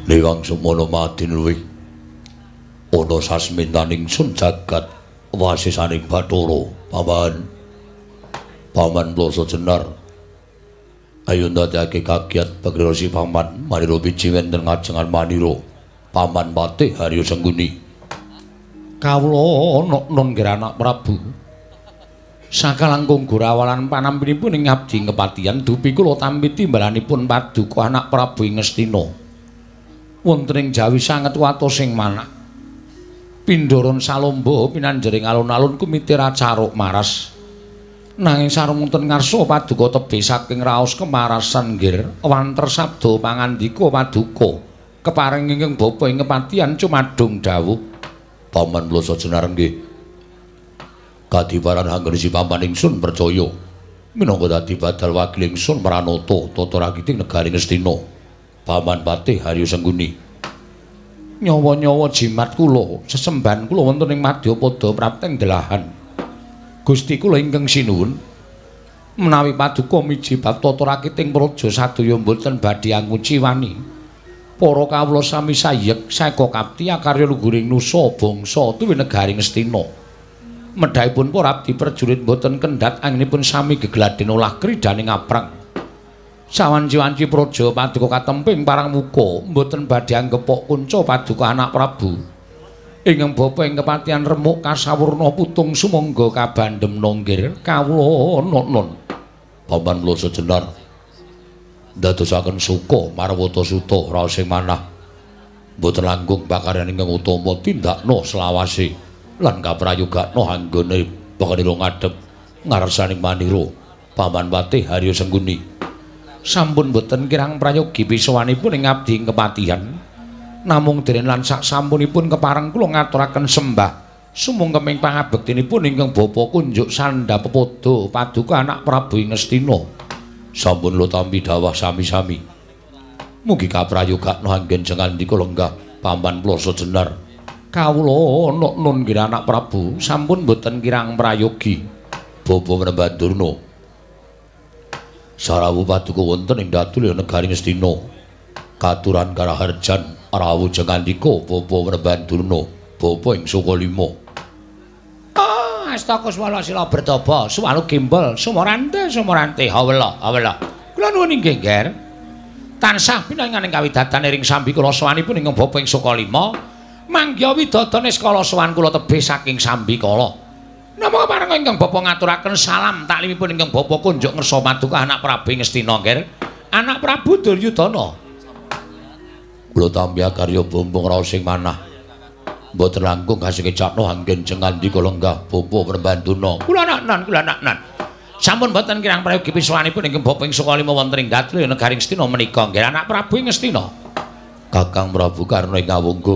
Liwang semono madin luwih ana sasmintaning sun jagat wasisaning Bathara paman Plasa Jenar ayo ndadekake kagiat pagresi paman manira biji wenten ngajengan manira paman Patih Harya Sengguni kawula nun nggih anak Prabu sakalangkung gurawalan panampinipun ing abdi ngepatihan dupi kula tampi timbalanipun paduka anak Prabu ing Ngastina wonten ing Jawi sanget watos sing manah pindharon salomba pinanjering alun-alun kumitira caruk maras nanging sareng wonten ngarsa paduka tebih saking raos kemarasan nggir wanter sabda pangandika paduka keparing ingkang bapa ing kepatihan cumadung dawuh paman Plasa Jenar nggih kadiparan anggenisi paman ingsun percaya minangka dadi badal wakil ingsun Pranata tata rakiting negari Ngastina paman Patih Harya Sengguni nyawa-nyawa jimat kula sesembahan kula wonten ing Madyapada prapteng delahan Gusti kula ingkang sinuwun menawi paduka miji bab tata rakiting praja sadaya mboten badhe anguci wani para kawula sami sayek saka kapti akarya luhuring nusa bangsa tuwi negari Ngastina medhaipun para abdi prajurit mboten kendhat anginipun sami gegladhen olah kridaning aprang sawanci-wanci praja paduka katemping parang muka mboten badhe anggepok kunca paduka anak Prabu ingkang bapa ing kepatihan remuk kasawurna putung sumangga kabandhem nonggir kawula nun paman Plasa Jenar dadosaken suka marwata suta raos sing manah mboten langkung pakaryan ingkang utama tindakna selawase lan kaprayogakna anggone pakanira ngadhep ngarsaning manira paman Patih Harya Sengguni sampun boten kirang prayogi pisowanipun ing abdi ing kepatihan namung dene lan sak sampunipun kepareng kula ngaturaken sembah sumungkeming pangabektinipun ingkang bapa kunjuk Sandhapada paduka anak Prabu ing Ngastina sampun lutampi dawah sami-sami mugi kaprayogakna anggen jengandika lenggah paman Plasa Jenar kawula nun nggih anak Prabu sampun boten kirang prayogi bapa menemban Durna sarawuh paduka wonten ing Datul negari Ngastina katuran karaharjan rawuh jengandika bapa menemban Durna bapa ing Sukalima astaka swala sila bertapa suwanu gimbal sumorante hawela kula nuwun inggih Nger tansah pinanganing kawidatan ing sambi kula sawanipun ing bapa ing Sukalima mangga widodane skala sowan kula tebih saking sambi kala namung pareng ingkang bapa ngaturaken salam taklimipun ingkang bapa kunjuk ngersa paduka anak Prabu Ngastina Nger anak Prabu Duryudana kula tampi karya bombong raos sing manah mboten langkung kasekecakno anggen jengandika lenggah bapa Prembanduna kula nan sampun mboten kirang prayogi pisowanipun ingkang bapa ing Sukalima wonten ing Datul negari Ngastina menika nggih anak Prabu Ngastina Kakang Prabu Karna ing Ngawungga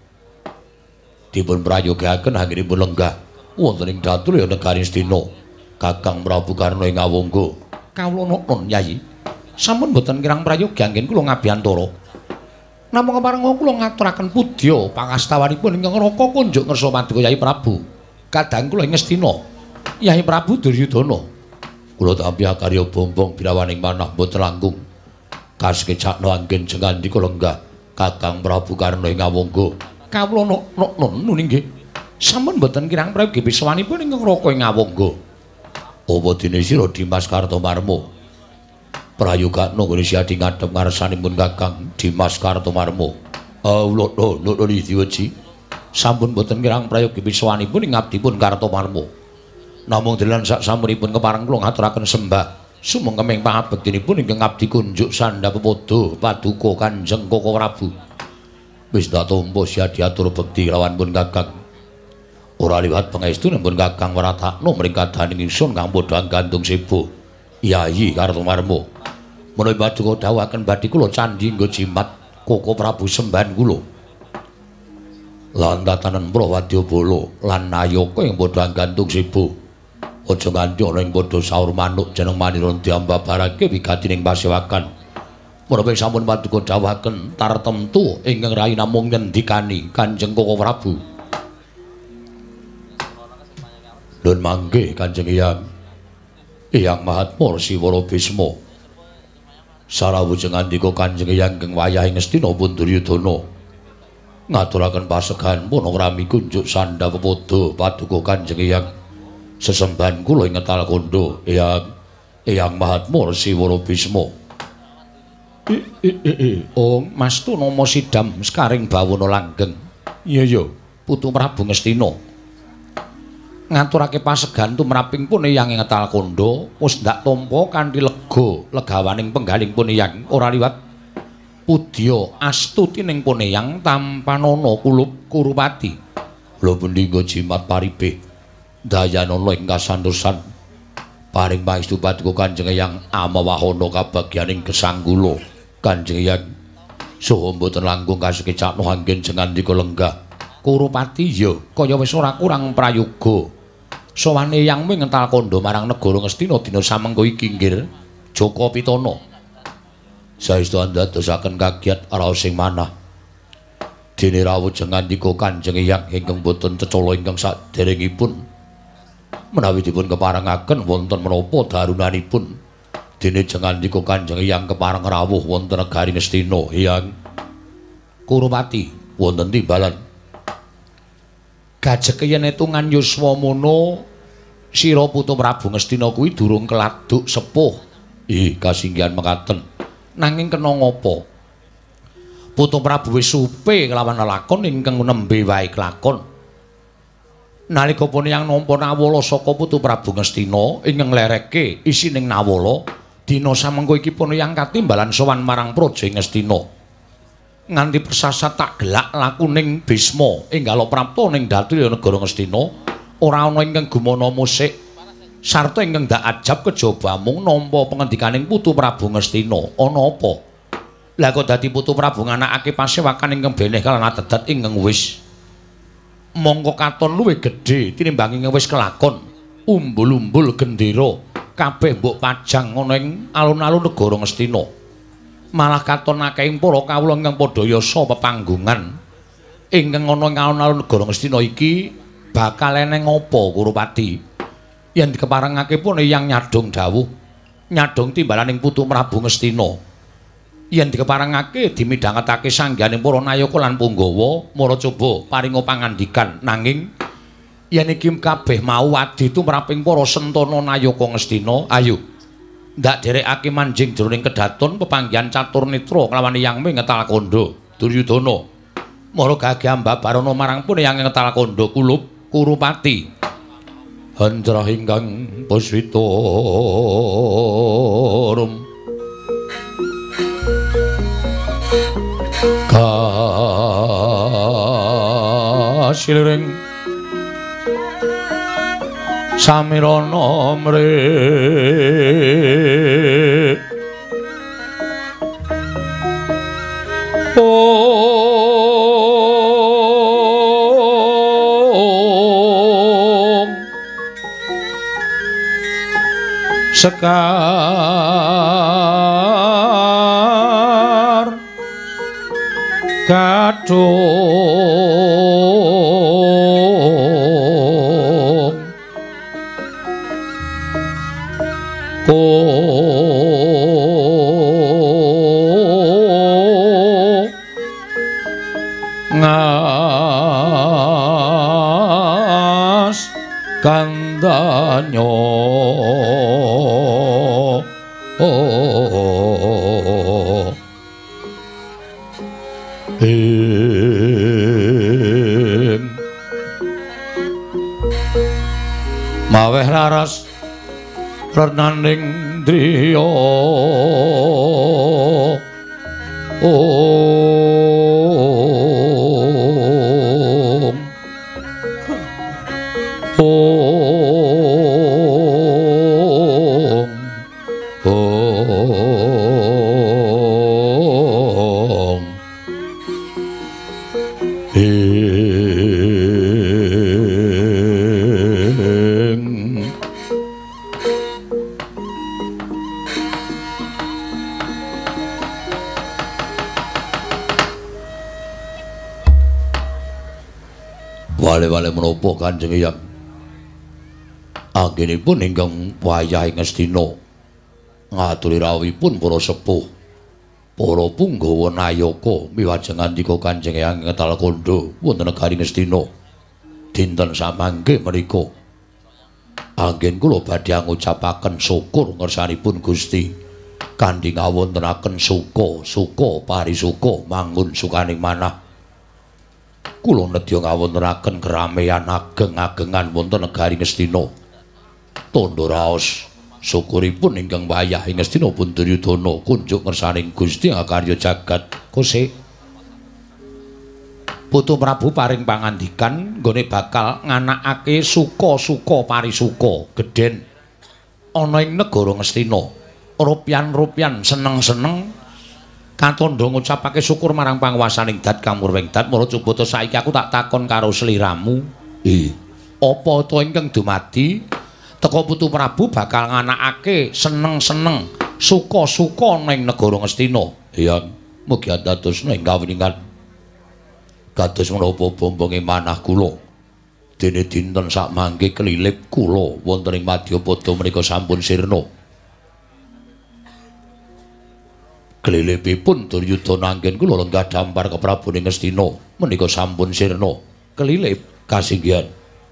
dipun prayogaken anggenipun lenggah wonten ing Datul negari Ngastina Kakang Prabu Karna ing Ngawungga kawula nun Yayi sampun mboten kirang prayogi anggen kula ngabiyantara namung kepareng kula ngaturaken pudya pangastawanipun ingkang raka kunjuk ngersa paduka Yai Prabu kadang kula ing Ngastina Yai Prabu Duryudana kula tampi karya bombong birawaning manah mboten langkung kasekecakna anggen jengandika lenggah Kakang Prabu Karna ing Ngawungga kawula nun inggih sampun mboten kirang prayogi pisowanipun ingkang raka ing Ngawungga apa dene sira Dimas Kartomarma prayogakna nggone siadi ngadhep ngarsanipun Kakang Dimas Kartomarma lho diweji sampun boten kirang prayogi pisowanipun ing abdipun Kartomarma namung delan sak sampunipun kepareng kula ngaturaken sembah sumengkeming pangabektinipun ingkang abdi kunjuk Sandhapada paduka Kanjeng Koko Prabu wis datompa siadi atur bekti lawan pun Kakang ora liwat pangestunipun Kakang Waratakna mring kadaning ingsun kang padha gantung sebo Yayi Kartomarma menawi paduka dawuhaken badhe kula candhi nggo jimat Koko Prabu sembahan kula lan tatanen Prawadyabala lan Nayaka ing padha gantung sebo aja nganti ana ing padha saur manuk jeneng manira diambabarake wigatining pasewakan menawi sampun paduka dawuhaken tartemtu ingkang rayi namung ngendikani Kanjeng Koko Prabu Nun mangke Kanjeng Hyang Mahatma Siwara Bisma Sarawujeng andika Kanjeng Hyang wayahing Ngastina pun Duryudana ngaturaken pasegahan pun rami kunjuk sandha pepodo paduka Kanjeng Hyang sesembahan kula ing Ngetalkanda Eyang Mahatma Siwara Bisma. Oh, Mastu nama Sidam Sekaring Bawana Langgeng. Iya, Putu Prabu Ngastina. Ngaturake pasegahan tumraping pun Eyang ing Ngetalkanda wis ndak tampa kanthi legawaning penggaling pun Eyang ora liwat pudya astutining pun Eyang tampanana kulup Kurupati. Lha pundi nggo jimat paribeh dayanana ing kasantosan paring pangestu paduka Kanjeng Hyang amawahana kabagyaning gesang kula Kanjeng Hyang saha mboten langkung kasekecakno anggen jengandika lenggah Kurupati ya kaya wis ora kurang prayoga sowane Eyang ming Ngetalkanda marang negara Ngastina dina samengko iki nggih Jaka Pitana saestu andadosaken kagiat raos sing manah dene rawuh jengandika Kanjeng Hyang ingkang boten cecala ingkang saderengipun menawi dipun keparengaken wonten menapa darunanipun dene jengandika Kanjeng Hyang kepareng rawuh wonten negari Ngastina Hyang Kurupati wonten timbalan gajek yen etungan yuswa mono sira Putu Prabu Ngastina kuwi durung keladuk sepuh kasinggihan mekaten nanging kena ngapa Putu Prabu wis supe kelawan lakon ingkang nembe wae kelakon nalika pun yang nampa nawala saka Putu Prabu Ngastina ingkang nglerekke isining nawala dina samengko iki pun yang katimbalan sowan marang Praja Ngastina nganti persasat tak gelak lakuning Bisma enggal prapta ning Datriya negara Ngastina ora ana ingkang gumana musik sarta ingkang dak ajab kejaba mung nampa pengendikaning Putu Prabu Ngastina ana apa lah kok dadi Putu Prabu nganakake pasewakan ingkang beneh kalawan adedat ingkang wis mongko katon luwih gedhe tinimbang ingkang wis kelakon umbul-umbul gendera kabeh mbok pajang ana ing alun-alun negara Ngastina malah katon akehing para kawula ingkang padha yasa pepanggungan ingkang ana ing alun-alun negara Ngastina iki bakal eneng apa Kurupati yen dikeparengake pun Eyang nyadong dawuh nyadong timbalaning Putu Prabu Ngastina yen dikeparengake dimidhangetake sangganing para nayaka lan punggawa mara coba paringa pangandikan nanging yen iki kabeh mau wadi tumraping para sentana nayaka Ngastina ayo ndak derekake manjing jroning kedaton pepanggihan catur netra kelawan Eyang ming Ngetalkanda Duryudana mara gagah mbabarana marang pun Eyang Ngetalkanda kulup Kurupati handrah ingkang puswita rum kasilring samirana mrih sekar kadung ngas kandanya maweh laras renaning driya wale-wale menapa Kanjeng Hyang anggenipun ingkang wayahing Ngastina ngaturi rawuhipun para sepuh Para punggawa Nayaka miwajeng andika Kanjeng Hyang Ngetal Kandha wonten negari Ngastina. Dinten samanggih menika anggen kula badhe ngucapaken syukur ngersanipun Gusti kanthi ngawontenaken suka parisuka mangun sukaning manah. Kula nedya ngawontenaken kerameyan ageng-agengan wonten negari Ngastina. Tandha raos syukuripun ingkang wayah ing Ngastina pun Duryudana kunjuk ngersaning Gusti ngakarya jagat. Kose Putu Prabu paring pangandikan nggone bakal nganakake suka-suka parisuka gedhen ana ing negara Ngastina. Rupyan-rupyan seneng-seneng katandha ngucapake syukur marang panguwasaning Dat Kamurweng Dat. Mula coba saiki aku tak takon karo sliramu, apa ta ingkang dumadi teka Putu Prabu bakal nganakake seneng-seneng suka-suka ning negara Ngastina? Ya, mugi dadosna ing kawiningan kados menapa bombonge manah kula. Dene dinten sakmangke kelilip kula wonten ing Madyapada menika sampun sirna. Kelilipipun Duryudana anggen kula lenggah dampar ke Prabu ning Ngastina menika sampun sirna. Kelilip kasinggihan.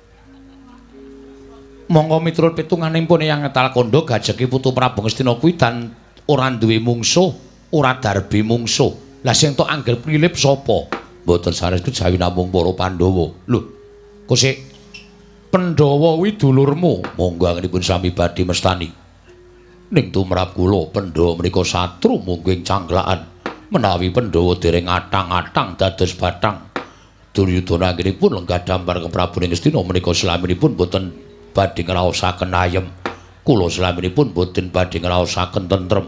Monggo miturut pitunganipun Hyang Ngetal Kandha gajeki Putu Prabu Ngastina kuwi dan ora duwe mungsuh, ora darbi mungsuh. Lah sing tok angger prilip sapa? Mboten sanes kejawi namung para Pandhawa. Lho, Kosik Pandhawa kuwi dulurmu. Monggo angenipun sami badhe mestani. Ning tumrap kula Pandhawa menika satru mungguing cangklakan. Menawi Pandhawa dereng atang-atang dados bathang. Duryudana anggenipun lenggah dampar ke Prabu Ngastina menika slaminipun boten badhe ngraosaken ayem. Kula slaminipun boten badhe ngraosaken tentrem.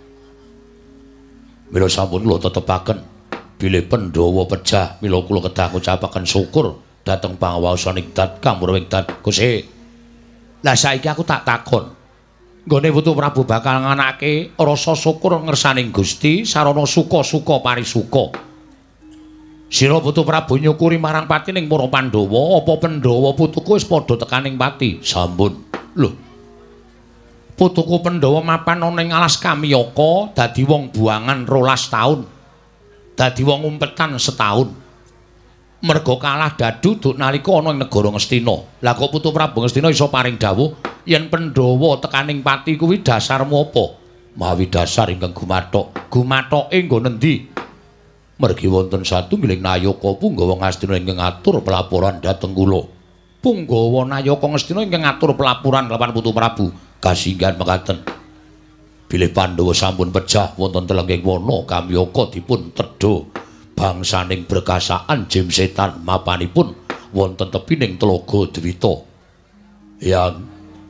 Mila sampun kula tetepaken bilih Pandhawa pejah, mila kula kedah ngucapaken syukur dhateng pangawasaning Dat Kamurweng Dat. Gusti. Lah saiki aku tak takon. Nggone Putu Prabu bakal nganake rasa syukur ngersaning Gusti sarana suka-suka parisuka. Sira Putu Prabu nyukuri marang patining para Pandhawa, apa Pandhawa putuku wis padha tekaning pati? Sampun. Lho. Putuku Pandhawa mapan ana ing alas Kamiyaka dadi wong buangan 12 taun. Dadi wong umpetan setahun. Merga kalah dadu duk nalika ana ing negara Ngastina. Lah kok Putu Prabu Ngastina iso paring dawuh yen Pandhawa tekaning pati kuwi dasarmu apa? Mawi dasar ingkang gumathok. Gumathoke nggo nendi? Mergi wonten satunggiling Nayaka Punggawa Ngastina ingkang ngatur pelaporan dhateng kula. Punggawa Nayaka Ngastina ingkang ngatur pelaporan kelawan Putu Prabu. Kasinggihan mekaten. Bilih Pandhawa sampun pejah wonten telenging wana Kamyaka dipun tedha bangsaning berkasaan jim setan mapanipun wonten tepining Tlaga Dwita. Yang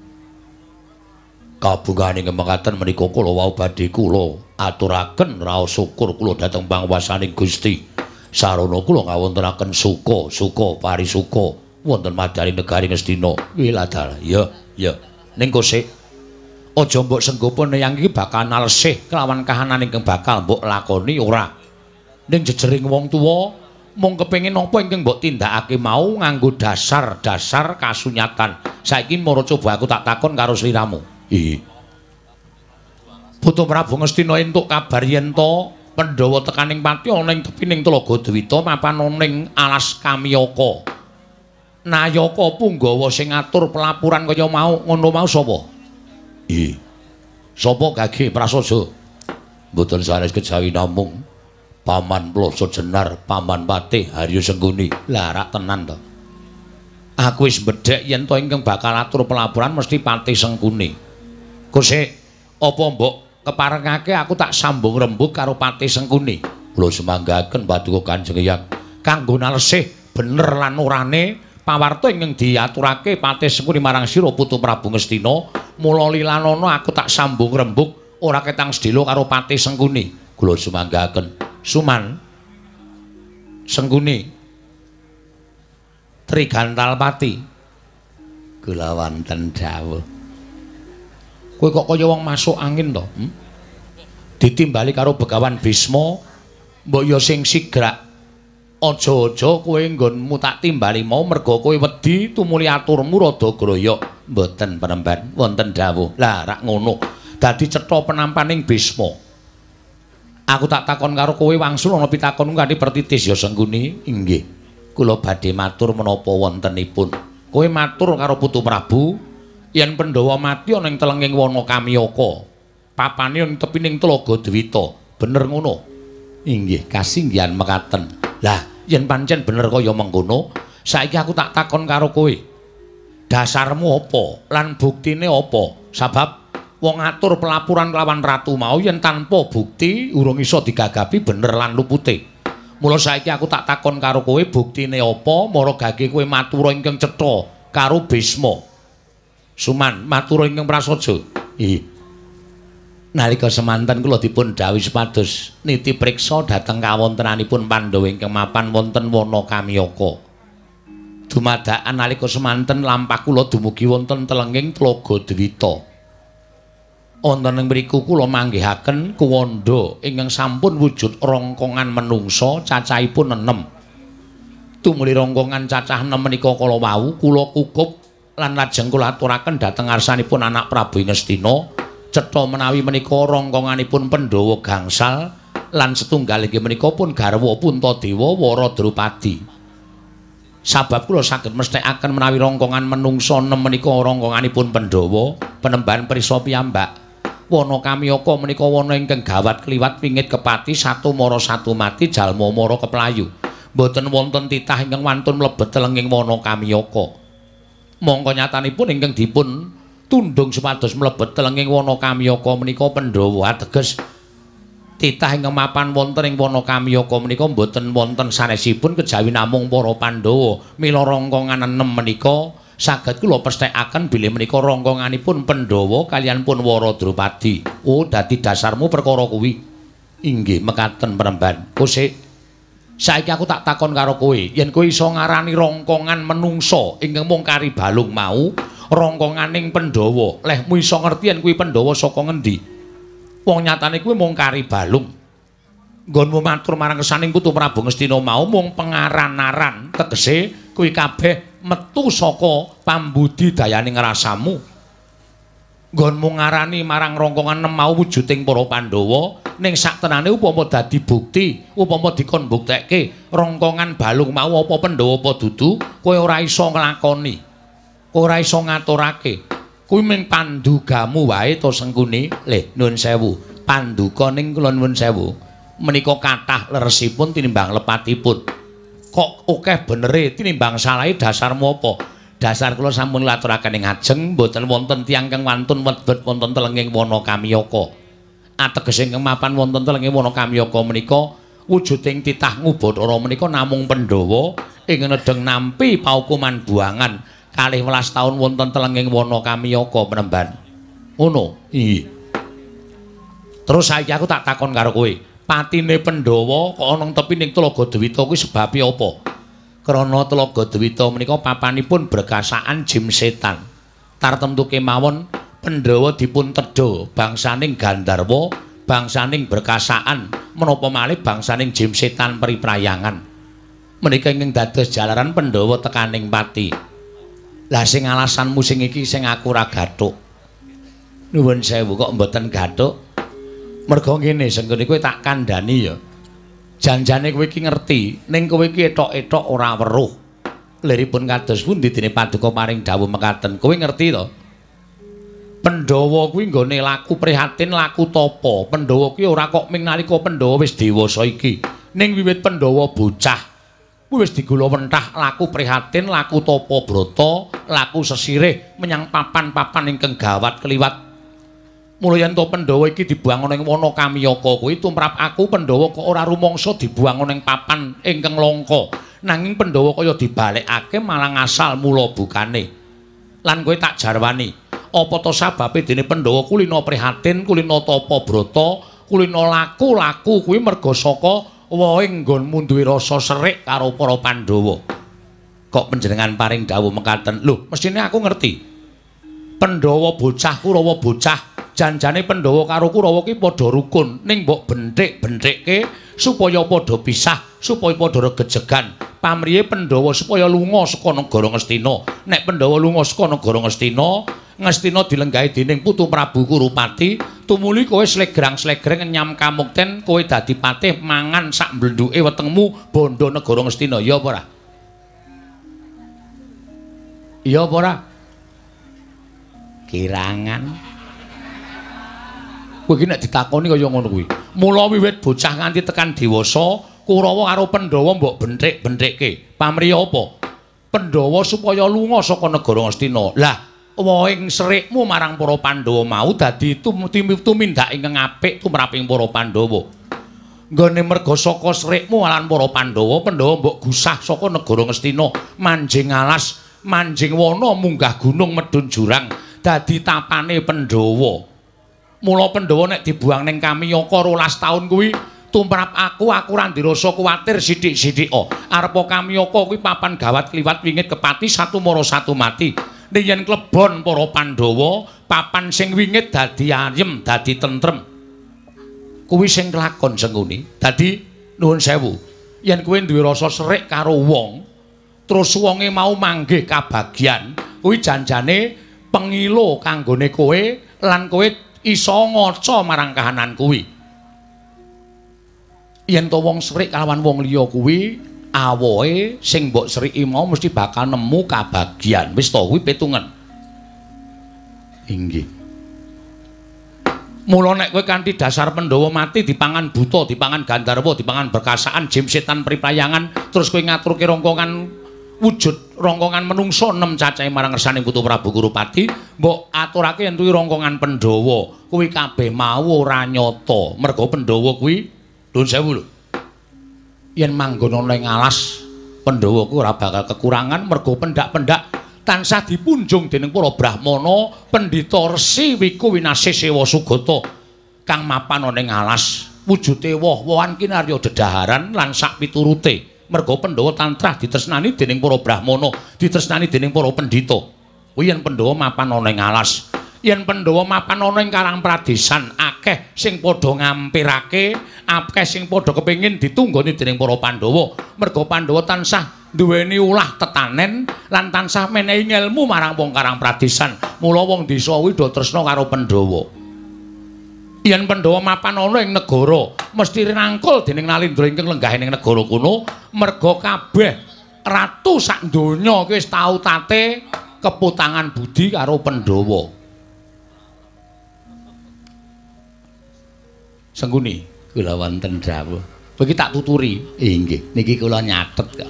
kabunganing mekaten menika kula wau badhe kula aturaken raos syukur kula dhateng panguwasaning Gusti. Sarana kula ngawontenaken suka parisuka wonten madyaning negari Ngastina. Wiladal. Ya. Ning Kosik aja mbok senggopo yang iki bakal nalesih kelawan kahanan ingkang bakal mbok lakoni ora. Ning jejering wong tuwa mung kepengin apa ingkang mbok tindakake mau nganggo dasar-dasar kasunyatan. Saiki mara coba aku tak takon karo sliramu. Putu Prabu Ngastina entuk kabar yen to Pandhawa tekaning pati ana ing tepining Tlaga Dwita mapan ana ing alas Kamiyaka. Nayaka Punggawa sing ngatur pelapuran kaya mau ngono mau sapa? Sapa Gage Prasaja? Mboten sanes kejawi namung Paman Plasa Jenar, Paman Patih Harya Sengguni. Lah rak tenan to. Aku wis mbedhek yen to ingkang bakal atur pelapuran mesti Patih Sengkuni. Kosek, apa mbok keparengake aku tak sambung rembug karo Patih Sengkuni? Kula semanggaken paduka Kanjeng Hyang kanggo nalesih bener lan orane pawarta ingkang diaturake Patih Sengkuni marang sira Putu Prabu Ngastina. Mula lilanana aku tak sambung rembug ora ketang sedhela karo Patih Sengkuni. Kula sumanggaken. Suman Sengkuni Trigantal Pati. Kula wonten dawuh. Kowe kok kaya wong masuk angin to? Ditimbali karo Begawan Bisma, mbok ya sing sigrak. Aja-aja kowe nggonmu tak timbali mau merga kowe wedi tumuli aturmu rada groyok. Mboten penemban wonten dawuh. Lah rak ngono. Dadi cetha penampaning Bisma. Aku tak takon karo kowe wangsul ana pitakon kanthi pertitis ya Sengguni. Inggih. Kula badhe matur menapa wontenipun. Kowe matur karo Putu Prabu yen Pandhawa mati ana ing telenging wana Kamyaka. Papane ing tepining Tlaga Dwita. Bener ngono. Inggih, kasinggihan mekaten. Lah, yen pancen bener kaya mengkono, saiki aku tak takon karo kowe. Dasarmu apa lan buktine apa? Sabab wong atur pelapuran kelawan ratu mau yen tanpa bukti urung iso digagapi bener lan lupute. Mula saiki aku tak takon karo kowe buktine apa mara gage kowe matura ingkang cetha karo Bisma. Suman matura ingkang prasaja. Nalika semanten kula dipun dawuh supados niti priksa dhateng kawontenanipun Pandhawa ingkang mapan wonten wana Kamyaka. Dumadakan nalika semanten lampah kula dumugi wonten telenging Tlaga Dwita. Wonten ing mriku kula manggihaken kuwanda ingkang sampun wujud rongkongan menungsa cacahipun 6. Tumuli rongkongan cacah 6 menika kala wau kula kukup lan lajeng kula aturaken dhateng ngarsanipun anak Prabu Ngastina. Cetha menawi menika rongkonganipun Pandhawa gangsal lan setunggal inggih menika pun garwa Puntadewa Wara Drupadi. Sabab kula saged mesthekaken menawi rongkongan menungsa 6 menika rongkonganipun Pandhawa penemban prisa piyambak. Wana Kamyaka menika wana ingkang gawat kliwat wingit kepati satu mara satu mati jalma mara keplayu. Mboten wonten titah ingkang wantun mlebet telenging wana Kamyaka. Mongko nyatanipun ingkang dipun tundung supados mlebet telenging wana Kamyaka menika Pandhawa ateges titah ingkang mapan wonten ing wana Kamyaka menika mboten wonten sanesipun kejawi namung para Pandhawa. Mila rongkongan 6 menika saged kula pesthekaken bilih menika rongkonganipun Pandhawa kaliyan pun Wara Drupadi. Oh, dadi dasarmu perkara kuwi. Inggih, mekaten Premban. Kosik. Saiki aku tak takon karo kowe, yen kowe iso ngarani rongkongan menungsa ingkang mung kari balung mau, rongkonganing Pandhawa, lehmu iso ngerti yen kuwi Pandhawa saka ngendi? Wong nyatane kuwi mung kari balung. Nggonmu matur marang kesaning Putu Prabu Ngastina mau mung pengaran-aran, tegese kuwi kabeh metu saka pambudidayaning rasamu. Nggonmu ngarani marang rongkongan 6 mau wujuding para Pandhawa, ning saktenane upama dadi bukti, upama dikon buktekke rongkongan balung mau apa Pandhawa apa dudu, kowe ora iso nglakoni. Ora iso ngaturake. Kuwi mung pandugamu wae to Sengkuni. Leh, nuwun sewu. Panduka ning kula nuwun sewu. Menika kathah leresipun tinimbang lepatipun. Kok akeh benere tinimbang salahe dasarmu apa? Dasar kula sampun ngaturaken ing ajeng mboten wonten tiyang kang wantun mlebet wonten telenging wana Kamyaka. Ateges ingkang mapan wonten telenging wana Kamyaka menika wujuding titah Ngubadara menika namung Pandhawa ing nedeng nampi paukuman buangan 12 taun wonten telenging wana Kamyaka Penemban. Ngono. Iya. Terus saiki aku tak takon karo kowe, patine Pandhawa kok ana tepining Tlaga Dwita kuwi sebabe apa? Krana Tlaga Dwita menika papanipun berkasaan jim setan. Tartemtu kemawon Pandhawa dipun tedha bangsaning Gandharwa, bangsaning berkasaan menapa malih bangsaning jim setan periprayangan. Menika ingkang dados jalaran Pandhawa tekaning pati. Lah sing alasanmu sing iki sing aku ora gathuk. Nuwun sewu kok mboten gathuk. Merga ngene Sengkuni kowe tak kandhani ya. Janjane kowe iki ngerti, ning kowe iki etok-etok ora weruh. Liripun kados pundi dene Paduka paring dawuh mekaten. Kowe ngerti to? Pandhawa kuwi nggone laku prihatin, laku tapa. Pandhawa kuwi ora kok ming nalika Pandhawa wis dewasa iki. Ning wiwit Pandhawa bocah, kuwi wis digula wentah laku prihatin, laku tapa brata, laku sesirih menyang papan-papan ingkang gawat kliwat. Mula yen to Pandhawa iki dibuang ana ing wana Kamyaka kuwi tumrap aku Pandhawa kok ora rumangsa dibuang ana ing papan ingkang langka. Nanging Pandhawa kaya dibalekake malah asal mula bukane. Lan kowe tak jarwani, apa to sababe dene Pandhawa kulina prihatin, kulina tapa brata, kulina laku-laku kuwi merga saka wae nggonmu duwe rasa serik karo para Pandhawa. Kok panjenengan paring dawuh mekaten? Lho, mestine aku ngerti. Pandhawa bocah, Kurawa bocah. Janjane Pandhawa karo Kurawa ki padha rukun, ning mbok benthik-benthikke supaya padha pisah, supaya padha regejegan. Pamriye Pandhawa supaya lunga saka negara Ngastina. Nek Pandhawa lunga saka negara Ngastina, Ngastina dilenggahi dening Putu Prabu Kurupati, tumuli kowe slegrang-slegreng nyam kamukten, kowe dadi patih mangan sak mblenduke wetengmu bondo negara Ngastina, ya apa ora? Ya apa ora? Kirangan. Kowe iki nek ditakoni kaya ngono kuwi. Mula wiwit bocah nganti tekan dewasa, Kurawa karo Pandhawa mbok benthik-benthikke. Pamriya apa? Pandhawa supaya lunga saka negara Ngastina. Lah, wohing srikmu marang para Pandhawa mau dadi tumindak ingkang apik tumraping para Pandhawa. Nggone merga saka srikmu lan para Pandhawa, Pandhawa mbok gusah saka negara Ngastina, manjing alas, manjing wana, munggah gunung, medhun jurang, dadi tapane Pandhawa. Mula Pandhawa nek dibuang ning Kamiyaka 12 taun kuwi tumrap aku ora ndirasa kuwatir sithik-sithika. Arepa Kamiyaka kuwi papan gawat kliwat wingit kepati satu mara satu mati. Ning yen klebon para Pandhawa, papan sing wingit dadi ayem, dadi tentrem. Kuwi sing kelakon Sengkuni. Dadi nuwun sewu, yen kowe duwe rasa serik karo wong, terus wonge mau manggih kabagyan, kuwi janjane pengilo kanggone kowe lan kowe iso ngaca marang kahanan kuwi. Yen to wong serik kalawan wong liya kuwi awohe sing mbok seriki mau mesti bakal nemu kabagyan. Wis to kuwi pitungan. Inggih. Mula nek kowe kanthi dasar Pandhawa mati dipangan buta, dipangan Gandharwa, dipangan berkasaan, jim setan pripayangan, terus kowe ngaturke rongkongan wujud rongkongan menungso 6 cacahe marang ngersane Putu Prabu Kurupati, mbok aturake yen kuwi rongkongan Pandhawa. Kuwi kabeh mau ora nyata. Merga Pandhawa kuwi Nuwun sewu lho. Yen manggon ana ing alas, Pandhawa kuwi ora bakal kekurangan merga pendak-pendak tansah dipunjung dening para brahmana, pendhita resi wiku winasih sewa sugata kang mapan ana ing alas. Wujude woh-wohan kinarya dedaharan lan sak piturute. Merga Pandhawa tantrah ditresnani dening para brahmana, ditresnani dening para pendhita. Kuwi yen Pandhawa mapan ana ing alas. Yen Pandhawa mapan ana ing Karang Pradesan, akeh sing padha ngampirake, akeh sing padha kepengin ditunggoni dening para Pandhawa. Merga Pandhawa tansah duweni ulah tetanen lan tansah menehi ilmu marang wong Karang Pradesan. Mula wong desa kuwi do tresna karo Pandhawa. Yen Pandhawa mapan ana ing negara, mesti rinangkul dening Nalindra ingkang lenggah ning negara kuno, merga kabeh ratu sak donya kuwi wis tau tate keputangan budi karo Pandhawa. Sengkuni, kula wonten dawuh. Iki tak tuturi. Nggih, niki kula nyatet kok.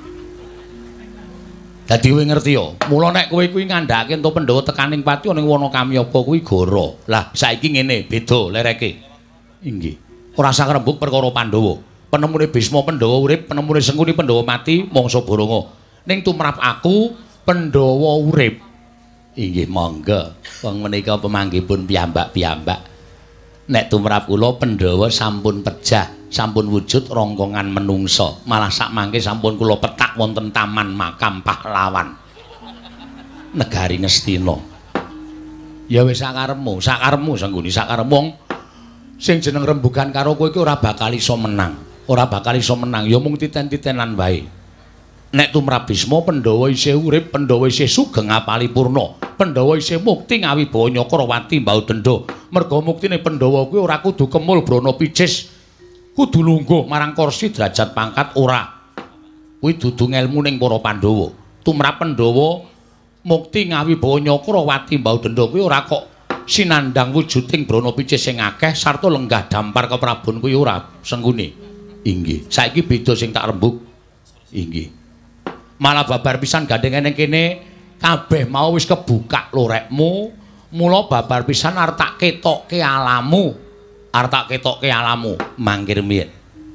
Dadi kowe ngerti ya, mula nek kowe kuwi ngandhakake ento Pandhawa tekaning pati ning wana Kamyaka kuwi goro. Lah saiki ngene, beda lereke. Nggih. Ora usah ngrembug perkara Pandhawa. Penemune Bisma Pandhawa urip, penemune Sengkuni Pandhawa mati, mangsa Baranga. Ning tumrap aku Pandhawa urip. Inggih, monggo. Wong menika pemanggihipun piyambak-piyambak. Nek tumrap kula Pandhawa sampun pejah, sampun wujud rongkongan menungsa. Malah sak mangke sampun kula petak wonten taman makam pahlawan negari Ngastina. Ya wis sakarepmu Sengkuni, sakarepmu. Sing jeneng rembugan karo kowe iki ora bakal iso menang. Ora bakal iso menang, ya mung titen-titenan wae. Nek tumrap Bisma Pandhawa isih urip, Pandhawa isih sugeng apalipurna. Pandhawa isih mukti ngawibawa Nyakrawati mbau denda. Merga muktine Pandhawa kuwi ora kudu kemul brana picis, kudu lungguh marang kursi derajat pangkat ora. Kuwi dudu ngelmu ning para Pandhawa. Tumrap Pandhawa mukti ngawibawa Nyakrawati mbau denda kuwi ora kok sinandang wujuding brana picis sing akeh sarta lenggah dampar keprabon kuwi ora Sengkuni. Inggih. Saiki beda sing tak rembug. Inggih. Malah babar pisan gandeng ning kene kabeh mau wis kebuka lorekmu, mula babar pisan arep tak ketokke alamu. Arep tak ketokke alamu. Mangkir mbiyen.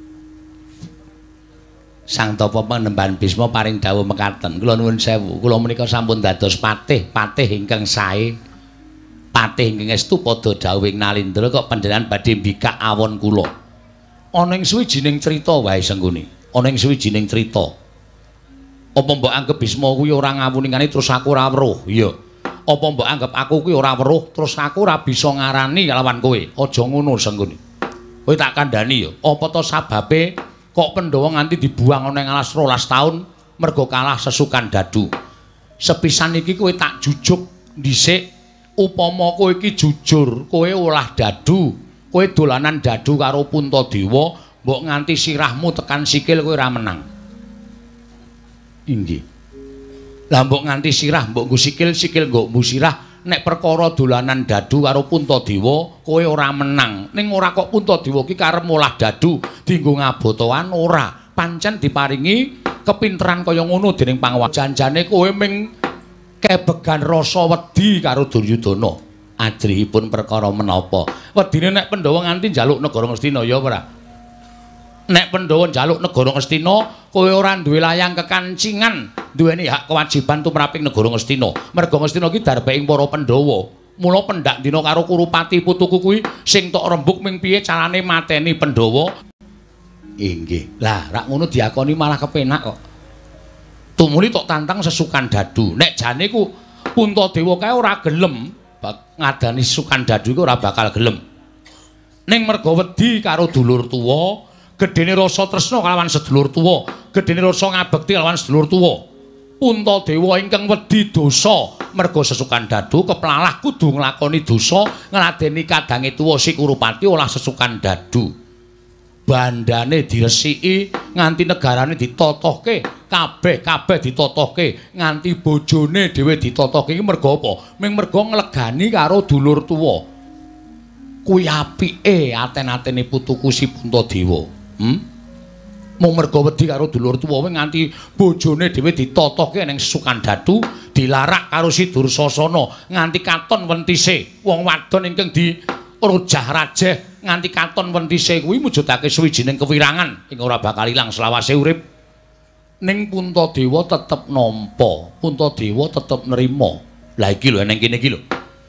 Sang Tapa Panembahan Bisma paring dawuh mekaten. Kula nuwun sewu, kula menika sampun dados patih ingkang sae. Patih ingkang estu padha dawuhing Nalindra kok panjenengan badhe mbikak awon kula. Ana ing suwijining crita wae Sengkuni. Ana ing suwijining crita. Apa mbok anggap Bisma kuwi ora ngawuningane terus aku ora weruh? Iya. Apa mbok anggap aku kuwi ora weruh terus aku ora bisa ngarani kalawan kowe? Aja ngono Sengkuni. Kowe tak kandhani ya. Apa to sababe kok Pandhawa nganti dibuang ana ing alas 12 taun merga kalah sesukan dadu. Sepisan iki kowe tak jujuk dhisik upama kowe iki jujur, kowe olah dadu, kowe dolanan dadu karo Puntadewa, mbok nganti sirahmu tekan sikil kowe ora menang. Inggih. Lah mbok nganti sirah, mbok nggo sikil, sikil nggo mbu sirah, nek perkara dolanan dadu karo Puntadewa, kowe ora menang. Ning ora kok Puntadewa ki karep olah dadu dienggo ngabotoan ora. Pancen diparingi kepinteran kaya ngono dening Pangawa. Janjane kowe ming kebegan rasa wedi karo Duryudana. Ajrihipun perkara menapa? Wedine nek Pandhawa nganti njaluk negara Ngastina ya ora? Nek Pandhawa njaluk negara Ngastina, kowe ora duwe layang kekancingan, duweni hak kewajiban tumraping negara Ngastina. Merga Ngastina ki darbeking para Pandhawa. Mula pendak dina karo Kurupati putuku kuwi sing tok rembug ming piye carane mateni Pandhawa. Inggih. Lah, rak ngono diakoni malah kepenak kok. Tumuli tok tantang sesukan dadu. Nek jane ku Puntadewa kae ora gelem ngadani sesukan dadu iku ora bakal gelem. Ning merga wedi karo dulur tuwa, gedene rasa tresna kalawan sedulur tuwa, gedene rasa ngabekti kalawan sedulur tuwa. Puntadewa ingkang wedi dosa merga sesukan dadu keplalah kudu nglakoni dosa ngladeni kadange tuwa si Kurupati olah sesukan dadu. Bandane diresiki nganti negarane ditotohke, kabeh ditotohke, nganti bojone dhewe ditotohke iki merga apa? Ming merga nglegani karo dulur tuwa. Kuwi apike aten-atene putuku si Puntadewa. Mung merga wedi karo dulur tuwa nganti bojone dhewe ditotohke ning sesukan dadu, dilarak karo si Dursasana nganti katon wentise. Wong wadon ingkang di rojah-rajeh nganti katon wentise kuwi mujudake suwijining kewirangan ing ora bakal ilang selawase urip. Ning Puntadewa tetep nampa, Puntadewa tetep nerima. Lah iki lho ning kene iki lho.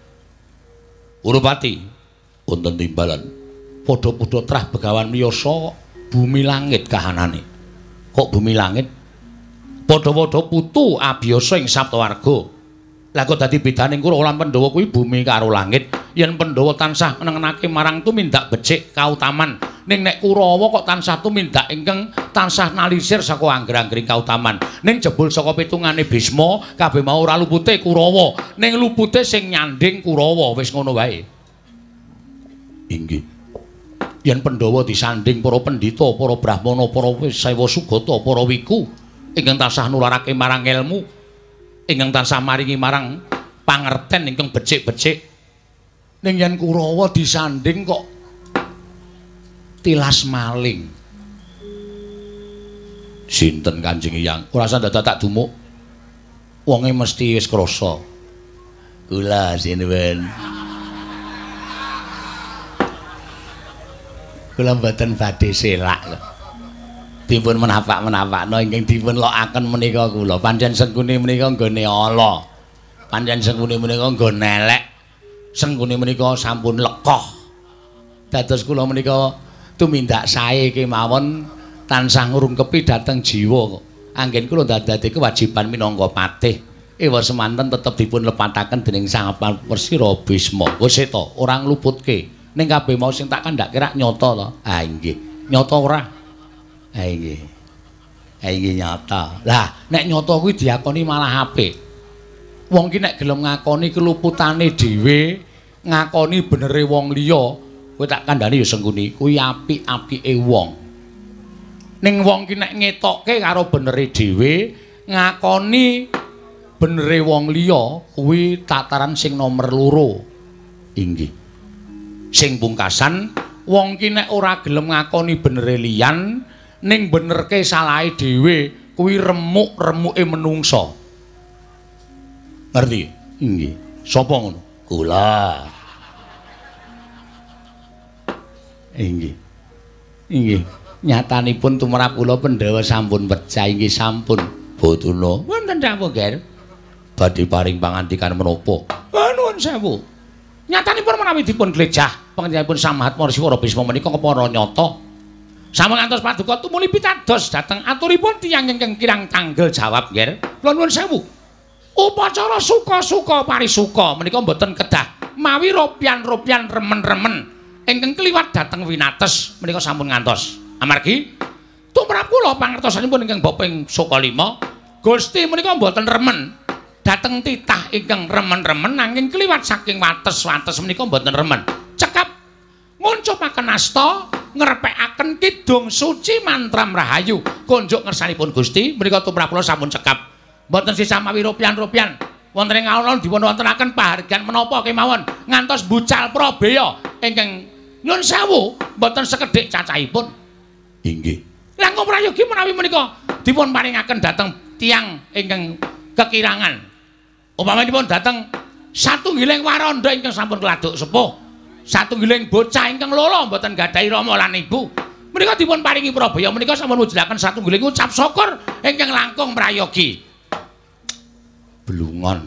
Urupati wonten timbalan. Padha-padha trah begawan miyasa bumi langit kahanane. Kok bumi langit? Padha-padha putu abiyasa ing Saptawarga. Lah kok dadi bedane Kurawa lan Pandhawa kuwi bumi karo langit. Yen Pandhawa tansah nengenake marang tumindak becik kautaman, ning nek Kurawa kok tansah tumindak ingkang tansah nalisir saka angger-anggering kautaman. Ning jebul saka pitungane Bisma, kabeh mau ora lupute Kurawa, ning lupute sing nyanding Kurawa, wis ngono wae. Inggih. Yen Pandhawa disanding para pendhita, para brahmana, para sewa sugata, para wiku ingkang tansah nularake marang ilmu, ingkang tansah maringi marang pangerten ingkang becik-becik. Ning yen Kurawa disanding kok tilas maling. Sinten Kanjeng Hyang? Ora usah dadak dumuk. Wonge mesti wis krasa. Kula sinuwun. Kula mboten badhe selak lho. Dipun menapak-menapakno ingkang dipun lokaken menika kula. Pancen sengkune menika nggone ala. Pancen sengkune menika nggone elek. Sengkune menika sampun lekoh. Dados kula menika tumindak sae kemawon tansah ngrungkepi dhateng jiwa kok. Anggen kula dadake kewajiban minangka patih. Ewa semanten tetep dipun lepataken dening Sang Persira Bisma. Wis ta, ora ngluputke. Ning kabeh mau sing tak kandhake rak nyata to. Ah nggih. Nyata ora? Ha nggih. Ha nggih nyata. Lah, nek nyata kuwi diakoni malah apik. Wong ki nek gelem ngakoni keluputane dhewe, ngakoni benere wong liya, kowe tak kandhani ya sengkuni, kuwi apik-apike wong. Ning wong ki nek ngetokke karo benere dhewe, ngakoni benere wong liya, kuwi tataran sing nomor loro. Inggih. Sing pungkasan, wong ki nek ora gelem ngakoni benere liyan, ning benerke salahe dhewe, kuwi remuk-remuke menungsa. Ngerti? Inggih. Sapa ngono? Kula. Inggih. Inggih. Nyatanipun tumrap kula Pandhawa sampun pecah inggih sampun. Boduna. Wonten dawuh, Ger. Badhe paring pangandikan menapa? Nuwun sewu. Nyatanipun menawi dipun glejah panjenenganipun Sang Mahatmariswara Bisma menika kepara nyata. Sampun ngantos paduka tumuli pitados dhateng aturipun tiyang ingkang kirang tanggel jawab, Ger. Kula nuwun sewu. Upacara suka-suka parisuka menika mboten kedah mawi ropyan-ropyan remen-remen ingkang kliwat dhateng winates menika sampun ngantos. Amargi tumrap kula pangertosanipun ingkang bapa ing Sukalima, Gusti menika mboten remen dhateng titah ingkang remen-remen nanging kliwat saking wates-wates menika mboten remen. Cekap nguncupaken asta ngrepekaken kidung suci mantram rahayu konjuk ngersanipun Gusti menika tumrap kula sampun cekap. Mboten sisa mawi rupian-rupian. Wonten ing alun dipun wontenaken pahargyan menapa kemawon ngantos bucal prabeya ingkang nyun sewu mboten sekedhik cacahipun. Inggih. Langkung prayogi menawi menika dipun paringaken dhateng tiyang ingkang kekirangan. Upamanipun dhateng satunggiling waranda ingkang sampun keladuk sepuh, satunggiling bocah ingkang lolo mboten gadhahi rama lan ibu. Menika dipun paringi prabaya menika sampun mujudaken satunggiling ucap syukur ingkang langkung prayogi. Blungon.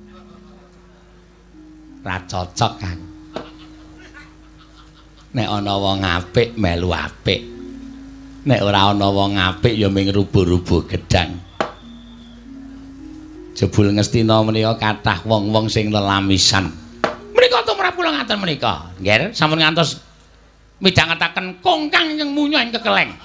Ra cocok, Kang. Nek ana wong apik melu apik. Nek ora ana wong apik ya ming rubuh-rubuh gedang. Jebul Ngastina menika kathah wong-wong sing lelamisan. Menika tumrap kula ngaten menika. Nggih, sampun ngantos midhangetaken kongkang ingkang munya ing kekeleng.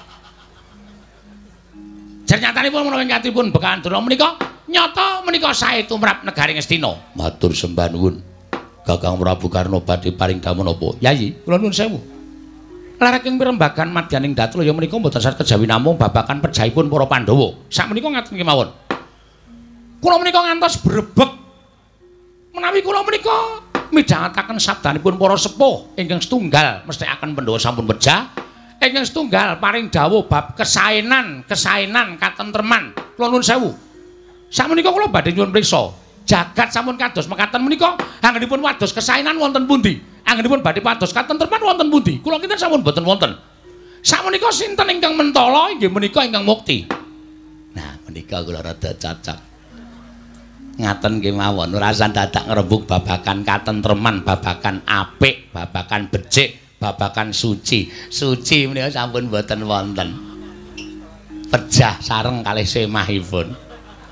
Jernyatanipun menawi ingkangipun bekahan Dura menika nyata menika sae tumrap negari Ngastina. Matur sembah nuwun. Kakang Prabu Karna badhe paring dawuh napa? Yayi, kula nuwun sewu. Lareking pirembagan madyaning Datu ya menika mboten saged kejawi namung babakan pejahipun para Pandhawa. Sakmenika ngaten kemawon. Kula menika ngantos brebeg menawi kula menika midhangetaken sabdanipun para sepuh ingkang setunggal mestikaken Pandhawa sampun pejah, ingkang setunggal paring dawuh bab kesaenan katentreman. Kula nuwun sewu. Sakmenika kula badhe nyuwun priksa, jagat sampun kados mekaten menika anggenipun wados kesaenan wonten pundi? Anggenipun badhe pados katentreman wonten pundi? Kula kinten sampun boten wonten. Sakmenika sinten ingkang mentala inggih menika ingkang mukti. Nah, menika kula rada cocok. Ngaten kemawon, ora usah dadak ngrembug babakan katentreman, babakan apik, babakan becik, babakan suci. Suci menika sampun boten wonten. Pejah sareng kalih semahipun.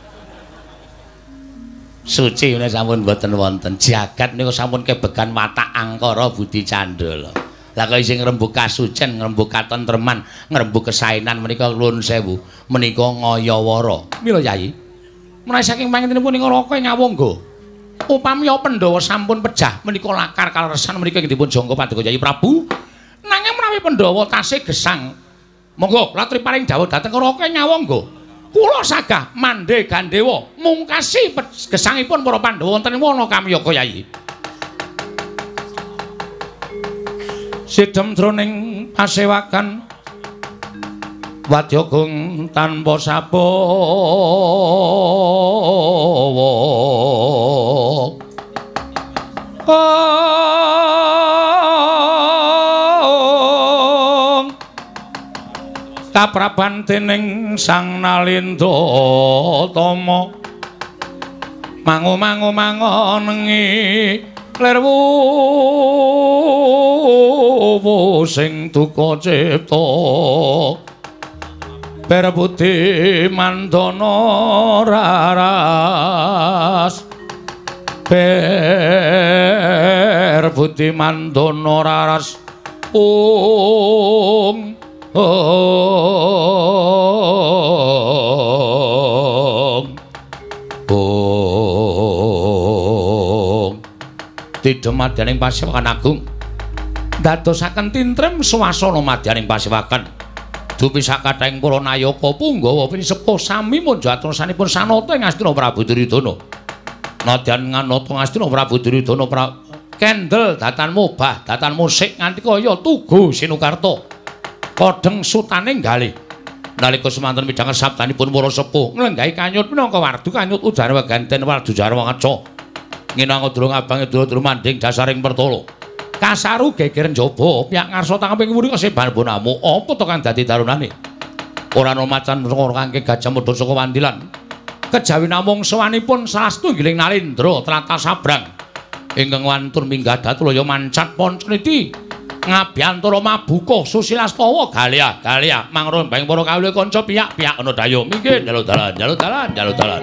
Suci menika sampun boten wonten. Jagat niku sampun kebegan watak angkara budi candala. Lah kok isih ngrembug kasucen, ngrembug katentreman, ngrembug kesaenan menika nuwun sewu. Menika ngayawara. Mila Yayi. Menawi saking pangintenipun ing Raka Ngawangga. Upami Pandhawa sampun pejah menika lakar kaleresan menika dipun jangka paduka Yayi Prabu. Nanging menawi Pandhawa tasih gesang, monggo latri paring dawuh dhateng Raka Ngawangga. Kula sagah mandhe gandewa mungkasi gesangipun para Pandhawa wonten ing wana Kamyaka Yayi. Sidhem jroning pasewakan Wadyagung tanpa sapawa. Kapraban dening Sang Nalendra Tama mangu-mangu mangonengi lerwu sing duka cipta berbudi mandana raras berbudi mandana raras Tidha madyaning Pasewakan Agung dadosaken tintrem swasana madyaning Pasewakan dupi sakathahing para nayaka punggawa pinisepuh sami munja aturasanipun sanata ing Astina Prabu Duryudana. Nadyan nganata Astina Prabu Duryudana kendel datan mobah datan musik nganti kaya tugu sinukarta kodheng sutaning galih nalika semanten midhanget sabdanipun para sepuh nglenggahi kanyut minangka wardu kanyut udara weganten wardu jarwa ngaca nginang durung abange durung manding dasaring pertolo kasaru geger njaba piyak ngarsa tangeping muri keseban bonamu apa to kang dadi darunane ora ana macan kangge Gajah Mada saka Wandilan kejawi namung sawanipun salah setunggiling nalendra trata sabrang ingkang wantun minggah datulaya mancat Pancaniti ngabyantara mabuka Susilastawa galia mangrembang para kawula kanca piyak-piyak ana dayo mingkih njaluk dalan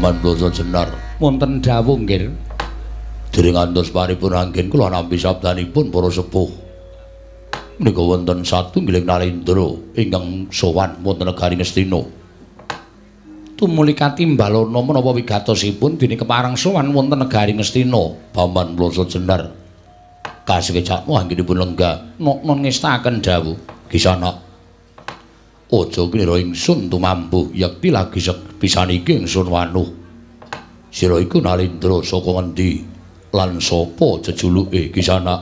Paman Blasa Jenar wonten dawuh nggih. Dereng ngantos paripun anggen kula nampi sabdanipun para sepuh. Menika wonten satunggiling Narendra ingkang sowan wonten negari Ngastina. Tumuli katimbalana menapa wigatosipun dene keparang sowan wonten negari Ngastina. Paman Blasa Jenar kasekecakmu anggenipun lenggah non ngestaken dawuh. Kisana aja kira ingsun tumambuh yakti lagi sepisan iki ingsun wanuh. Sira iku Narendra saka ngendi lan sapa jejuluke Kisana?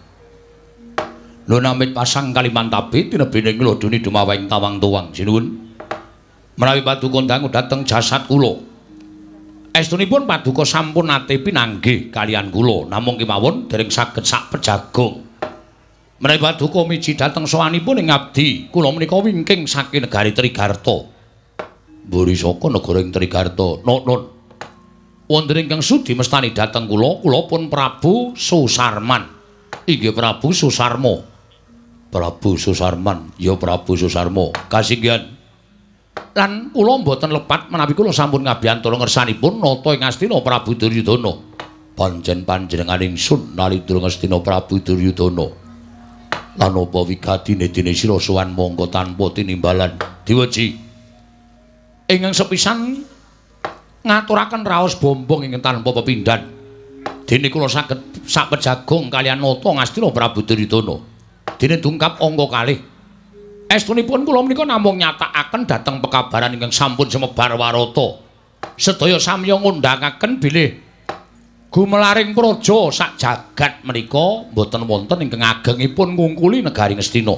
Lho namit pasang Kalimantabe tinebene kula duni dumawing tawang tuwang sinuwun. Menawi paduka dangu dhateng jasad kula. Estunipun paduka sampun nate pinanggih kalian kula namung kemawon dereng saged sak pejagong. Menawi paduka miji dhateng sowanipun ing abdi, kula menika wingking saking negari Trigarta. Mburi saka negara ing Trigarta. Nun. Wonten ingkang sudi mestani dhateng kula pun Prabu Susarman. Inggih Prabu Susarma. Prabu Susarman, ya Prabu Susarma. Kasinggihan. Lan kula mboten lepat menawi kula sampun ngabiyantara ngersanipun nata ing Astina Prabu Duryudana. Pancen panjenengan ingsun Narendra Ngastina Prabu Duryudana. Lan apa wigatine dene sira sowan mongko tanpa tinimbalan diweji ingkang sepisan ngaturaken raos bombong ingkang tanpa pepindhan dene kula saged sak pejagong kaliyan nata Ngastina Prabu Duryudana dene dungkap angka kalih estunipun kula menika namung nyatakaken dhateng pekabaran ingkang sampun semebar warata sedaya samya ngundhangaken bilih gumelaring praja sak jagat menika mboten wonten ingkang agengipun ngungkuli negari Ngastina.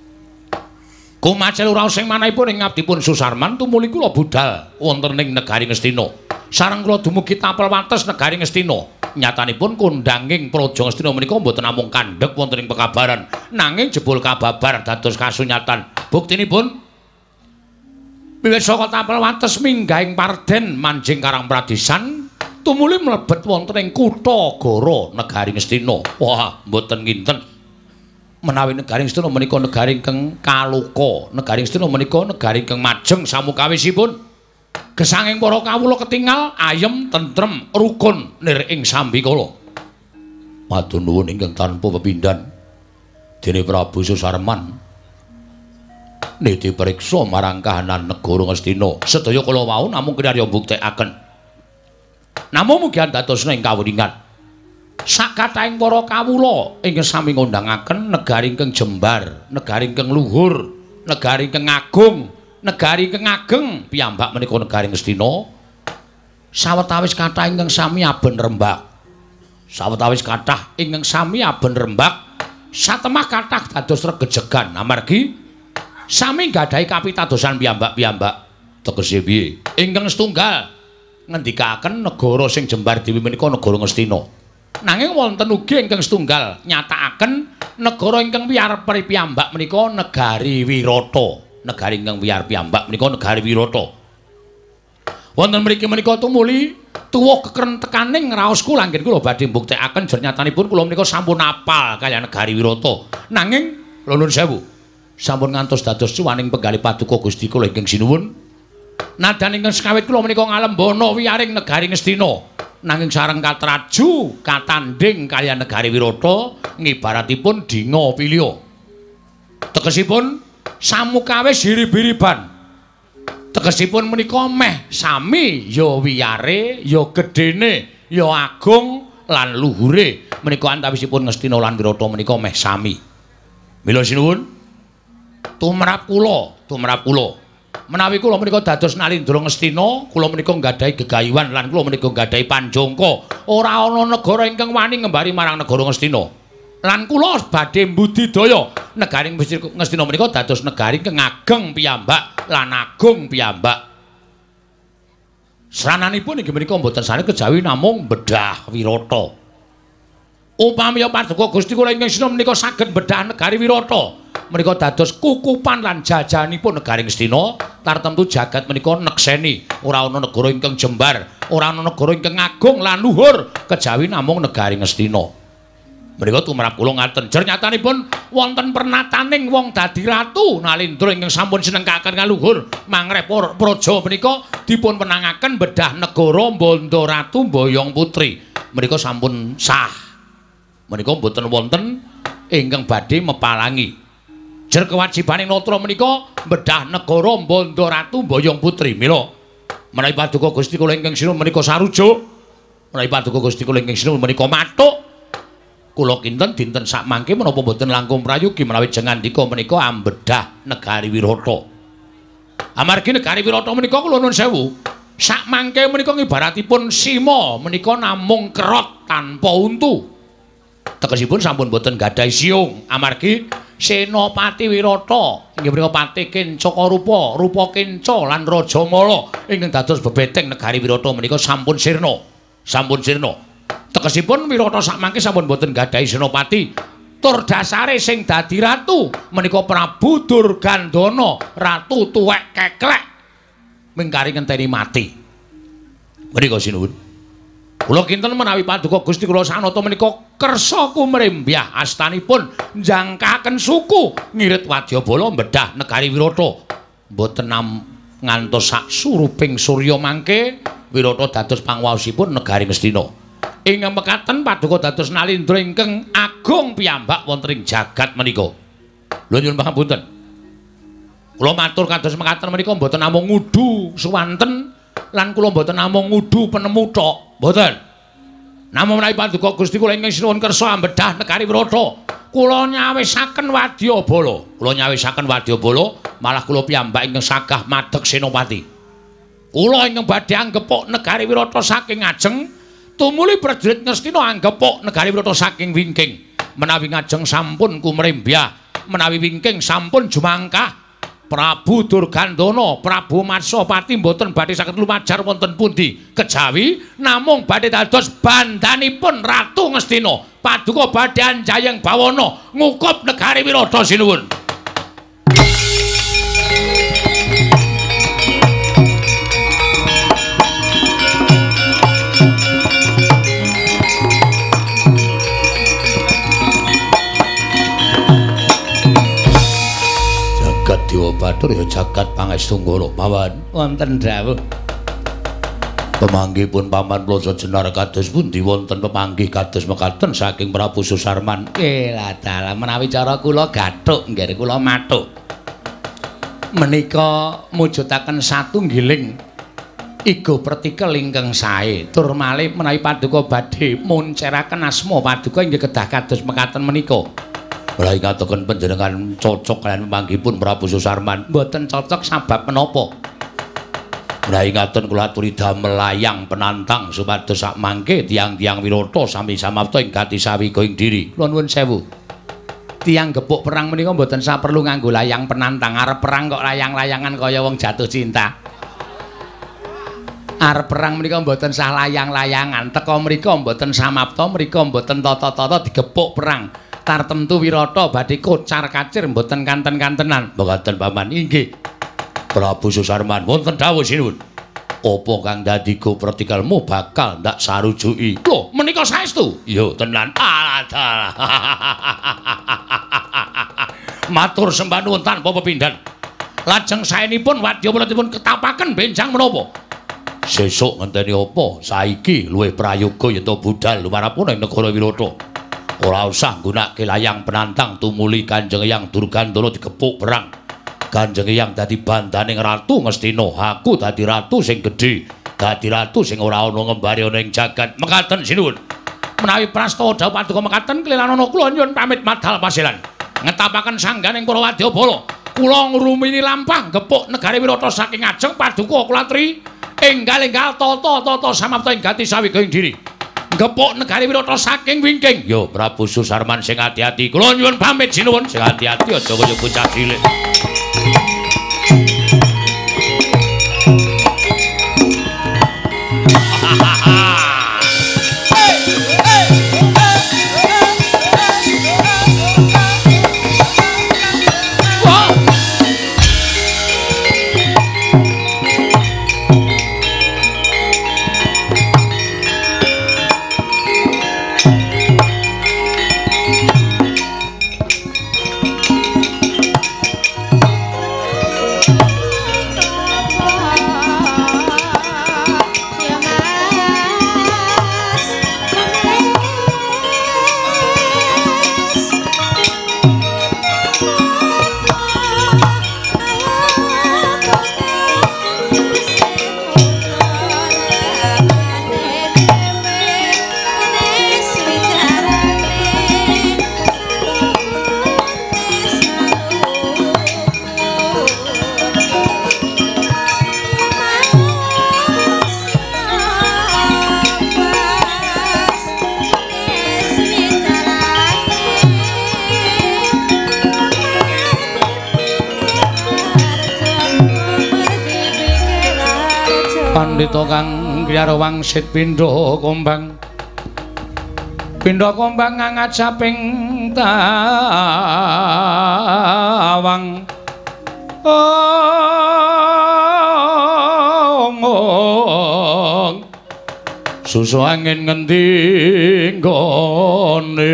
Kumacil raos sing manahipun ing abdipun Susarman tumuli kula budal wonten ing negari Ngastina. Sareng kula dumugi tapel wates negari Ngastina. Nyatanipun kondhanging praja Ngastina menika mboten namung kandhek wonten ing pekabaran, nanging jebul kababar dados kasunyatan. Buktinipun wiwit saka tapel wates minggahing Parden manjing Karang Pradesan tumuli mlebet wonten ing kutha Goro negari Ngastina. Wah, mboten nginten. Menawi negari Ngastina menika negari ingkang kaluka, negari Ngastina menika negari ingkang majeng samukawisipun. Gesanging para kawula ketingal ayem, tentrem, rukun nir ing sambikala. Matur nuwun ingkang tanpa pepindhan. Dene Prabu Susarman niti priksa marang kahanan negara Ngastina. Sedaya kala wau namung kinarya mbuktekaken namung mugi dadosna ing kawuningan sakatahing para kawula ingkang sami ngundhangaken negari ingkang jembar, negari ingkang luhur, negari ingkang agung, negari ingkang ageng piyambak menika negari Ngastina. Sawetawis kathah ingkang sami aben rembag. Sawetawis kathah ingkang sami aben rembag, satemah kathah dados regejegan amargi sami nggadahi kapitadosan piyambak-piyambak. Tegese piye? Ingkang setunggal ngendikaken negara sing jembar dhewe menika negara Ngastina. Nanging wonten ugi ingkang setunggal nyatakaken negara ingkang wiyar piyambak menika negari Wirata. Negari ingkang wiyar piyambak menika negari Wirata. Wonten mriki menika tumuli tuwuh kekrentekaning raos kula anggen kula badhe mbuktekaken jer nyatanipun kula menika sampun apal kaliyan negari Wirata. Nanging nuwun sewu sampun ngantos dados cuwaning penggalih paduka Gusti kula ingkang sinuwun. Nadan ingkang sekawit kula menika ngalembana wiyaring negari Ngastina nanging sareng katraju katanding kaliyan negari Wirata ngibaratipun dinga pilya. Tegesipun samukawis hirib-hiriban. Tegesipun menika meh sami ya wiyare, ya gedene, ya agung lan luhure menika antawisipun Ngastina lan Wirata menika meh sami. Mila sinuwun tumrap kula menawi kula menika dados Narendra Ngastina, kula menika nggadahi gegayuhan lan kula menika nggadahi panjangka ora ana negara ingkang wani ngembari marang negara Ngastina. Lan kula badhe mbudidaya negari Ngastina menika dados negari ingkang ageng piyambak lan agung piyambak. Srananipun inggih menika mboten sanes kejawi namung bedah Wirata. Upami paduka Gusti kula ingkang sina menika saged bedah negari Wirata. Menika dados kukupan lan jajanipun negari Ngastina, tartemtu jagat menika nekseni ora ana negara ingkang jembar, ora ana negara ingkang agung lan luhur kejawi namung negari Ngastina. Menika tumrap kula ngaten. Jer nyatanipun wonten pernataning wong dadi ratu Nalindra ingkang sampun sinengkaken kaluhur mangreh praja menika dipun penangaken bedah negara Banda Ratu Boyong Putri. Menika sampun sah. Menika mboten wonten ingkang badhe mepalangi. Jer kewajibaning natra menika bedah negara Banda Ratu Boyong Putri. Mila menawi paduka Gusti kula ingkang sinuwun menika sarujuk. Menawi paduka Gusti kula ingkang sinuwun menika matuk. Kula kinten dinten sak mangke menapa boten langkung prayogi menawi jengandika menika ambedah negari Wirata. Amargi negari Wirata menika kula nuwun sewu, sak mangke menika ngibaratipun sima menika namung kerot tanpa untu. Tegesipun sampun boten gadhahi siung amargi Senopati Wirata inggih menika Pati Kencaka Rupa, Rupa Kenca lan Raja Mala ingkang dados bebeteng negari Wirata menika sampun sirna. Sampun sirna. Tegesipun Wirata sakmangke sampun boten gadhahi senopati. Tur dasare sing dadi ratu menika Prabu Durgandana, ratu tuwek keklek mingkari ngenteni mati. Menika sinuwun. Kula kinten menawi paduka Gusti kula sanata menika kersa kumrembyah astanipun njangkaken suku ngirit wadyabala mbedah negari Wirata. Mboten ngantos sak suruping surya mangke Wirata dados pangwaosipun negari Ngastina. Ingkang mekaten paduka dados Nalindra ingkang agung piyambak wonten ing jagat menika. Lha nyuwun pangapunten. Kula matur kados mekaten menika mboten namung ngudu suwanten lan kula mboten namung ngudu penemu tok, mboten. Namung menawi paduka Gusti kula ingkang sinuwun kersa ambedah negari Wirata, kula nyawisaken wadyabala. Kula nyawisaken wadyabala, malah kula piyambak ingkang sagah madeg senopati. Kula ingkang badhe anggepuk negari Wirata saking ajeng tumuli prajurit Ngastina anggepuk negari Wirata saking wingking. Menawi ngajeng sampun kumrembyah, menawi wingking sampun jumangkah, Prabu Durgandana, Prabu Matsapati mboten badhe saged lumajar wonten pundi kejawi namung badhe dados bandanipun Ratu Ngastina. Paduka badhe anjayeng bawana ngukup negari Wirata sinuwun. Dewa Bathara ya jagat pangestu-nggara mawon wonten dawuh. Pamanggihipun paman Plaja Jenar kados pundi wonten pamanggih kados mekaten saking Prabu Susarman. Lah dalah menawi cara kula gathuk nggih kula matuk. Menika mujudaken satunggiling iga pertikel ingkang sae. Tur malih menawi paduka badhe munceraken asma paduka inggih kedah kados mekaten menika. Lah ingkatoken panjenengan cocok kaliyan pamanggihipun Prabu Susarman. Mboten cocok sabab menapa? Lah ingaten kula aturi damel layang penantang supados sak mangke tiyang-tiyang Wirata sami samapta ing gati sawiga ing diri. Kula nuwun sewu. Tiyang gepuk perang menika mboten saperlu nganggo layang penantang. Arep perang kok layang-layangan kaya wong jatuh cinta. Arep perang menika mboten sah layang-layangan. Teka mriku mboten samapta, mriku mboten tata-tata digepuk perang. Tartemtu Wirata badhe kocar-kacir mboten kanten-kantenan. Mboten paman inggih. Prabu Susarman wonten dawuh sinuwun. Apa kang dadi go pratikalmu bakal ndak sarujuki? Lho, menika saestu? Iya, tenan. Alah. Matur sembah nuwun tanpa pepindhan. Lajeng saenipun wadyawalanipun ketapaken benjang menapa? Sesuk ngenteni apa? Saiki luwih prayoga yen to budal lumarapun ing negara Wirata. Ora usah nggunakake layang penantang tumuli Kanjeng Hyang Durgandana digepuk perang. Kanjeng Hyang dadi bandaning Ratu Ngastina, aku dadi ratu sing gedhe, dadi ratu sing ora ana ngembare ana ing jagat. Mekaten sinuwun. Menawi prastawa dawuh paduka mekaten kelelana kula nyuwun pamit madhal pasilan. Ngetapaken sangganing para wadyabala. Kula ngrumini lampah gepuk negari Wirata saking ajeng paduka kula aturi enggal-enggal tata-tata samapta ing gati sawiga ing diri. Gepuk negari Wirata saking wingking. Yo Prabu Susarman sing ati-ati. Kula nyuwun pamit sinuwun. Sing ati-ati aja kaya bocah cilik. Pandita kang griyara wangsit pindha kombang ngangajaping tawang susu angin ngendi nggone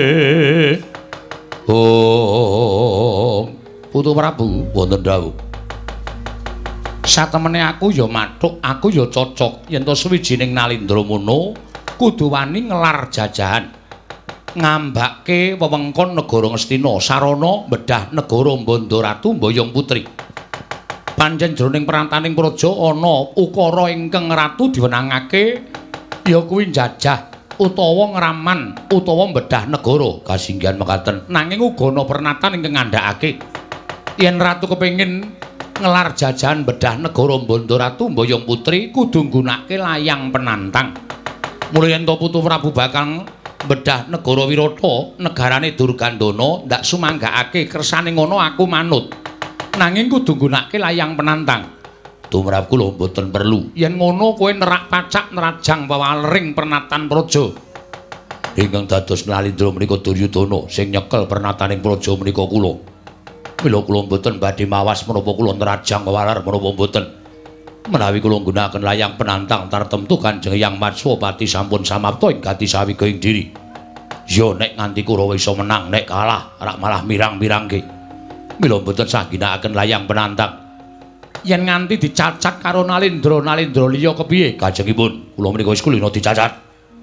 Putu Prabu wonten dawuh satemene aku ya mathuk aku ya cocok yen to suwijining nalindra mono kudu wani ngelar jajahan ngambake wewengkon negara Ngastina sarana bedah negara Bandharatu Mboyong Putri panjen jroning perantaning praja ana ukara ingkang ratu diwenangake ya kuwi njajah utawa ngraman utawa bedah negara kasinggihan mekaten nanging uga ana pernatan ingkang ngandhakake yen ratu kepengin ngelar jajahan bedah negara Bandharatu Mboyong Putri kudu nggunakake layang penantang mulai ento Putu Prabu bakal bedah negara Wirata negarane Durgandana ndak sumanggakake kersane ngono aku manut nanging kudu nggunakake layang penantang tumrap kula mboten perlu yen ngono kowe nerak pacak nerajang pawalering pernatan praja ingkang dados nalindra menika Duryudana sing nyekel pernataning praja menika kula mila kula mboten badhe mawas menapa kula nerajang pawaler menapa mboten menawi kula nggunakaken layang penantang tartemtu Kanjeng Hyang Matswapati sampun samapta ing gati sawiga ing diri. Ya nek nganti Kurawa iso menang, nek kalah rak malah mirang-mirangke. Mila mboten sah ginakaken layang penantang. Yen nganti dicacat karo nalindra liya kepiye kajengipun? Kula menika wis kulina dicacat.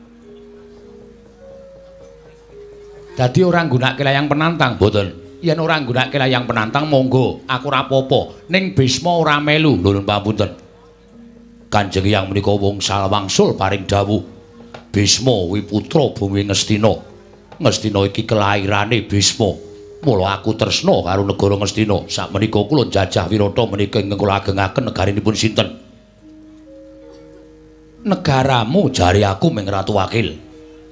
Dadi ora nggunakake layang penantang, mboten. Yen ora nggunakake layang penantang monggo, aku ora apa-apa. Ning Bisma ora melu, nuwun pamunten. Kanjeng Hyang menika wangsul wangsul paring dawuh Bisma kuwi putra bumi Ngastina. Ngastina iki kelairane Bisma. Mula aku tresna karo negara Ngastina. Sakmenika kula njajah Wirata menika ingkang kula agengaken negarinipun sinten? Negaramu jare aku ming Ratu Wakil.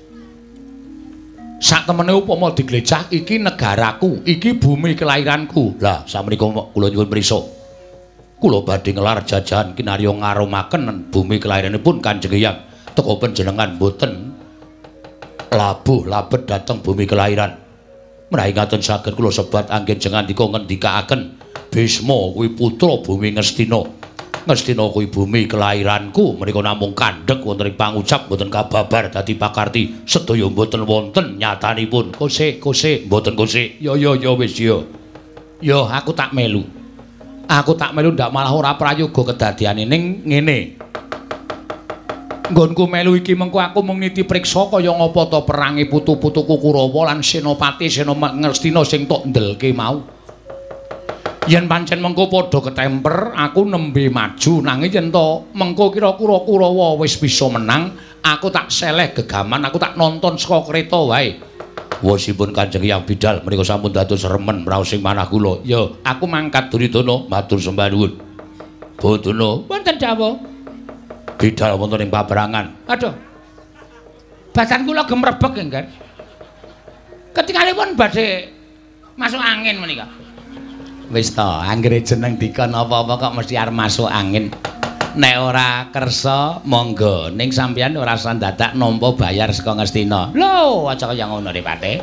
Saktemene upama diglejah iki negaraku, iki bumi kelairanku. Lah sakmenika kula nyuwun prisa. Kula badhe ngelar jajahan kinarya ngaromaken bumi kelairanipun Kanjeng Hyang. Teka panjenengan mboten labuh labet dhateng bumi kelairan. Menawi ngaten saged kula sebat anggen ngandika ngendikaaken Bisma kuwi putra bumi Ngastina. Ngastina kuwi bumi kelairanku menika namung kandhek wonten ing pangucap mboten kababar dadi pakarti sedaya mboten wonten nyatanipun. Kosik mboten kosik. Ya wis ya. Ya aku tak melu. Aku tak melu ndak malah ora prayoga kedadiane ning ngene. Nggonku melu iki mengko aku mung niti priksa kaya ngapa to perange putu-putuku Kurawa lan Senopati Ngastina sing tok ndelke mau. Yen pancen mengko padha ketemper, aku nembe maju nanging yen to mengko kira-kira Kurawa wis bisa menang, aku tak seleh gegaman, aku tak nonton saka kreta wae. Wasipun Kanjeng Hyang Bidal menika sampun dados remen mraos ing manah kula. Ya, aku mangkat Duryudana matur sembah nuwun. Bodana wonten dawuh. Bidal wonten ing paberangan. Aduh. Badan kula gemrebeg nggih. Ketikalipun badhe masuk angin menika. Wis to, anggere jeneng dikon apa-apa kok mesti arep masuk angin. Nek ora kersa monggo ning sampeyan ora usah dadak nampa bayar saka Ngastina. Lho, aja kaya ngono Ripate.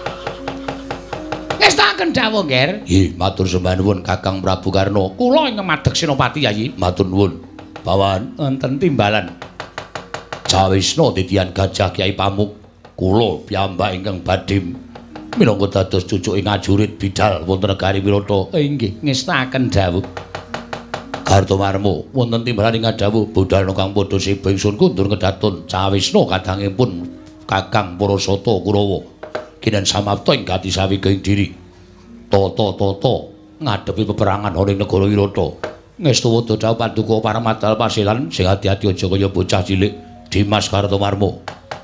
Ngestaken dawuh, Nger. Nggih, matur sembah nuwun Kakang Prabu Karna. Kula ing madheg Senopati Yayi, matur nuwun. Bawan wonten timbalan. Jawisna titian Gajah Kyai Pamuk. Kula piyambak ingkang badhe minangka dados cucuking ngajurit Bidal wonten negari Wirata. Inggih, ngestaken dawuh. Kartomarmo wonten timbalan ing dawuh budal kang padha seba ingsun kundur ngedatun Cawisna kadangipun Kakang Parasata Kurawa kinen samapta ing gati sawiga ing diri tata-tata ngadepi peperangan ana ing negara Wirata ngestu wada dawuh Paduka Paramadal Pasilan sing ati-ati aja kaya bocah cilik Dimas Kartomarmo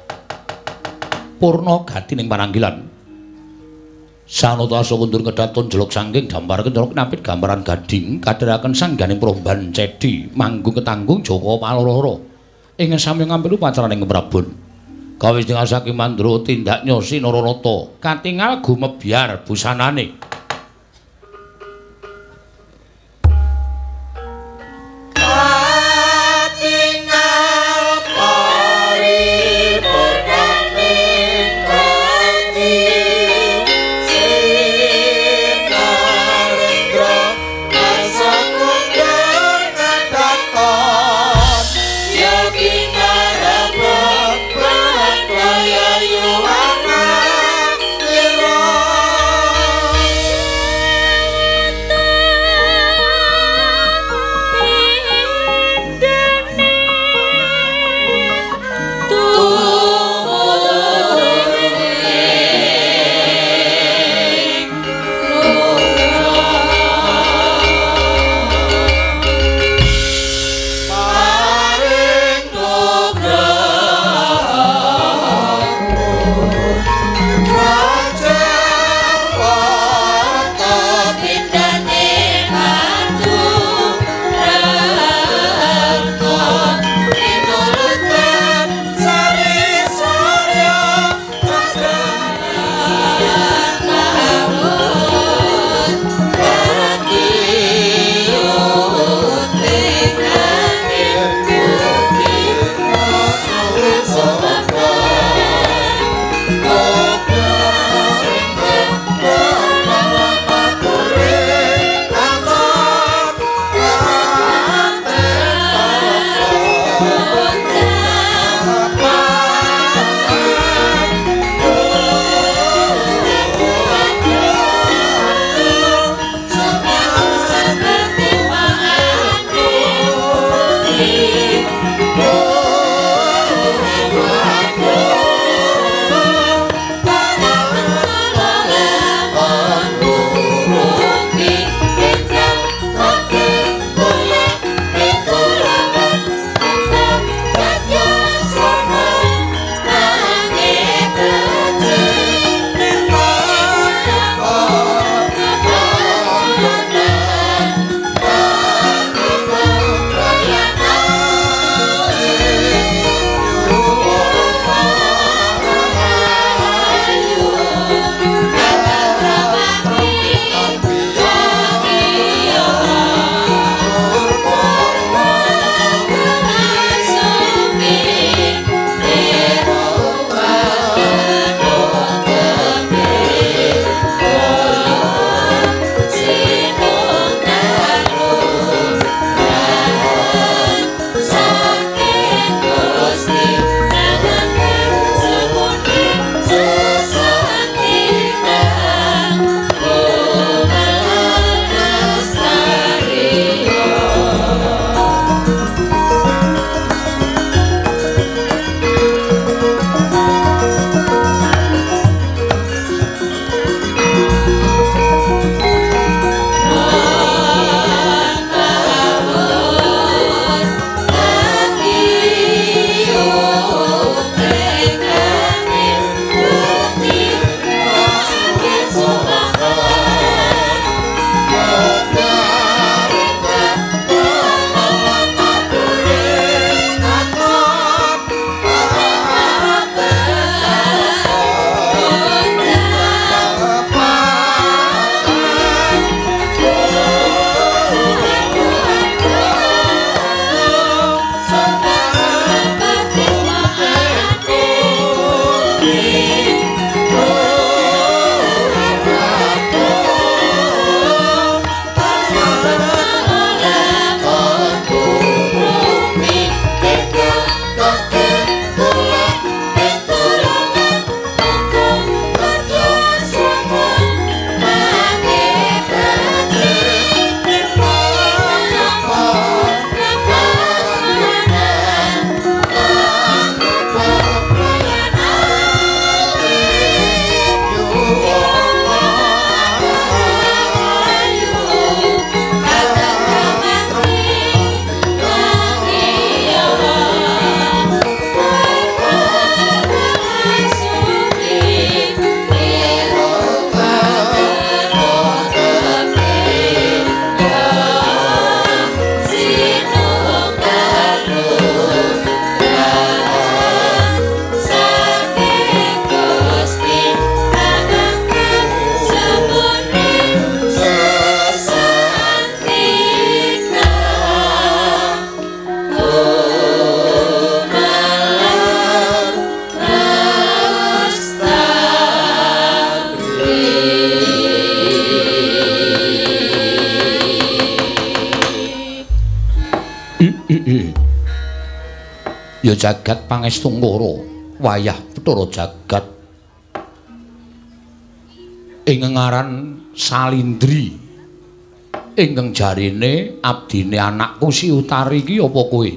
purna gati ning pananggilan Sanata asa kundur ngedatun jeluk sangking gambar kendaraan napit gambaran gading kadheraken sangganing Promban Cedi manggung ketanggung Joko Paloro ing sami ngambil upacaraning Prabon kawis dengan saking mandro tindak nyosi Naranata katingal gumebyar busanane Ya jagat pangestu ngoro wayah Bathara Jagat ing ngaran Salindri ingkang jarine abdine anakku si Utari iki apa kowe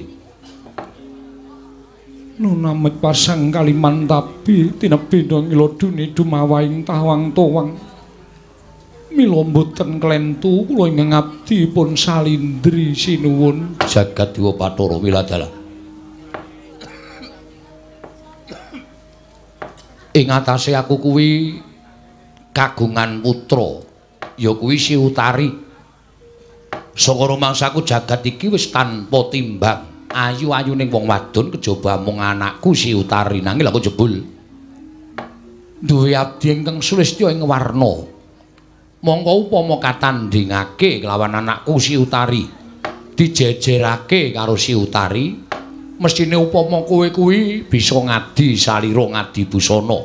nunamet pasang Kalimantabi tinebena ngiloduni dumawaing tawang towang mila mboten klentu kula ingkang abdi pun Salindri sinuwun jagat Dewa Bathara Wiladala. Ing atase aku kuwi kagungan putra, ya kuwi Si Utari. Saka rumangsaku jagat iki wis tanpa timbang. Ayu-ayuning wong wadon kejaba mung anakku Si Utari, nanging aku jebul duwe abdi ingkang sulistya ing warna. Mongko upama katandhingake kelawan anakku Si Utari, dijejerake karo Si Utari, mestine upama kowe kuwi bisa ngadi salira ngadi busana.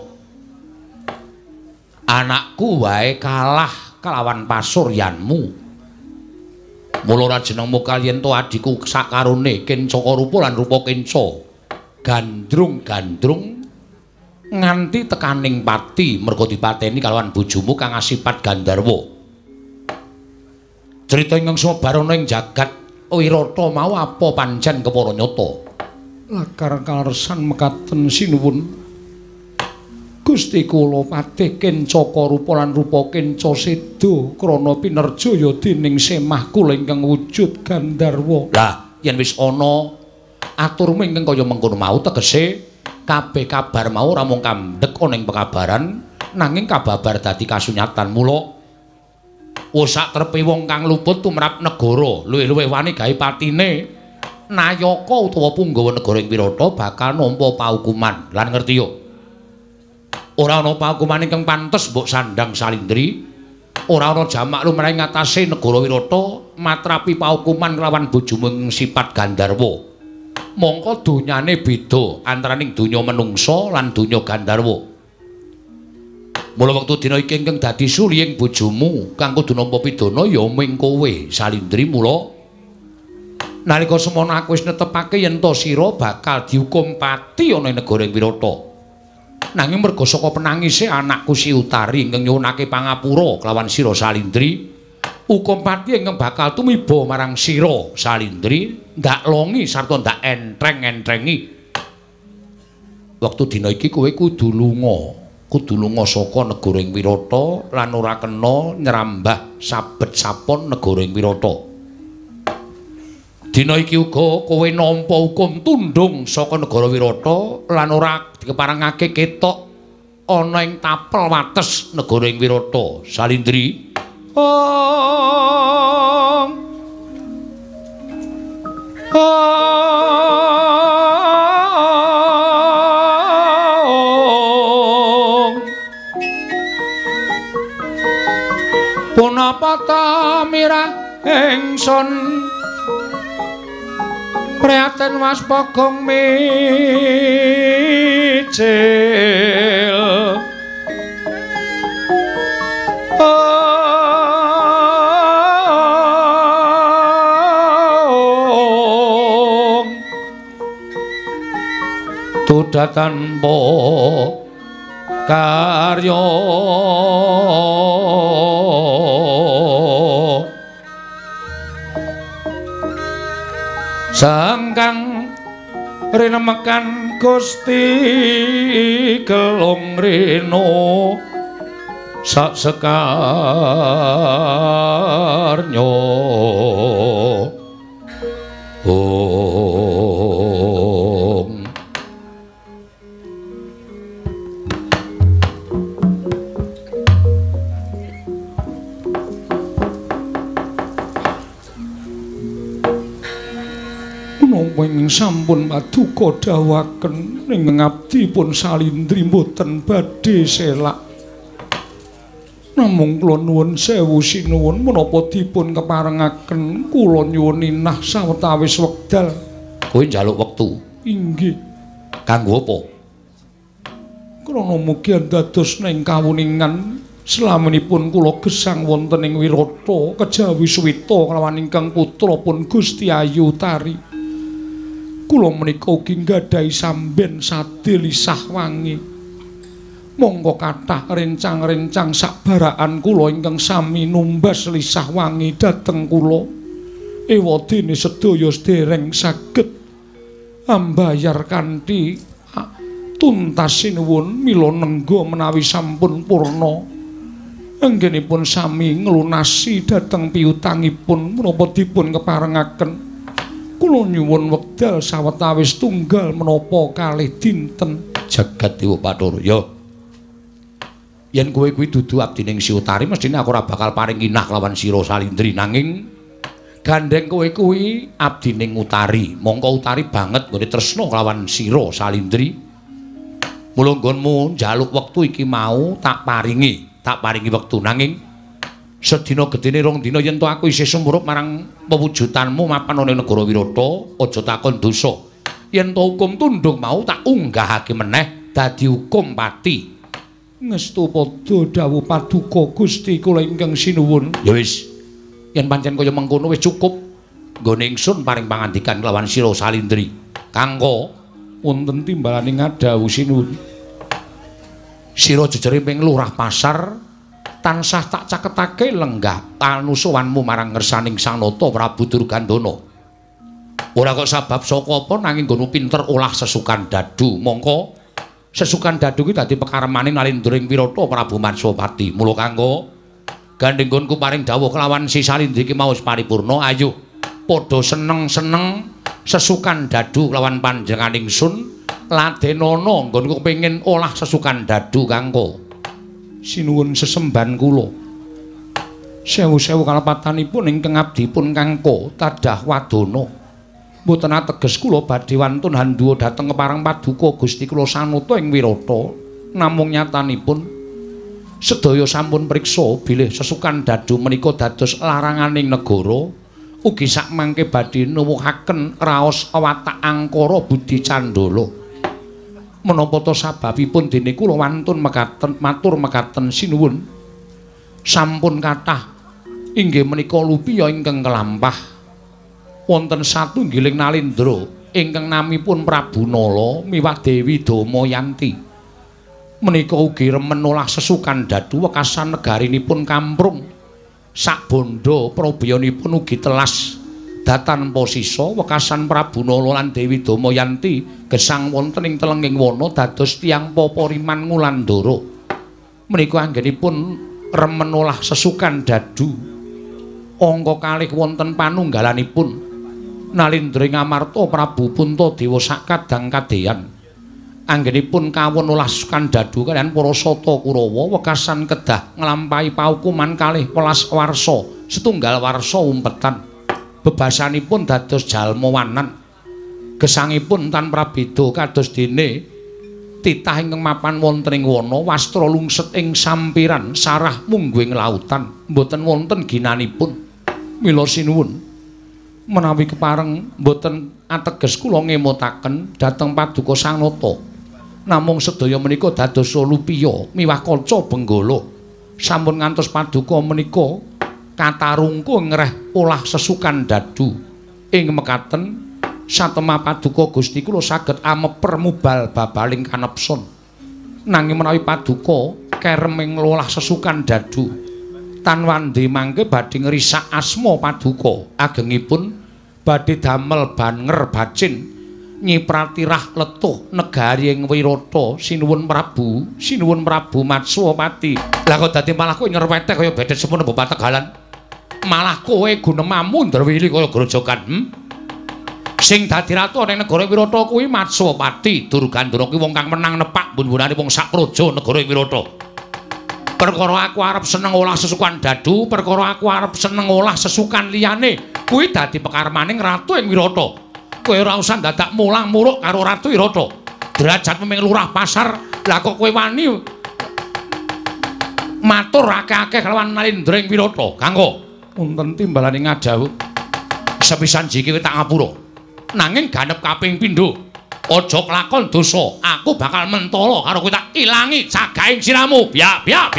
Anakku wae kalah kelawan pasuryanmu. Mula jenengmu kaliyan to adiku sakarone Kencaka rupa lan rupa kenca. Gandrung-gandrung nganti tekaning pati merga dipateni kalawan bojomu kang asipat Gandarwa. Crita ingkang sumebarana ing jagat Wirata mau apa pancen kepara nyata? Lakar kalersan mekaten sinuwun. Gusti kula patih Kencaka rupa lan rupa kenca seda krana pinerjaya dening semah kula ingkang wujud Gandarwa. Lah, yen wis ana aturmu ingkang kaya mengkono mau tegese kabeh kabar mau ora mung kandhek ana ing pekabaran nanging kababar dadi kasunyatan. Mula sak trepe wong kang luput tumrap negara luwih-luwih wani gawe patine nayaka utawa punggawa negara ing Wirata bakal nampa paukuman. Lan ngerti yo, ora ana paukuman ingkang pantes mbok sandang Salindri, ora ana jamak lumrah ing atase negara Wirata matrapi paukuman kelawan bojomu ing sipat Gandarwa. Mongko donyane beda antaraning donya menungsa lan donya Gandarwa. Mula wektu dina iki ingkang dadi suli ing bojomu kang kudu nampa pidana ya mung kowe Salindri. Mula nalika semono aku wis netepake yen to sira bakal dihukum pati ana ing negara Wirata. Nanging merga saka penangise anakku Si Utari ingkang nyuwunake pangapura kelawan sira Salindri, hukum pati ingkang bakal tumiba marang sira Salindri ndak longi sarta ndak entreng-entrengi. Wektu dina iki kowe kudu lunga saka negara ing Wirata lan ora kena nyrambah sabet sapon negara ing Wirata. Dina iki uga kowe nampa hukum tundung saka negara Wirata lan ora dikeparengake ketok ana ing tapel wates negara ing Wirata Salindri. Punapa ta mirah ingsun prihatin was pogong micil. Tudatan po karya sangkang rinemekan Gusti gelung rino sak sekarnya. Wing sampun paduka dawaken ing ngabdi pun Salindri mboten badhe selak. Namung kula nuwun sewu sinuwun menapa dipun keparengaken kula nyuwun inah sawetawis wekdal. Kowe njaluk wektu? Inggih. Kanggo apa? Krana mugi dados ning kawuningan slaminipun kula gesang wonten ing Wirata kejawi suwita kelawan ingkang putra pun Gusti Ayu Utari. Kula menika ugi nggadahi samben sadhe lisah wangi. Monggo kathah rencang-rencang sakbaraan kula ingkang sami numbas lisah wangi dhateng kula. Ewadene sedaya sedereng saged ambayar kanthi tuntas sinuwun mila nengga menawi sampun purna. Anggenipun sami nglunasi dhateng piutangipun menapa dipun keparengaken. Kula nyuwun wekdal sawetawis tunggal menapa kalih dinten. Jagat Dewa Bathara. Ya, yen kowe kuwi dudu abdining Si Utari mestine aku ora bakal paring kinah lawan sira Salindri, nanging gandeng kowe kuwi abdining Utari, mongko Utari banget nggone tresna lawan sira Salindri. Mula nggonmu njaluk wektu iki mau tak paringi wektu, nanging sedina gedene rong dina yen to aku isih sumurup marang pewujudanmu mapan ana negara Wirata, aja takon dosa. Yen to hukum tunduk mau tak unggahake meneh dadi hukum pati. Ngestu padha dawuh paduka Gusti kula ingkang sinuwun. Ya wis, yen pancen kaya mengkono wis cukup. Nggone ingsun paring pangandikan kelawan sira Salindri. Kangka wonten timbalaning ngadhawuh sinuwun. Sira jejere ping lurah pasar tansah tak caketake lenggah panusuwanmu marang ngersaning Sanata Prabu Durgandana. Ora kok sabab saka apa nanging nggonmu pinter olah sesukan dadu. Mongko sesukan dadu kuwi dadi pekaremaning Nalindring Wirata Prabu Matswapati. Mula kanggo gandeng nggonku paring dawuh kelawan si Salindri iki mau wis paripurna. Ayo padha seneng-seneng sesukan dadu kelawan panjenenganing sun ladenana nggonku kepengin olah sesukan dadu kanggo sinuwun sesemban kula. Sewu-sewu kalepatanipun ingkang abdipun kangka tadah wadana. Mboten ateges kula badhe wantun handhuwa dhateng kepareng paduka Gusti kula Sanata ing Wirata. Namung nyatanipun sedaya sampun priksa bilih sesukan dadu menika dados laranganing negara. Ugi sak mangke badhe nuwuhaken raos watak angkara budi candala. Menapa to sababipun dene kula wantun mekaten matur mekaten sinuwun. Sampun kathah inggih menika lupiya ingkang kelampah. Wonten satunggiling Nalindra ingkang namipun Prabu Nala miwah Dewi Damayanti. Menika ugi remen olah sesukan dadu wekasan negarinipun kamprung. Sak bondo prabayanipun ugi telas datan posisa wekasan Prabu Nala lan Dewi Damayanti gesang wonten ing telenging wana dados tiyang papariman Ngulandara. Menika anggenipun remen olah sesukan dadu. Angka kalih wonten panunggalanipun Nalindring Amarta Prabu Puntadewa sakadang kadeyan. Anggenipun kawon olah sesukan dadu kaliyan para sata Kurawa wekasan kedah nglampahi paukuman kalih welas warsa setunggal warsa umpetan. Bebasanipun dados jalma wanan. Gesangipun tan prabeda kados dene titah ingkang mapan wonten ing wana wastra lungset ing sampiran sarah mungguing lautan mboten wonten ginanipun. Mila sinuwun menawi kepareng mboten ateges kula ngemutaken dhateng paduka Sanata. Namung sedaya menika dados lupiya miwah kaca benggala. Sampun ngantos paduka menika katarungku ngreh olah sesukan dadu. Ing mekaten satemah paduka Gusti kula saged ameper mubal babaling kanepson. Nanging menawi paduka kereming olah sesukan dadu tan wandhe mangke badhe ngrisak asma paduka agengipun badhe damel banger bacin nyipratirah letuh negari ing Wirata sinuwun Prabu Matswapati. Lah kok dadi malah kowe nyerweteh kaya bedet semono Bapak Tegalan. Malah kowe gunemamu ndrawili kaya grojogan. Sing dadi ratu ning negara Wirata kuwi Matswapati. Durgandana kuwi wong kang menang nepak bun-bunane wong sak praja negara Wirata. Perkara aku arep seneng olah sesukan dadu, perkara aku arep seneng olah sesukan liyane, kuwi dadi pekaremaning ratu ing Wirata. Kowe ora usah dadak mulang-muruk karo Ratu Wirata. Derajat memeng lurah pasar, lah kok kowe wani matur akeh-akeh kelawan Nalindring Wirata. Kanggo wonten timbalaning ngadhawuh. Sepisan jiki kowe tak ngapura. Nanging ganep kaping pindho, aja kelakon dosa. Aku bakal mentala karo kowe tak ilangi cagaing siramu. Biak.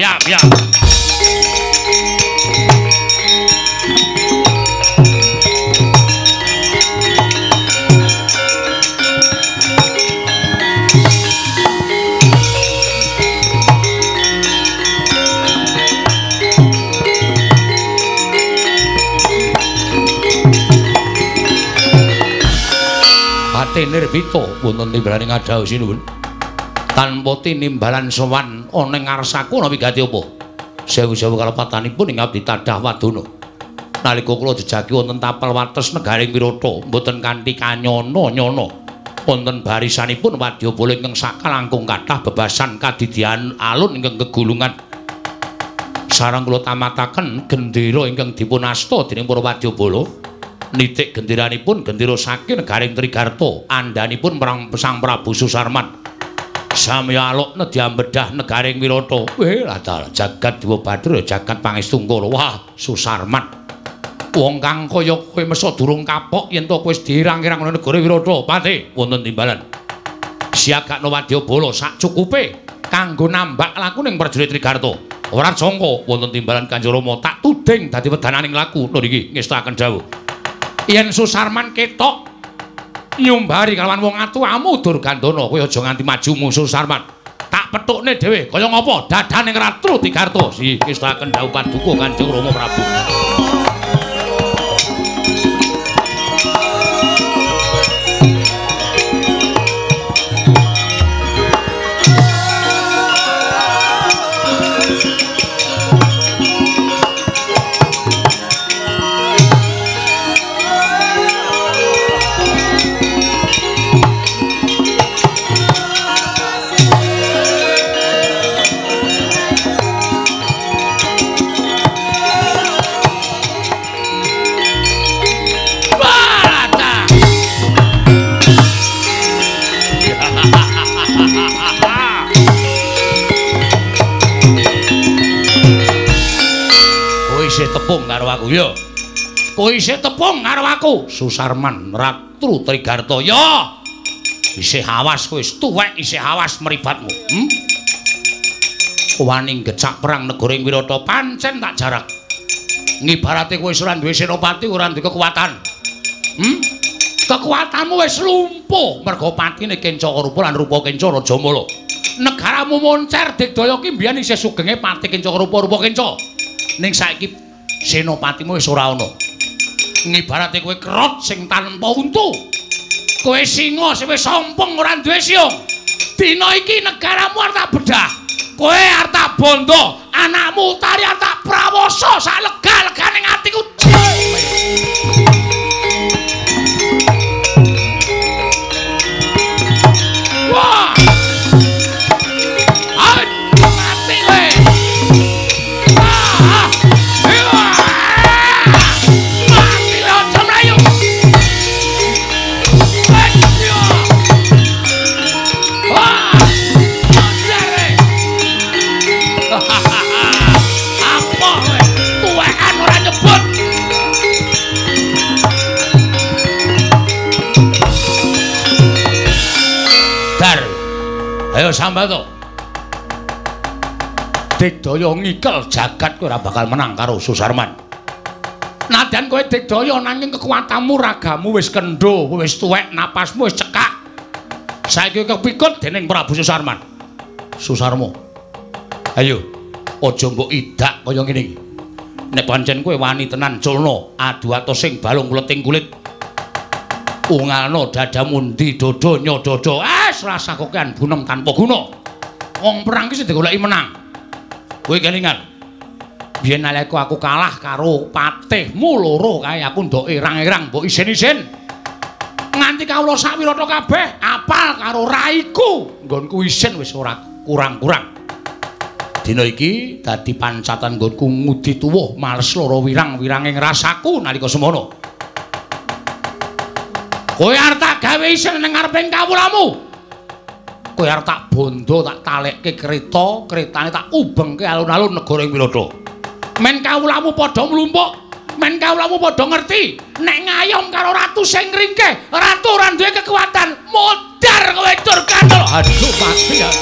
Nirbita wonten timbalaning ngadhawuh sinuwun. Tanpa tinimbalan sowan ana ing ngarsaku ana wigati apa? Sewu-sewu kalepatanipun ing abdi tadah wadana. Nalika kula jejagi wonten tapel wates negaring Wirata mboten kanthi kanyana-nyana. Wonten barisanipun wadyabala ingkang saka langkung kathah bebasan kadidyan alun ingkang kegulungan. Sareng kula tamataken gendera ingkang dipunasta dening para wadyabala. Nitik genderanipun gendera saking negaring Trigarta, andhanipun marang Sang Prabu Susarman. Samya aluk nedya mbedah negaring Wirata. Ladal jagat Dewa Bathara, jagat Pangestungkara. Wah, Susarman. Wong kang kaya kowe mesa durung kapok yen to kowe wis dirang-irang ana negara Wirata. Pati, wonten timbalan. Siagakna wadyabala sak cukupe kanggo nambak laku ning prajurit Trigarta. Ora jangka wonten timbalan Kanjeng Rama tak tuding dadi wedananing laku. Lho niki ngestaken dawuh. Yen Susarman ketok nyumbari kalawan wong atuwamu Durgandana, kowe aja nganti maju musuh Susarman. Tak petukne dhewe kaya ngapa dadaning Ratu Trigarta. Si ngestaken dawuh paduka Kanjeng Rama Prabu. Tepung karo aku ya. Kowe isih tepung karo aku, Susarman Ratu Trigarta. Ya. Isih awas kowe wis tuwek, isih awas mribatmu. Wani gecak perang negara Wirata pancen tak jarak. Ngibarate kowe wis ora duwe senopati, ora duwe kekuatan. Kekuatanmu wis lumpuh merga patine Kencarupa lan Rupa Kenca Raja Mala. Negaramu moncer digdaya ki mbiyen isih sugenge pati Kencarupa Rupa Kenca. Ning saiki senopatimu wis ora ana. Ngibarate kowe kerot sing tanpa untu. Kowe singa sing wis sompong ora duwe siung. Dina iki negaramu arep tak bedah. Kowe arep tak bondo, anakmu Utari arep tak prawasa sak lega-legane atiku. Wah! Mati kowe. Ayo sambato. Digdaya ngikel jagat kowe ora bakal menang karo Susarman. Nadyan kowe digdaya nanging kekuatanmu ragamu wis kendho, wis tuwek, napasmu wis cekak. Saiki kepikut dening Prabu Susarman. Susarmo. Ayo, aja mbok idak kaya ngene iki. Nek pancen kowe wani tenan culna, adu atos sing balung kleting kulit. Ungalno dadamu ndi dodo nyododo. Rasa kokean bunem tanpa guna. Wong perang ki sing digoleki menang. Kowe kelingan. Biyen nalika aku kalah karo patihmu loro kae aku ndok irang-irang mbok isin-isin. Nganti kawula sak Wirata kabeh apal karo raiku. Nggonku isin wis ora kurang-kurang. Dina iki dadi pancatan nggonku ngudi tuwuh males lara wirang-wiranging rasaku nalika semono. Kowe arep tak gawe isin ning ngareping kawulamu. Kowe arep tak bondo, tak talekke kereta, keretane tak ubengke alun-alun negara Wirata. Men kawulamu padha mlumpuk, men kawulamu padha ngerti, nek ngayom karo ratu sing ringkeh, ratu ora duwe kekuatan, modar kowe Durgandana. Aduh mati ya.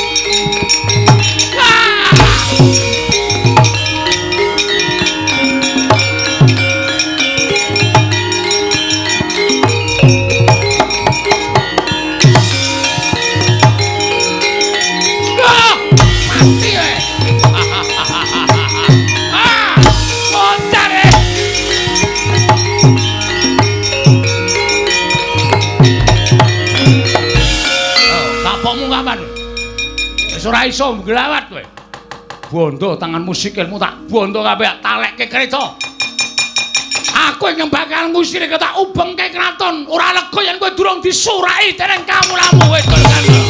Ora iso nglawat kowe. Bondo tanganmu sikilmu tak bondo kabeh tak talekke kereta. Aku yang bakal ngusir ketak ubengke kraton. Ora lega yen kowe durung disurai dening kamulamu wis Durgandana.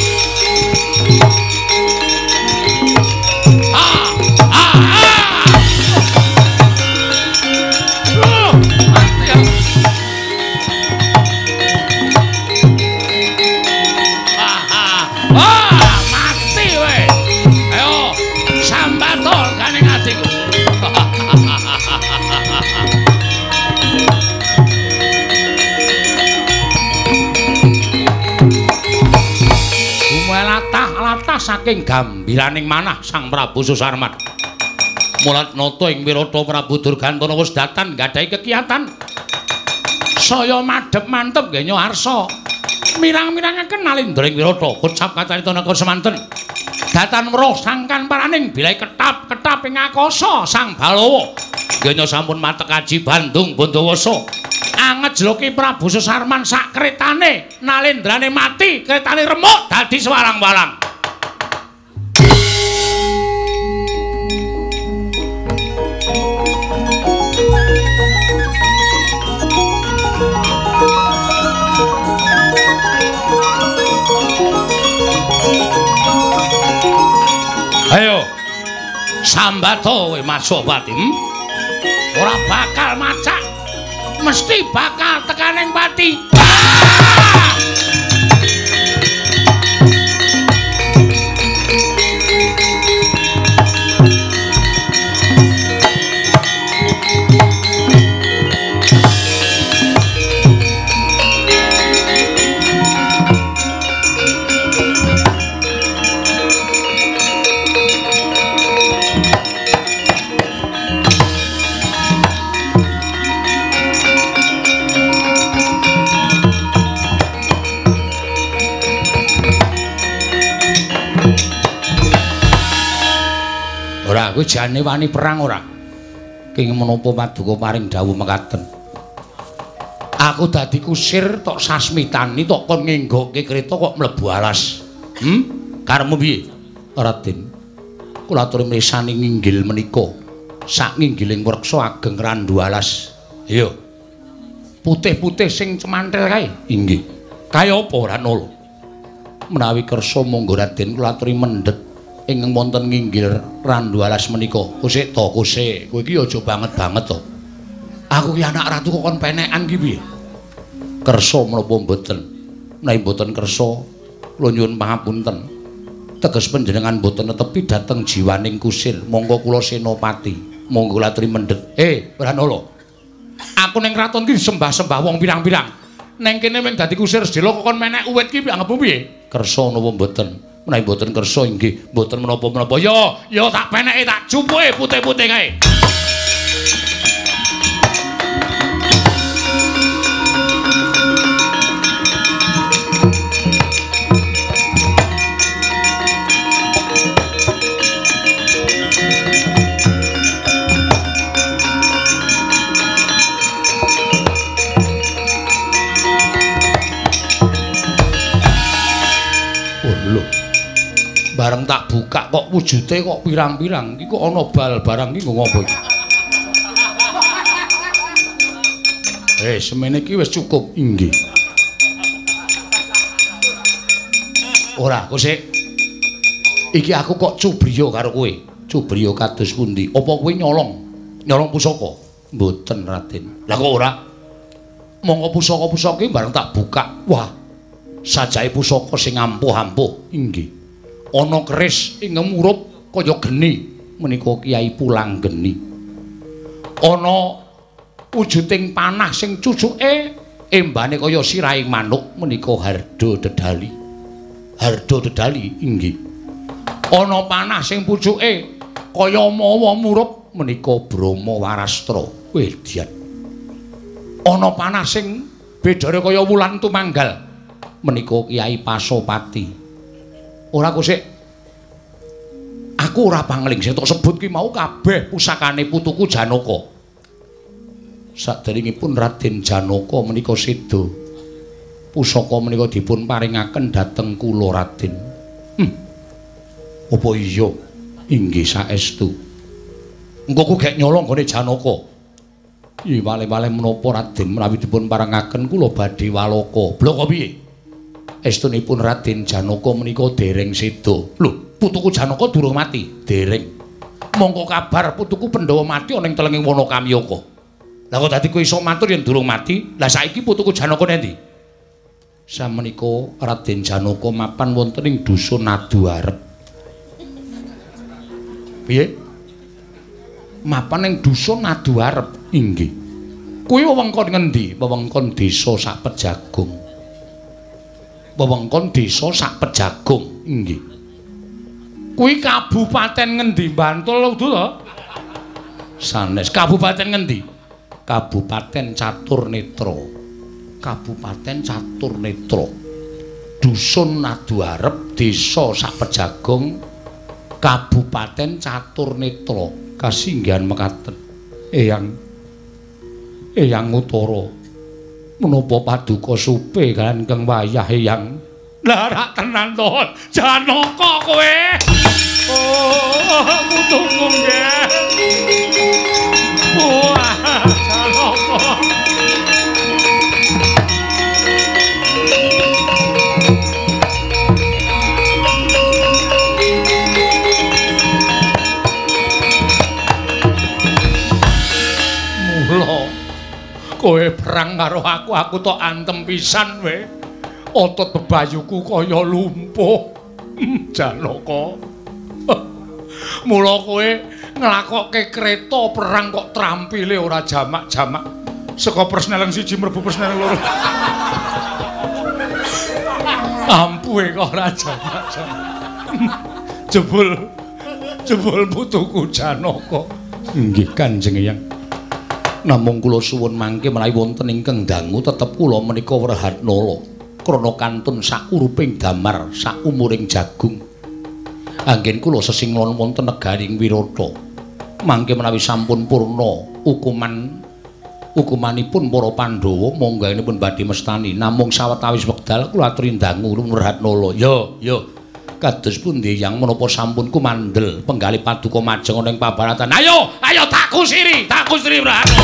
Saking gambiraning manah Sang Prabu Susarman. Mulat nata ing wirata Prabu Durgantana wis datan nggadahi kekiyatan. Saya madhep mantep nggih arsa. Mirang-mirangaken nalindring wirata kocap kacarita neka semanten. Datan weruh sangkan paraning bilai ketap-ketap ing akasa Sang Balawa. Nggih sampun matek aji Bandung Bondowasa. Angejloki Prabu Susarman sak kretane nalendrane mati, kretane remuk dadi sewalang-walang. Ayo sambata kowe Masopati. Ora bakal macak. Mesti bakal tekaning pati. Kowe jane wani perang ora? King menapa paduka paring dawuh mekaten. Aku dadi kusir tok sasmitani tok kon ngenggokke kreta kok mlebu alas. Karepmu piye? Raden. Kula aturi mirsani nginggil menika. Sak nginggiling wreksa ageng randu alas. Iya. Putih-putih sing cemantel kae. Inggih. Kaya apa Ranala? Menawi kersa monggo Raden kula aturi mendhet ing wonten nginggil randu alas menika. Kusik to, kusik. Kowe iki aja banget-banget to. Aku ki anak ratu kok kon penekan ki piye? Kersa menapa mboten? Menawi mboten kersa, kula nyuwun pangapunten. Teges panjenengan mboten netepi dhateng jiwaning kusir. Monggo kula senopati. Monggo kula aturi mendhet. Ranala. Aku ning kraton ki sembah-sembah wong pirang-pirang. Neng kene mung dadi kusir sedela kok kon menek uwit ki anggepmu piye? Kersa napa mboten? Menawi mboten kersa inggih mboten menapa-menapa. Ya tak peneki tak jupuke putih-putih kae. Bareng tak buka kok wujude kok pirang-pirang iki kok ana bal barang iki ngopo iki. Semene iki wis cukup inggih. Ora, Kusik. Iki aku kok cubriya karo kowe. Cubriya kados pundi? Apa kowe nyolong? Nyolong pusaka? Mboten, Raden. Lah kok ora? Monggo pusaka-pusaka iki bareng tak buka. Wah. Sajahe pusaka sing ampuh-ampuh. Inggih. Ana keris ing ngemurup kaya geni menika Kyai Pulang Geni. Ana wujuding panah sing cucuke embane kaya sirahing manuk menika Harda Dedali. Harda Dedali inggih. Ana panah sing pucuke kaya mawa murup menika Brahma Warastra. Wedyan. Ana panah sing bedane kaya wulan tumanggal menika Kyai Pasopati. Ora Kusik. Aku ora pangling sing tok sebut ki mau kabeh pusakane putuku Janaka. Saderengipun Raden Janaka menika seda. Pusaka menika dipun paringaken dhateng kula Raden. Apa iya? Inggih saestu. Engko ku gek nyolong gone Janaka. Iya malih-malih menapa Raden menawi dipun parengaken kula badhe walaka. Bloko piye? Estunipun Raden Janaka menika dereng seda. Lho, putuku Janaka durung mati. Dereng. Mongko kabar putuku Pandhawa mati ana ing telenging Wanakamyaka. Lah kok dadi kowe iso matur yen durung mati? Lah saiki putuku Janaka nendi? Samenika Raden Janaka mapan wonten ing Dusun Aduarep. Piye? Mapan ing Dusun Aduarep. Inggih. Kuwi wewengkon ngendi? Wewengkon desa Sakpejagung. Wewengkon desa Sakpejagung. Inggih. Kuwi kabupaten ngendi? Bantul to? Sanes. Kabupaten ngendi? Kabupaten Caturnetra. Kabupaten Caturnetra. Dusun Aduarep, desa Sakpejagung, Kabupaten Caturnetra. Kasinggihan mekaten. Eyang Utara. Menapa paduka supe kan keng wayah Eyang? Lah rak tenan to, Janaka kowe. Oh, putuku nggih. Wah, Janaka. Mula kowe perang karo aku tok antem pisan we. Otot bebayuku kaya lumpuh. Janaka. Mula kowe nglakokke kreta perang kok trampile ora jamak-jamak. Saka persneleng siji mlebu persneleng loro. Ampuhe kok ora jamak-jamak. Jebul putuku Janaka. Nggih Kanjeng Eyang. Namung kula suwun mangke menawi wonten ingkang dangu tetep kula menika Werhatnala krana kantun sak uruping damar sak umuring jagung. Anggen kula sesinggon wonten negaring Wirata. Mangke menawi sampun purna hukumanipun para Pandhawa mongganipun badhe mestani. Namung sawetawis wekdal kula aturi dangu Werhatnala. Ya. Kados pundi Yang menapa sampun kumandel penggalih paduka majeng ana ing pabaratan. Ayo tak kusiri Werhatnala.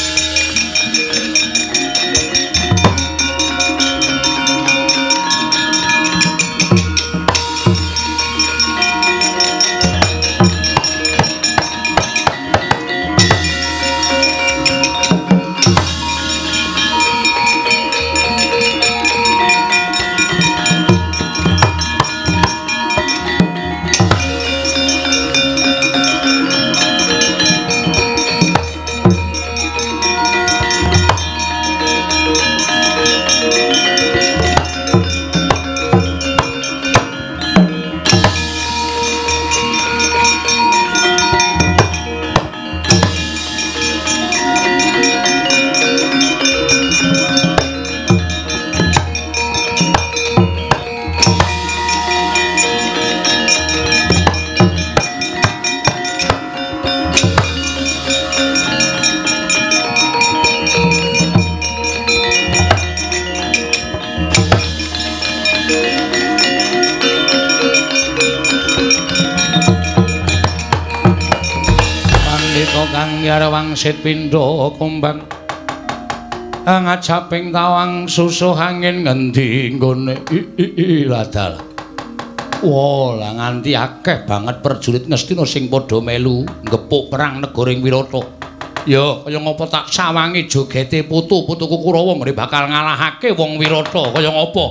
Wangsit pindha kumbang ngajaping tawang susuh angin ngendi nggone ladal. Wah, nganti akeh banget prajurit Ngastina sing padha melu ngepuk perang negaring Wirata. Ya, kaya ngapa tak sawangi jogete putuku Kurawa ngene bakal ngalahake wong Wirata kaya ngapa?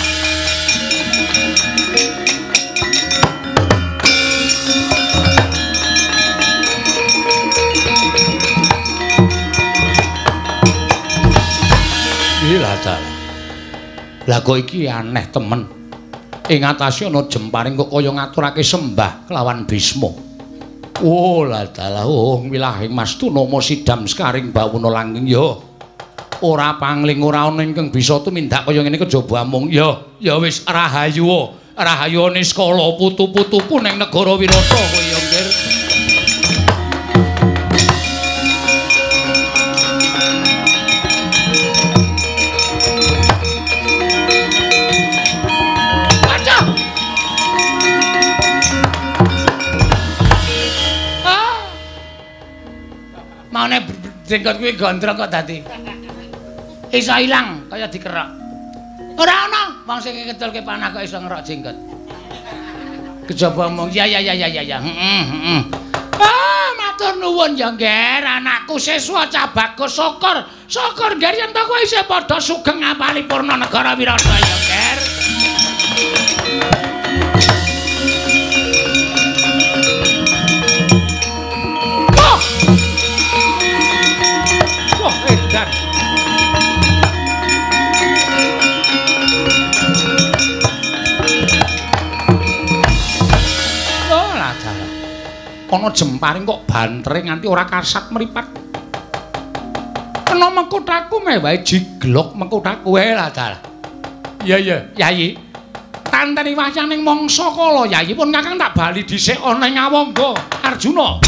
Lah kok iki aneh temen. Ing atase ana jemparing kok kaya ngaturake sembah kelawan Bisma. Oh lah dalah wilahing Mastuna Sidam Skaring Bawuna Langgeng ya. Ora pangling ora ana ingkang bisa tumindak kaya ngene kejaba mung ya wis rahayu. Rahayu Niskala putu-putuku ning negara Wirata kowe ya nggir. Mangane jenggot kuwi gondrong kok dadi. Iso ilang kaya dikerok. Ora ana wong sing ngedolke panah kok iso ngerok jenggot. Kejaba omong ya. Heeh. Ah, matur nuwun ya, Nger. Anakku siswa Cabagus syukur. Syukur Nger yen to kowe isih padha sugeng ngapali purna negara Wirata ya, Nger. Wah, edan. Ana jemparing kok bantere nganti ora kasat mripat. Kena mengkotaku meh wae jiglok mengkotaku wae lah dal. Iya, Yayi. Tanteni wayang ning mangsa kala, Yayi pun Kakang tak bali dhisik ana ing Awangga Arjuna.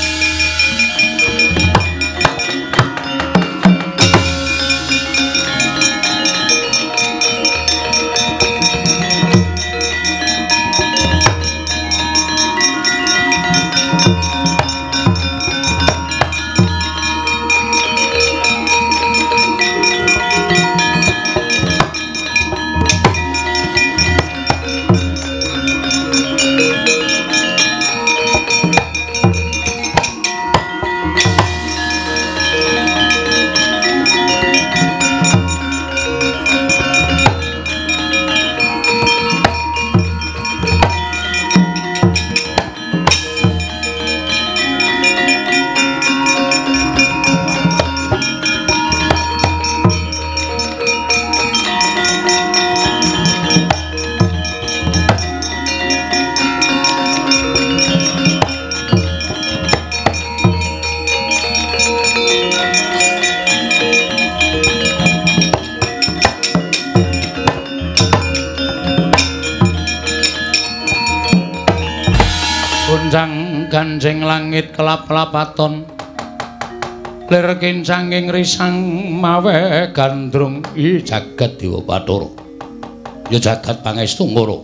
Ganjeng langit kelap-kelapaton lir kincanging risang mawe gandrung i jagat Dewa Bathara ya jagat pangestu ngoro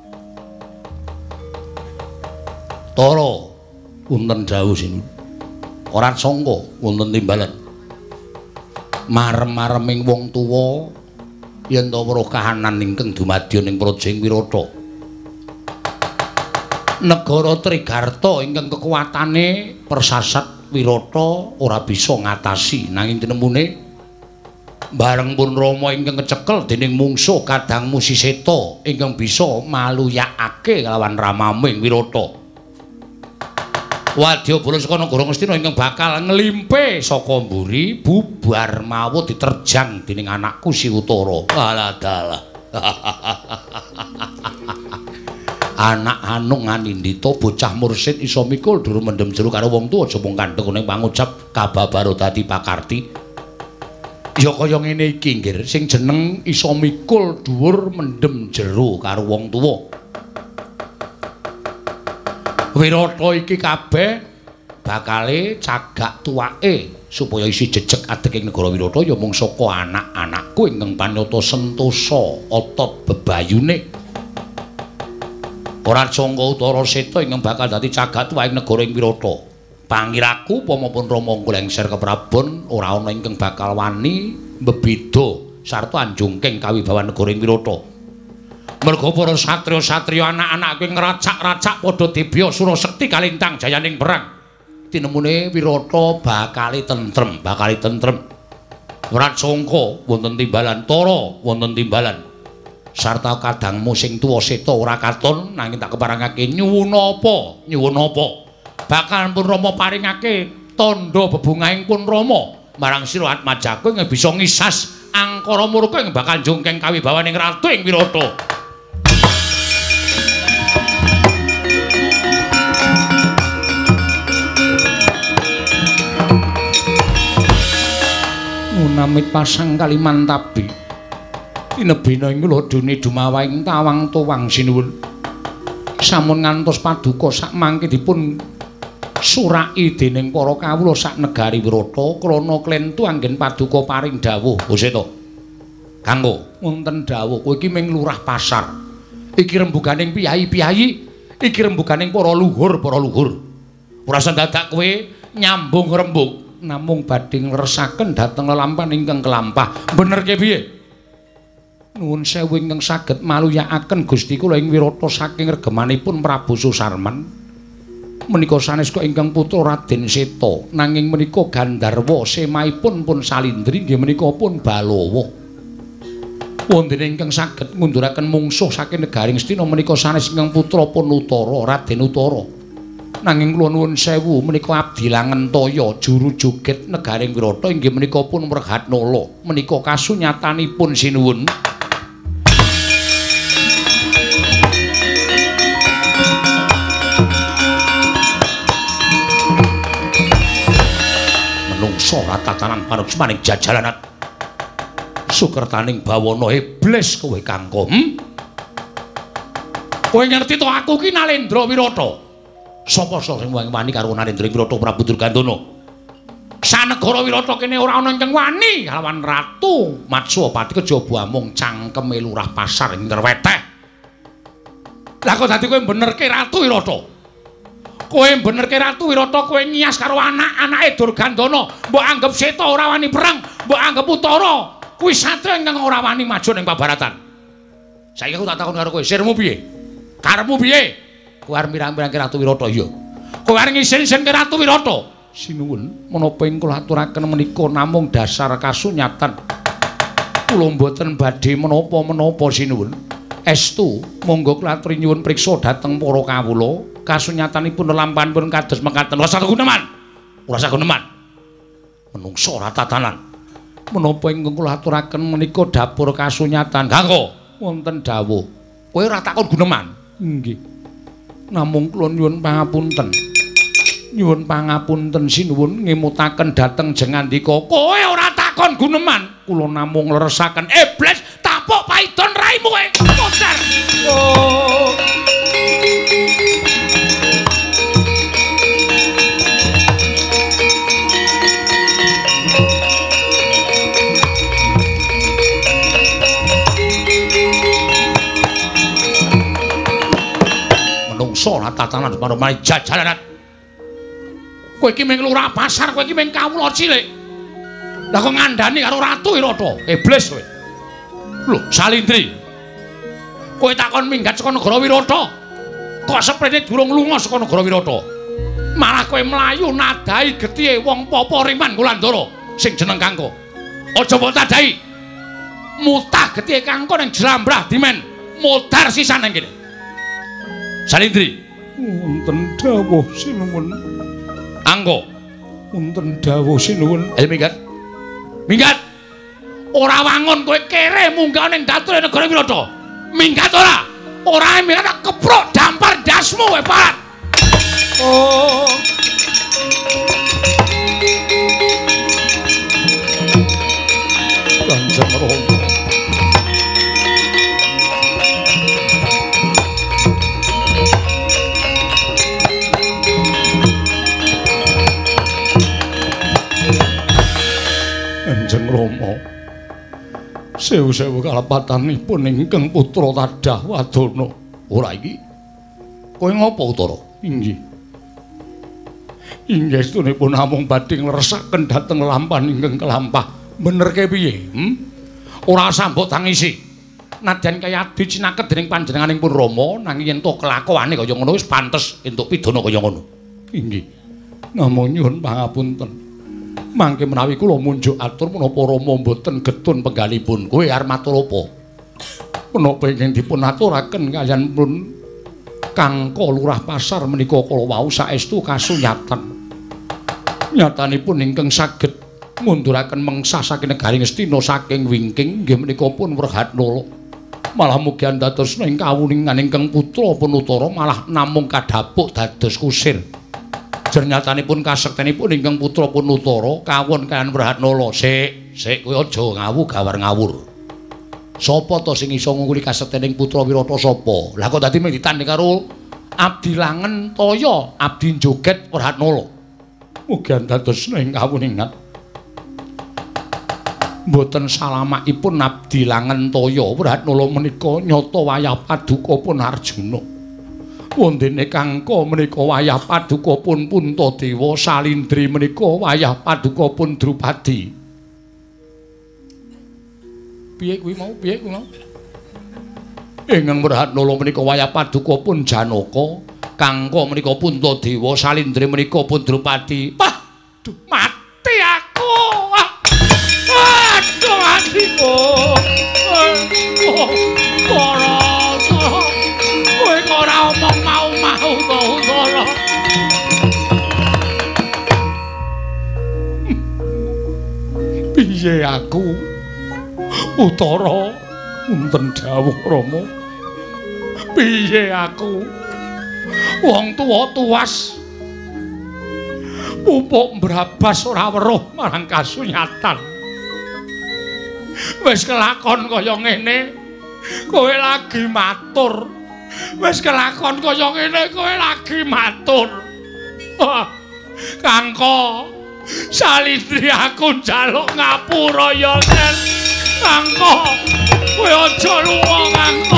Tara wonten dawuh sinu ora sangka wonten timbalan marem-mareming wong tuwa yen ta weruh kahanan ingkang dumadya ning Projing Wirata negara Trigarta ingkang kekuatane persasat Wirata ora bisa ngatasi nanging tinemune bareng pun Rama ingkang kecekel dening mungsuh Kadang Musiseta ingkang bisa maluyakake kelawan Ramaming Wirata. Wadyabala saka negara Ngastina ingkang bakal nglimpe saka mburi bubar mawut diterjang dening anakku Si Utara. Alah. Anak Anung Anindita bocah mursid isa mikul durung mendem jero karo wong tuwa aja mung kandheng ning pangucap kababaro dadi pakarti. Ya kaya ngene iki, Nggir, sing jeneng isa mikul dhuwur mendem jero karo wong tuwa. Wirata iki kabeh bakale cagak tuwake supaya isi jejeg adeg ing negara Wirata ya mung saka anak-anakku ingkang panyata sentosa otot bebayune. Ora sangka Utara Seta ingkang bakal dadi cagat waing negara ing Wirata. Pangiraku upama pun Rama nglengser keprabon ora ana ingkang bakal wani mbebeda sarta anjungking kawibawan negara ing Wirata. Merga para satriya-satriya anak-anakku ngracak-racak padha dibya Surasekti kalintang jayaning perang. Tinemune Wirata bakal tentrem. Ora sangka wonten timbalan Tara, wonten timbalan sarta kadangmu sing tuwa Seta ora katon nanging tak keparengake nyuwun apa bakal pun Rama paringake tandha bebungahing pun Rama marang sira Atmajaku ing bisa ngisas angkara murka ing bakal njungkeng kawibawaning ratu ing Wirata. Munamit pasang Kalimantabi tinebina ing kula dene dumawaing tawang tuwang sinuwun sampun ngantos paduka sak mangke dipun suraki dening para kawula sak negari Wirata krana klentu anggen paduka paring dawuh Seta. Kanggo wonten dawuh kowe iki ming lurah pasar iki rembuganing piyayi-piyayi iki rembuganing para luhur ora dadak kowe nyambung rembug namung badhe ngresaken dhateng lelampahan ingkang kelampah. Bener ke piye? Nuwun sewu ingkang saged maluyakaken Gusti kula ing wirata saking regemanipun Prabu Susarman. Menika sanes kok ingkang putra Raden Seta, nanging menika Gandharwa semaipun pun Salindri nggih menika pun Balawa. Wonten ingkang saged ngunduraken mungsuh saking negaring Astina menika sanes ingkang putra pun Utara, Raden Utara. Nanging kula nuwun sewu menika Abdi Langentaya juru joget negaring Wirata inggih menika pun Werhatnala. Menika kasunyatanipun sinuwun. Sora tatanan panungsmaning jajalanat sukertaning bawana iblis kowe Kangko. Kowe ngerti to aku ki Nalendra Wirata. Sapa sing wani karo Nalendra Wirata Prabu Durgandana? Sanegara Wirata kene ora ana ingkang wani kalawan Ratu Matswapati kejaba amung cangkeme lurah pasar ing Terweteh. Lah kok dadi kowe benerke Ratu Wirata? Kowe benerke Ratu Wirata kowe nyias karo anak-anake Durgandana, mbok anggap Seta ora wani perang, mbok anggap Utara kuwi satria ingkang ora wani maju ning pabaratan. Saiki aku tak takon karo kowe, sirmu piye? Karepmu piye? Kowe arep mirang-mirangke Ratu Wirata iya. Kowe arep ngisin-isinke Ratu Wirata. Sinuwun, menapa ing kula aturaken menika namung dasar kasunyatan. Kula mboten badhe menapa-menapa sinuwun. Estu monggo kula aturi nyuwun priksa dhateng para kawula. Kasunyatanipun lelampahanipun kados mekaten. Ora saged guneman. Ora saged guneman. Menungso ora tatanan. Menapa ingkang kula aturaken menika dapur kasunyatan. Ganggo wonten dawuh. Kowe ora takon guneman. Nggih. Namung kula nyuwun pangapunten. Nyuwun pangapunten sinuwun ngemutaken dhateng jengandika. Kowe ora takon guneman. Kula namung leresaken iblis tapuk paidon raimu kowe. Mondar. Oh. Ora tatanan panemane jajalanat. Kowe iki mung lurah pasar, kowe iki mung kawula cilik. Lah kok ngandani karo Ratu Wirata? Iblis kowe. Lho, Salindri. Kowe takon minggat saka negara Wirata. Kok seprene durung lunga saka negara Wirata. Malah kowe mlayu nadai getih wong Papa Riman Wulandara sing jeneng Kangko. Aja mbok tadai. Mutah getih Kangko ning Jlambrah dimen. Modar sisan nang kene. Salindri, wonten dawuh sinuwun. Anggo, wonten dawuh sinuwun. Ayo minggat. Minggat. Ora wangun kowe kere munggah ning dature negara Wirata. Minggat ora? Ora minggat tak keprok dampar dasmu kowe, Pak. Oh. Kanjeng Rama. Kanjeng Rama, sewu-sewu kalepatanipun ingkang putra tadah wadana. Ora iki kowe ngapa Utara? Inggih. Inggih estunipun namung badhe ngresaken dhateng lelampahan ingkang kelampah. Benerke piye? Ora sambok tangisi. Nadyan kaya adi cinaket dening panjenenganipun Rama, nanging yen to kelakuane kaya ngono wis pantes entuk pidana kaya ngono. Inggih. Namung nyuwun pangapunten. Mangke menawi kula munjuk atur menapa Rama mboten getun penggalipun. Kowe arep matur apa? Menapa ingkang dipun aturaken kaliyan pun Kangko Lurah Pasar menika kala wau saestu kasunyatan. Nyatanipun ingkang saged ngunduraken mengsah saking negaring Astina saking wingking nggih menika pun Werhatnala. Malah mugi andadosna ing kawuningan ingkang putra Punutara malah namung kadhapuk dados kusir. Nyatanipun kasektenipun ingkang putra Punutara kawon kaliyan Werhatnala. Sik kowe aja gawar ngawur. Sapa to sing iso ngungkuli kasektening putra Wirata sapa? Lah kok dadi mung ditanding karo Abdi Langentaya, abdi joget Werhatnala. Mugi andadosna ing kawuningan. Mboten salamakipun Abdi Langentaya Werhatnala menika nyata wayah paduka pun Arjuna. Wondene Kangka menika wayah padukapun Puntadewa, Salindri menika wayah padukapun Drupadi. Piye kuwi mau? Ingkang Werhatnala menika wayah padukapun Janaka, Kangka menika Puntadewa, Salindri menika pun Drupadi. Waduh, mati aku. Aduh, atiku. Kowe kok ora omong mau-mau to, Utara. Piye aku? Utara, wonten dawuh Rama. Piye aku? Wong tuwa tuwas. Pupuk mbrabas ora weruh marang kasunyatan. Wis kelakon kaya ngene, kowe lagi matur. Wis kelakon kaya ngene, kowe lagi matur. Kangka, Salindri aku njaluk ngapura ya, Nen. Kangka, kowe aja lunga, Kangka.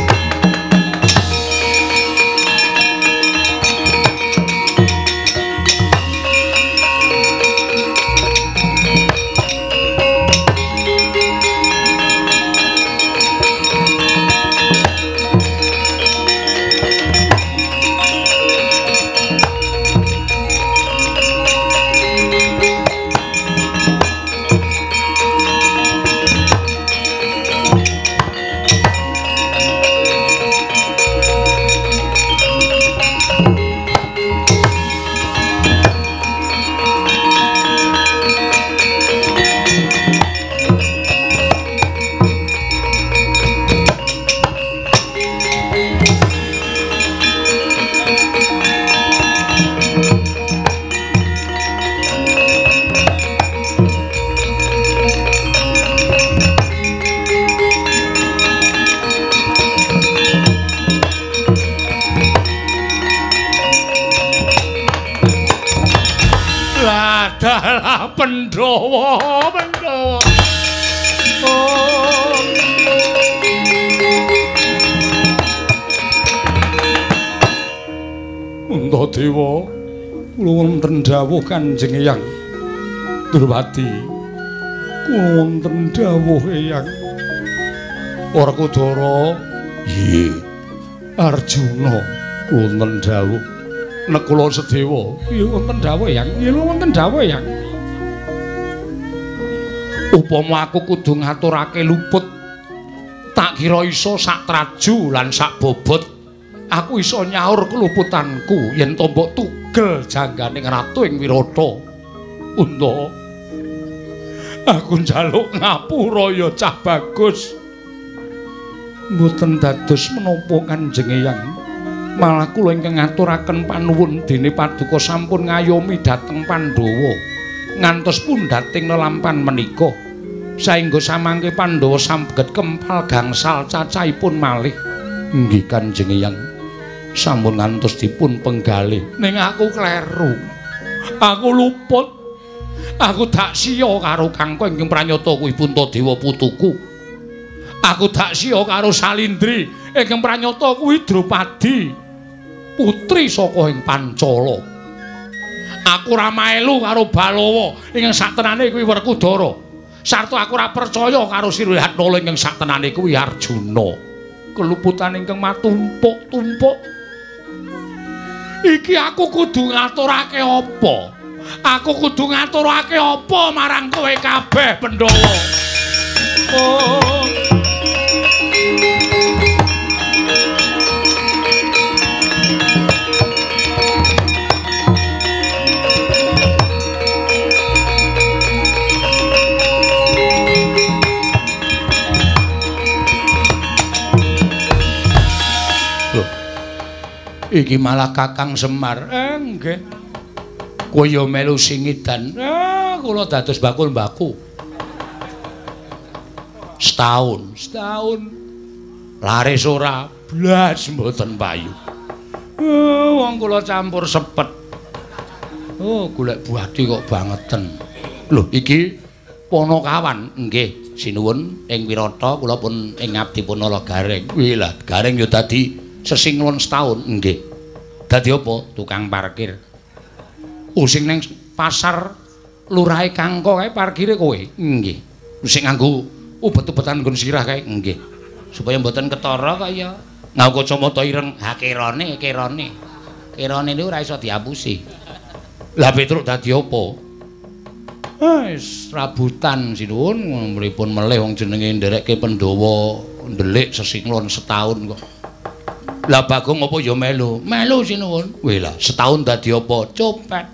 Pandhawa. Puntadewa, kula wonten dawuh Kanjeng Eyang Drupadi. Kula wonten dawuh Eyang Werkudara. Iye, Arjuna wonten dawuh. Nekula Sedewa, iya wonten dawuh Eyang. Iya wonten dawuh Eyang. Upama aku kudu ngaturake luput, tak kira iso sak traju lan sak bobot. Aku iso nyaur keluputanku yen tombok tugel jangganing ratu ing Wirata. Unta, aku njaluk ngapura ya Cah Bagus. Mboten dados menapa Kanjeng Eyang. Malah kula ingkang ngaturaken panuwun dene Paduka sampun ngayomi dhateng Pandhawa ngantos pundhating lelampan menika saengga samangke Pandhawa saged kempal gangsal cacahipun malih. Nggih Kanjeng Eyang, sampun ngantos dipun penggalih. Ning aku kleru, aku luput, aku dak siya karo Kangka ingkang pranyata kuwi Puntadewa putuku. Aku dak siya karo Salindri ingkang pranyata kuwi Drupadi, putri saka ing Pancala. Aku ora melu karo Balawa ingkang saktenane kuwi Werkudara. Sarta aku ora percaya karo Srihatnala ingkang saktenane kuwi Arjuna. Keluputan ingkang matumpuk-tumpuk. Iki aku kudu ngaturake apa? Aku kudu ngaturake apa marang kowe kabeh, Pandhawa? Oh. Iki malah Kakang Semar. Nggih. Kowe ya melu singidan. Kula dados bakul mbaku. Setahun. Laris ora blas mboten payu. Wong kula campur sepet. Oh, golek buati kok bangeten. Lho, iki Ponokawan. Nggih, sinuwun ing Wirata kula pun ing ngabdi pun ala Gareng. Wih lah, Gareng ya dadi Sesinglon setahun. Nggih. Dadi apa? Tukang parkir. Sing ning pasar lurahe Kangko kae parkire kowe. Nggih. Sing nganggo ubet-ubetan nggon sirah kae. Nggih. Supaya mboten ketara kaya nganggo kacamata ireng. Ha kirane. Kirane niku ora iso diapusi. Lah Petruk dadi apa? Wis rabutan sinuwun mripun melih wong jenenge nderekke Pandhawa ndelik sesinglon setahun kok. Lah Bagong apa ya melu? Melu sinuwun. Weh lah setahun dadi apa? Copet.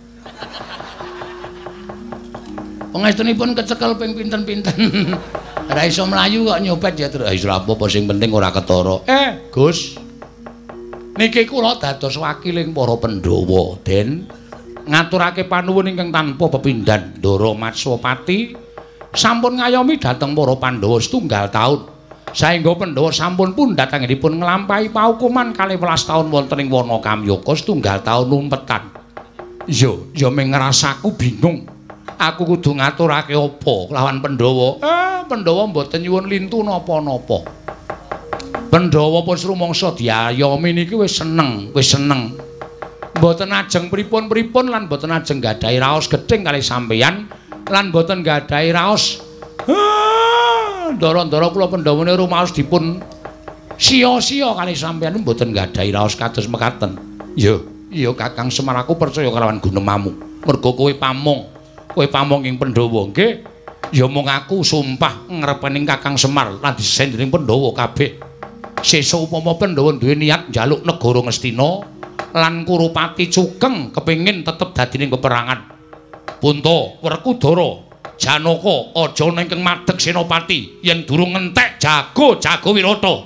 Pangestunipun kecekel ping pinten-pinten. Ora iso mlayu kok nyopet ya terus. Wis ora apa-apa sing penting ora ketara. Gus. Niki kula dados wakiling para Pandhawa, Den. Ngaturake panuwun ingkang tanpa pepindhan Ndara Matswapati sampun ngayomi dhateng para Pandhawa setunggal taun. Saengga Pandhawa sampun pundhat anggenipun nglampahi paukuman 12 taun wonten ing wana Kamyaka setunggal taun numpetan. Ya ming ngrasaku bingung. Aku kudu ngaturake apa lawan Pandhawa? Pandhawa mboten nyuwun lintu napa-napa. Pandhawa pun rumangsa diayomi niki wis seneng. Mboten ajeng pripun-pripun lan mboten ajeng gadhahi raos gedhing kalih sampeyan lan mboten gadhahi raos ndara-ndara kula Pandhawane rumaos dipun sia-sia kalih sampeyan mboten gadhahi raos kados mekaten. Iya Kakang Semar aku percaya kelawan gunemamu. Mergo kowe pamong ing Pandhawa nggih. Ya mung aku sumpah ngarepening Kakang Semar lan disendring Pandhawa kabeh. Sesuk upama Pandhawa duwe niat njaluk negara Ngastina lan Kurupati Cugeng kepengin tetep dadining peperangan. Punta, Werkudara, Janaka aja nengkeng madheg Senopati yen durung entek jago Wirata.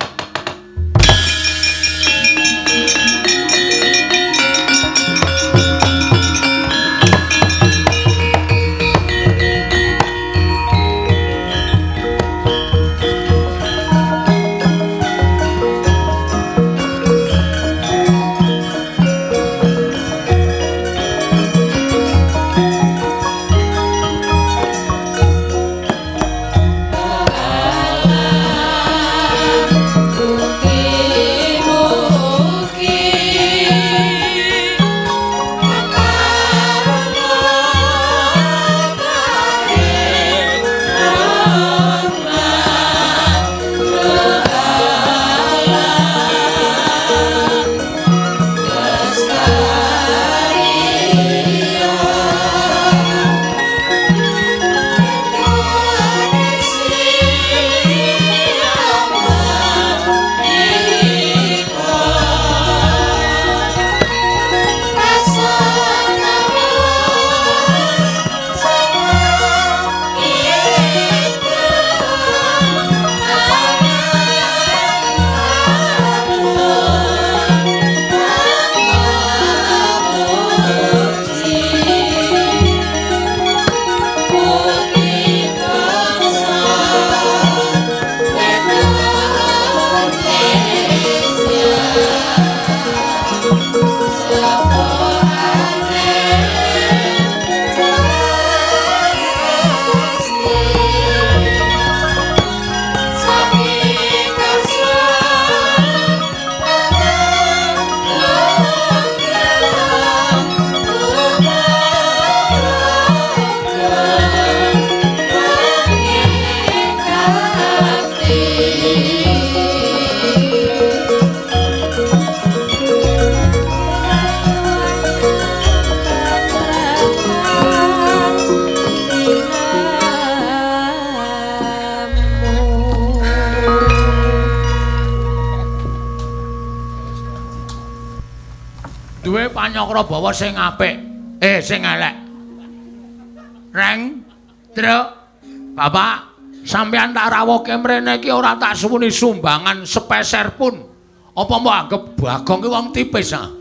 Nyokrobawa sing apik, sing elek. Reng, Truk, Bapak, sampeyan tak rawuhke mrene iki ora tak suwuni sumbangan sepeser pun. Apa mbok anggap Bagong ki wong tipis ah?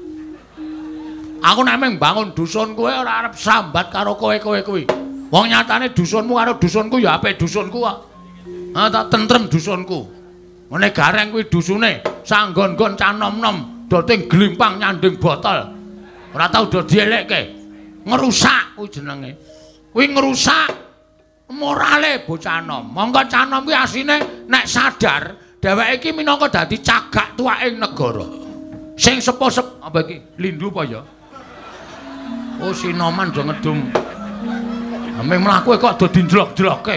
Aku nek mung bangun dusun kowe ora arep sambat karo kowe kuwi. Wong nyatane dusunmu karo dusunku ya apik dusunku kok. Tak tentrem dusunku. Ngene gareng kuwi dusune sanggon-gon canom-nom, doting glimpang nyanding botol. Ora tau do dielekke. Ngerusak kuwi jenenge. Kuwi ngerusak morale bocah nom. Monggo canom kuwi asine nek sadar dheweke iki minangka dadi cagak tuwaking negara. Sing sepo-sep apa iki? Lindu apa ya? Oh, Sinoman do ngedum. Ameng mlaku kok do dinjlok-jlokke.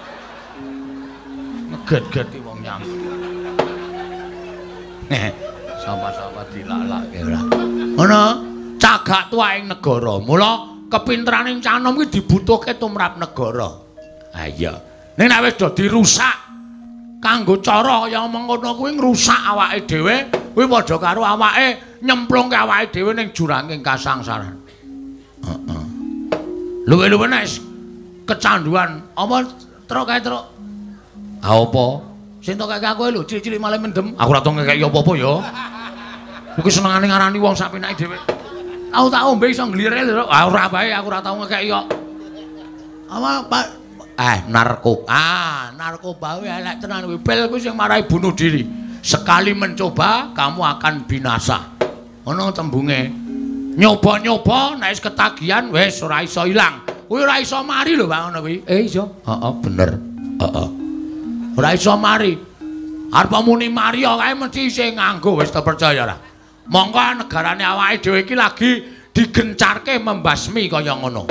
Ngeget-geti wong nyam. Sapa-sapa dilalake ora. Ngono, cagak tuwaing negara. Mula kepinteraning canom iki dibutuhke tumrap negara. Ha iya. Ning nek wis do dirusak kanggo cara kaya mengkono kuwi ngrusak awake dhewe, kuwi padha karo awake nyemplungke awake dhewe ning juranging kasangsaran. Heeh. Luwe-luwe nek kecanduan apa truk kae truk. Ha apa? Sing tok kakek aku lho cilik-cilik malah mendem. Aku ora tau ngekeki apa-apa ya. Kuwi senengane ngarani wong sak penake dhewe. Aku tak ombe iso nglire lho. Ah ora bae aku ora tau ngekeki kok. Apa Pak? Narkoba kuwi elek tenan kuwi. Pil kuwi sing marai bunuh diri. Sekali mencoba kamu akan binasa. Ngono tembunge. Nyoba-nyoba nek wis ketagihan wis ora iso ilang. Kuwi ora iso mari lho Pak ngono kuwi. Iso. Heeh, bener. Heeh. Ora iso mari. Arep muni mari kae mesti isih nganggo wis percaya ora. Monggo negarane awake dhewe iki lagi digencarke membasmi kaya ngono.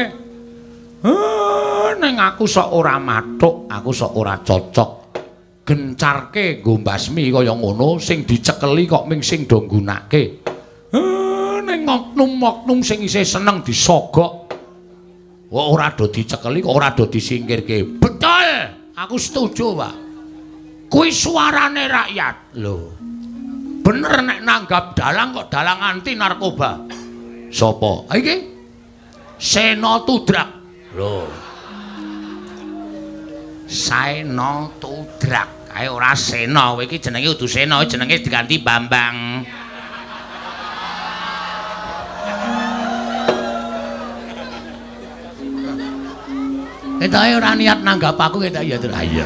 Ning aku sok ora mathuk, aku sok ora cocok. Gencarke nggo mbasmi kaya ngono sing dicekeli kok ming sing do nggunakake. Ning oknum-oknum sing isih seneng disogok. Kok ora do dicekeli, kok ora do disingkirke. Betul. Aku setuju, Pak. Kuwi suarane rakyat. Lho. Bener nek nanggap dalang kok dalang anti narkoba. Sopo? Ha iki? Sena Tudrak. Lho. Sena Tudrak. Kae ora Sena, kowe iki jenenge udu Sena, jenenge diganti Bambang. Ketoke ora niat nanggap aku ketok ya terus. Iya.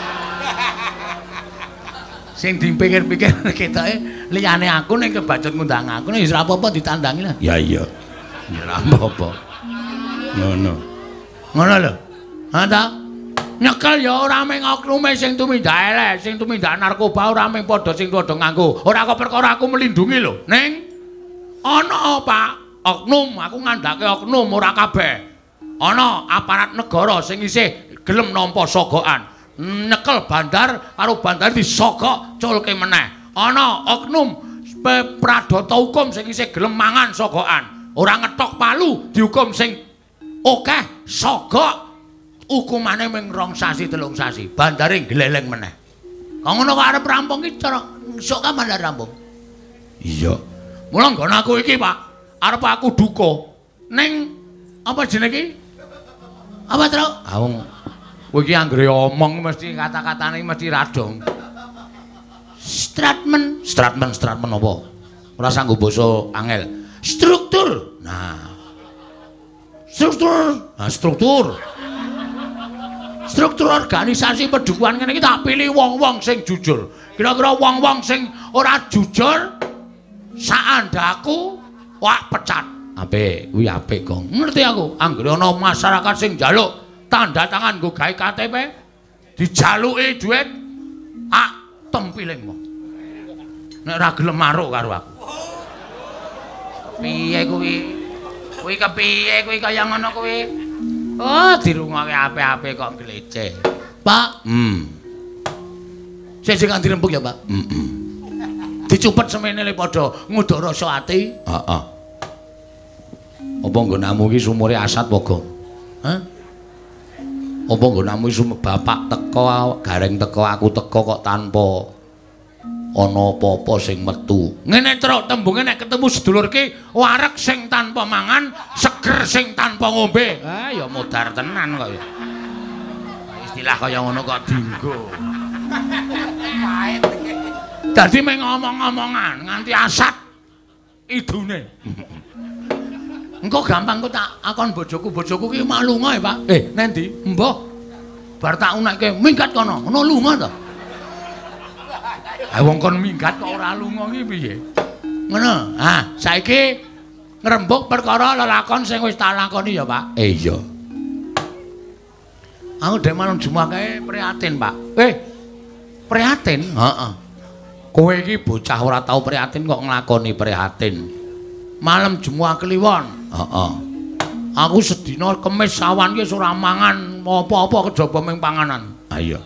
Sing dipikir-pikir ketoke liyane aku ning kebacut ngundang aku nek wis ora apa-apa ditandangi lah. Ya iya. Ya ora apa-apa. Ngono. Ngono lho. Ha ta? Nyekel ya ora mung oknume sing tumindak elek, sing tumindak narkoba ora mung padha sing padha nganggo. Ora kok perkara aku melindungi lho. Ning ana Pak, oknum, aku ngandhake oknum ora kabeh. Ana aparat negara sing isih gelem nampa sogokan. Nyekel bandar karo bandar disogok culke meneh. Ana oknum pradata hukum sing isih gelem mangan sogokan. Ora ngetok palu dihukum sing akeh sogok. Hukumane mung 2 sasi 3 sasi. Bandare gleleng meneh. Kok ngono kok arep rampung iki cara sok kapan arep rampung? Iya. Mula nggon aku iki, Pak. Arep aku duka. Ning apa jenenge iki? Apa truk? Awong. Kowe iki anggere omong mesti kata-katane mesti radong. Statement apa? Ora sanggo basa angel. Struktur. Nah. Struktur. Struktur organisasi pedukuhan ngene iki tak pilih wong-wong sing jujur. Kira-kira wong-wong sing ora jujur saandaku wak pecat. Apik, kuwi apik kok. Ngerti aku. Anggere ana masyarakat sing njaluk tanda tangan nggo gawe KTP, dijaluki dhuwit, tempiling wong. Nek ora gelem maruk karo aku. Piye kuwi? Kuwi kepiye kuwi kaya ngono kuwi? Oh, dirungokke apik-apik kok gleceh. Pak. Sing kan dirembuk ya, Pak? Dicupet semene le padha ngudara rasa ati. Heeh. Apa nggonamu iki sumure asat apa, Gong? Hah? Apa nggonamu iki bapak teko, gareng teko, aku teko kok tanpa ana apa-apa sing metu. Ngene truk tembunge nek ketemu sedulur ki wareg sing tanpa mangan, seger sing tanpa ngombe. Ah ya modar tenan kok ya. Istilah kaya ngono kok dienggo. Dadi meng ngomong-ngomongan nganti asat idune. Engko gampang kok tak akon bojoku ki mak lunga ya, Pak. Nang ndi? Mbah. Bar tak unekke minggat kono. Ono lunga to? Ha wong kon minggat kok ora lunga ki piye? Ngono. Ah, saiki ngrembug perkara lelakon sing wis tak lakoni ya, Pak. Iya. Aku dhewe malam Jumat kae prihatin, Pak. Prihatin? Heeh. Kowe iki bocah ora tau prihatin kok nglakoni prihatin. Malam Jumat Kliwon. Heeh. Aku sedina Kemis sawan ki ora mangan apa-apa kejaba ming panganan. Ha iya.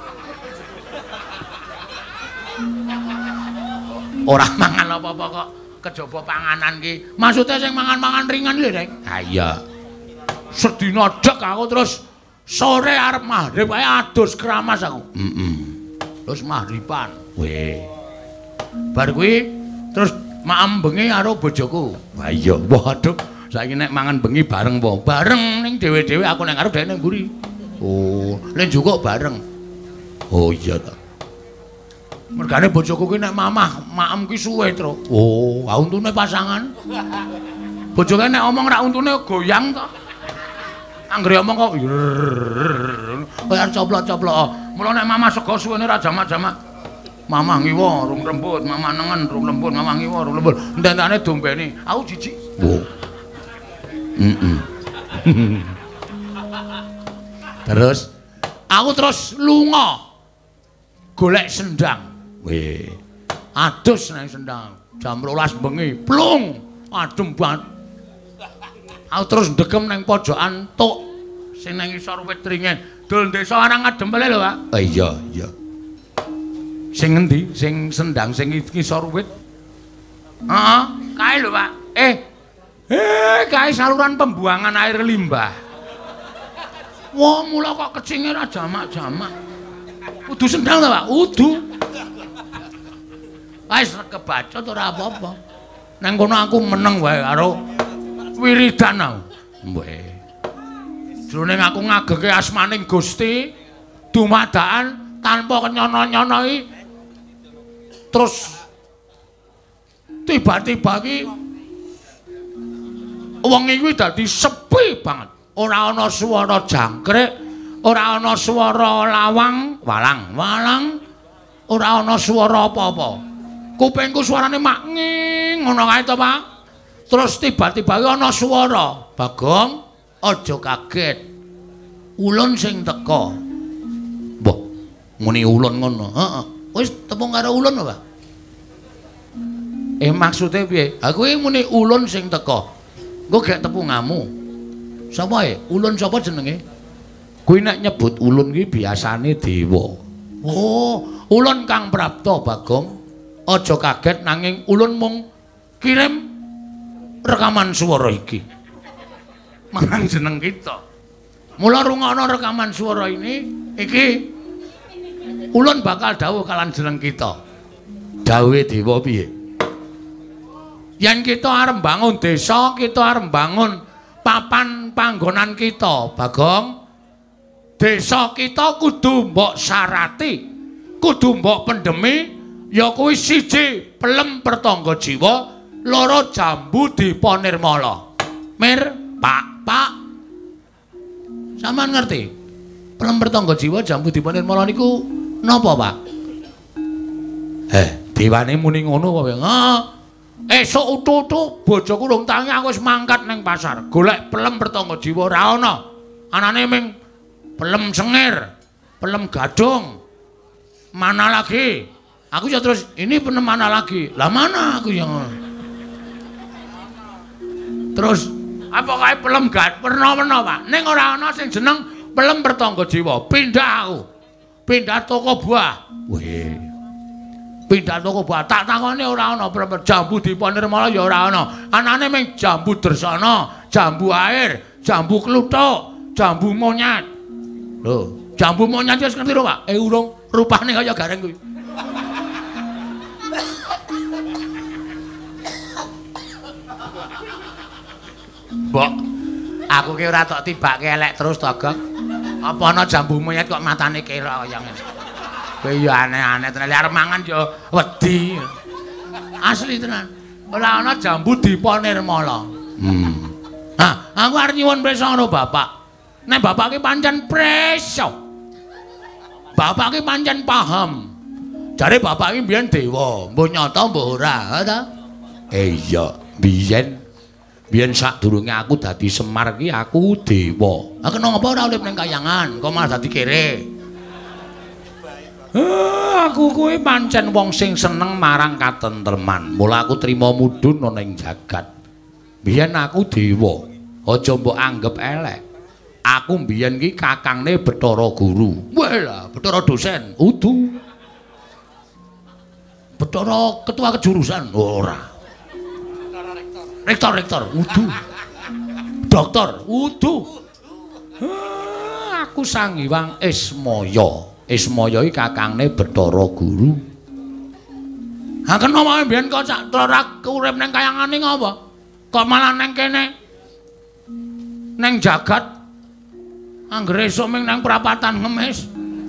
Ora mangan apa-apa kok kejaba panganan ki. Maksude sing mangan-mangan ringan lho, Rek. Ha iya. Sedina dek aku terus sore arep maghrib ae adus keramas aku. Terus maghriban. Weh. Bar kuwi terus maem bengi karo bojoku. Wah iya, waduh, saiki nek mangan bengi bareng po. Bareng ning dhewe-dhewe aku ning karo dhek ning mburi. Oh, len juga bareng. Oh iya ta. Mergane bojoku ki nek mamah maem ki suwe, Tru. Oh, untune pasangan. Bojoke nek omong ra untune goyang to. Anggere omong kok kaya coplok-coplok. Mula nek mamah sego suwene ra jamak-jamak. Mamah ngiwa rung lembut, mamah nengen rung lembut, mamah ngiwa rung lembut. Ndandane dombeni. Aku jijik. Wo. Terus aku terus lunga golek sendang. Weh. Adus nang sendang. Jam 12 bengi, plung. Adem banget. Aku terus ndegem nang pojokan tuk sing nang isor wit ringen. Dul desa arang adem pele lho, Pak. Oh iya, iya. Sing ngendi? Sing sendang sing isor wit. Heeh, kae lho, Pak. Kae saluran pembuangan air limbah. Wah, mula kok kecinge ra jamak-jamak. Kudu sendang ta, Pak? Kudu. Wis kebacot ora apa-apa. Nang kono aku meneng wae karo wiridan aku. Weh. Jroning aku ngageke asmaning Gusti dumadakan tanpa kenyono-nyonoi. Terus tiba-tiba ki wong iki dadi sepi banget. Ora ana swara jangkrik, ora ana swara walang, ora ana swara apa-apa. Kupingku suarane mak nging ngono kae to, Pak. Terus tiba-tiba ana swara, "Bagong, aja kaget. Ulun sing teka." Mbah, muni ulun ngono. Heeh. Wis tepung karo ulun lho, Pak. Maksude piye? Ha kuwi muni ulun sing teka. Engko gek tepungamu. Sapa ulun sapa jenenge? Kuwi nek nyebut ulun kuwi biasane dewa. Oh, ulun Kang Prapta, Bagong. Aja kaget nanging ulun mung kirim rekaman swara iki. Marang jeneng kita. Mula rungokno rekaman swara ini iki ulun bakal dawuh kalan jeneng kita. Dawuhe dewa piye? Yen kita arep bangun desa, kita arep bangun papan panggonan kita, Bagong. Desa kita kudu mbok syarati, kudu mbok pendemi, ya kuwi siji pelem pertangga jiwa, loro jambu diponirmala. Mir, Pak. Sampeyan ngerti? Pelem pertangga jiwa jambu diponirmala niku napa, Pak? Dewane muni ngono kowe. Esuk utuh-utuh bojoku rung tangi aku wis mangkat ning pasar. Golek pelem pertangga jiwa ora ana. Anane ming pelem sengir, pelem gadung. Mana lagi? Aku ya terus ini pelem mana lagi? Lah mana aku yang terus apa kae pelem werna-werna, Pak. Ning ora ana sing jeneng pelem pertangga jiwa. Pindah aku. Pindah toko buah. Weh. Pindah toko buah. Tak takoni ora ana jambu diponirmala ya ora ana. Anane ming jambu drsana, jambu air, jambu kluthuk, jambu monyet. Lho, jambu monyet wis ngerti lho, Pak? Urung rupane kaya gareng kuwi. Mbok, aku ki ora tok tibake elek terus to, Gong. Apa ana jambu monyet kok matane kira kaya ngene. Kowe ya aneh-aneh tenan arep mangan ya wedi. Asli tenan. Ora ana jambu diponirmala. Aku arep nyuwun prisa karo Bapak. Nek Bapak ki pancen prisa. Bapak ki pancen paham. Jare Bapak ki mbiyen dewa, mbuh nyata mbuh ora, ta? Iya, biyen sadurunge aku dadi Semar ki aku dewa. Lah kenapa ora urip ning kayangan, kok malah dadi kere? Aku kuwi pancen wong sing seneng marang katentreman. Mula aku trima mudhun ana ing jagat. Biyen aku dewa, aja mbok anggap elek. Aku biyen ki kakangne Bathara Guru. Wah, Bathara dosen, udu. Bathara ketua kejurusan, ora. Rektor, udu. Doktor, udu. Aku Sang Hyang Ismaya. Ismaya iki kakangne Bathara Guru. Ha kena wae mbiyen kok sak ora urip ning kayangane ngapa? Kok malah ning kene? Ning jagat. Anggere esuk ming nang prapatan ngemis.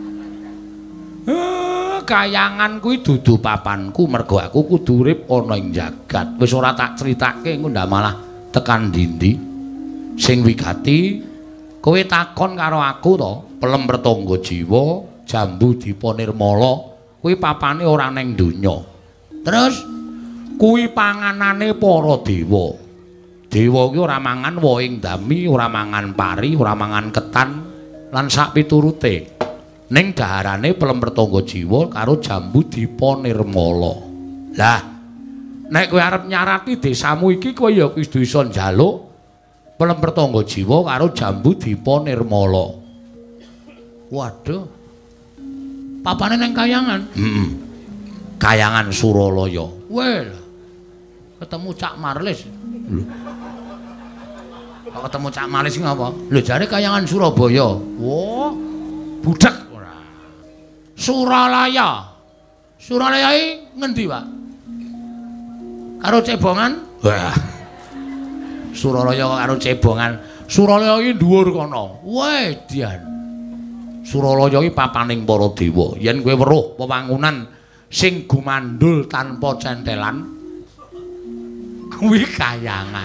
Kayangan kuwi dudu papanku mergo aku kudu urip ana ing jagat. Wis ora tak critake engko ndak malah tekan ndi-ndi. Sing wigati kowe takon karo aku to, Pelem Pertangga Jiwa, Jambu Dipa Nirmala, kuwi papane ora ning donya. Terus kuwi panganane para dewa. Dewa ki ora mangan wohing dami, ora mangan pari, ora mangan ketan lan sak piturute. Ning daharane Pelem Pertangga Jiwa karo Jambu Dipa Nirmala. Lah, nek kowe arep nyarati desamu iki kowe ya wis bisa njaluk Pelem Pertangga Jiwa karo Jambu Dipa Nirmala. Waduh. Papane neng kayangan? Kayangan Suralaya. Weh. Ketemu Cak Marlis. Lho. Kok ketemu Cak Marlis ngapa? Lho jare kayangan Surabaya. Wah. Budak ora. Suralaya. Suralaya iki ngendi, Pak? Karo Cebongan? Wah. Suralaya karo Cebongan. Suralaya iki dhuwur kono. Weh, dian. Suralaya iki papaning para dewa. Yen kowe weruh wewangunan sing gumandul tanpa centelan, kuwi kayangan.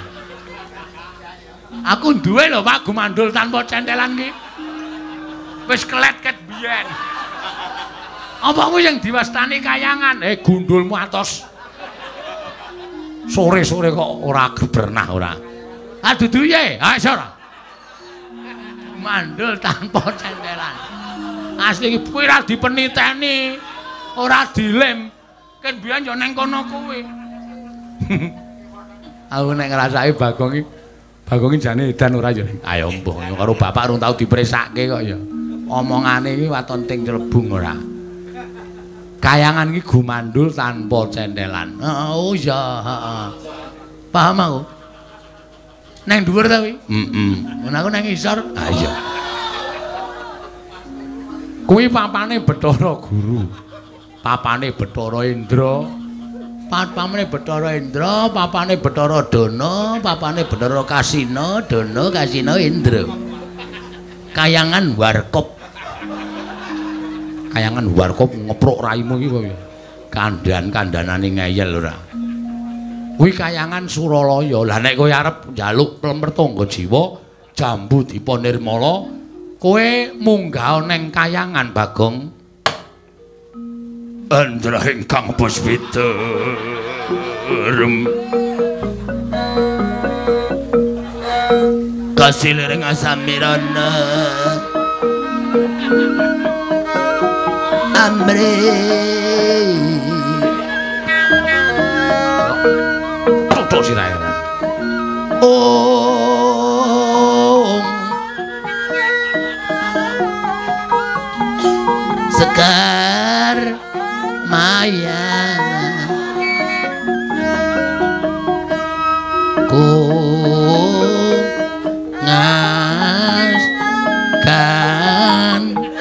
Aku duwe lho Pak gumandul tanpa centelan ki. Wis kelet-ket biyen. Apa kuwi sing diwastani kayangan? Gundulmu atos. Sore-sore kok ora gebernah ora. Ah dudu ye, ha iso ora? Mandul tanpa centelan. Asli iki kuwi ora dipeniteni, ora dilem. Ken biyen yo neng kono kuwi. Aku nek ngrasake Bagong iki jane edan ora ya. Ayo mbuh karo bapak urung tau dipresake kok ya. Omongane iki waton ting celebung ora. Kayangan iki gumandul tanpa centelan. Oh iya, heeh. Paham aku? Neng dhuwur ta kuwi? Mun aku nang isor. Ha iya. Kuwi papane Bathara Guru. Papane Bathara Indra. Papane Bathara Indra, papane Bathara Dana, papane Bathara Kasina, Dana Kasina Indra. Kayangan Warkop. Kayangan Warkop ngepruk raimu iki kowe. Kandan-kandanane ngeyel ora. Kuwi kayangan Suralaya. Lah nek kowe arep njaluk Pelem Pertangga Jiwa, Jambu Dipa Nirmala, kowe munggah ning kayangan Bagong. Andra ingkang puspita kasilering asamirana amre tutuk sirahe Sekar Maya ku ngas kan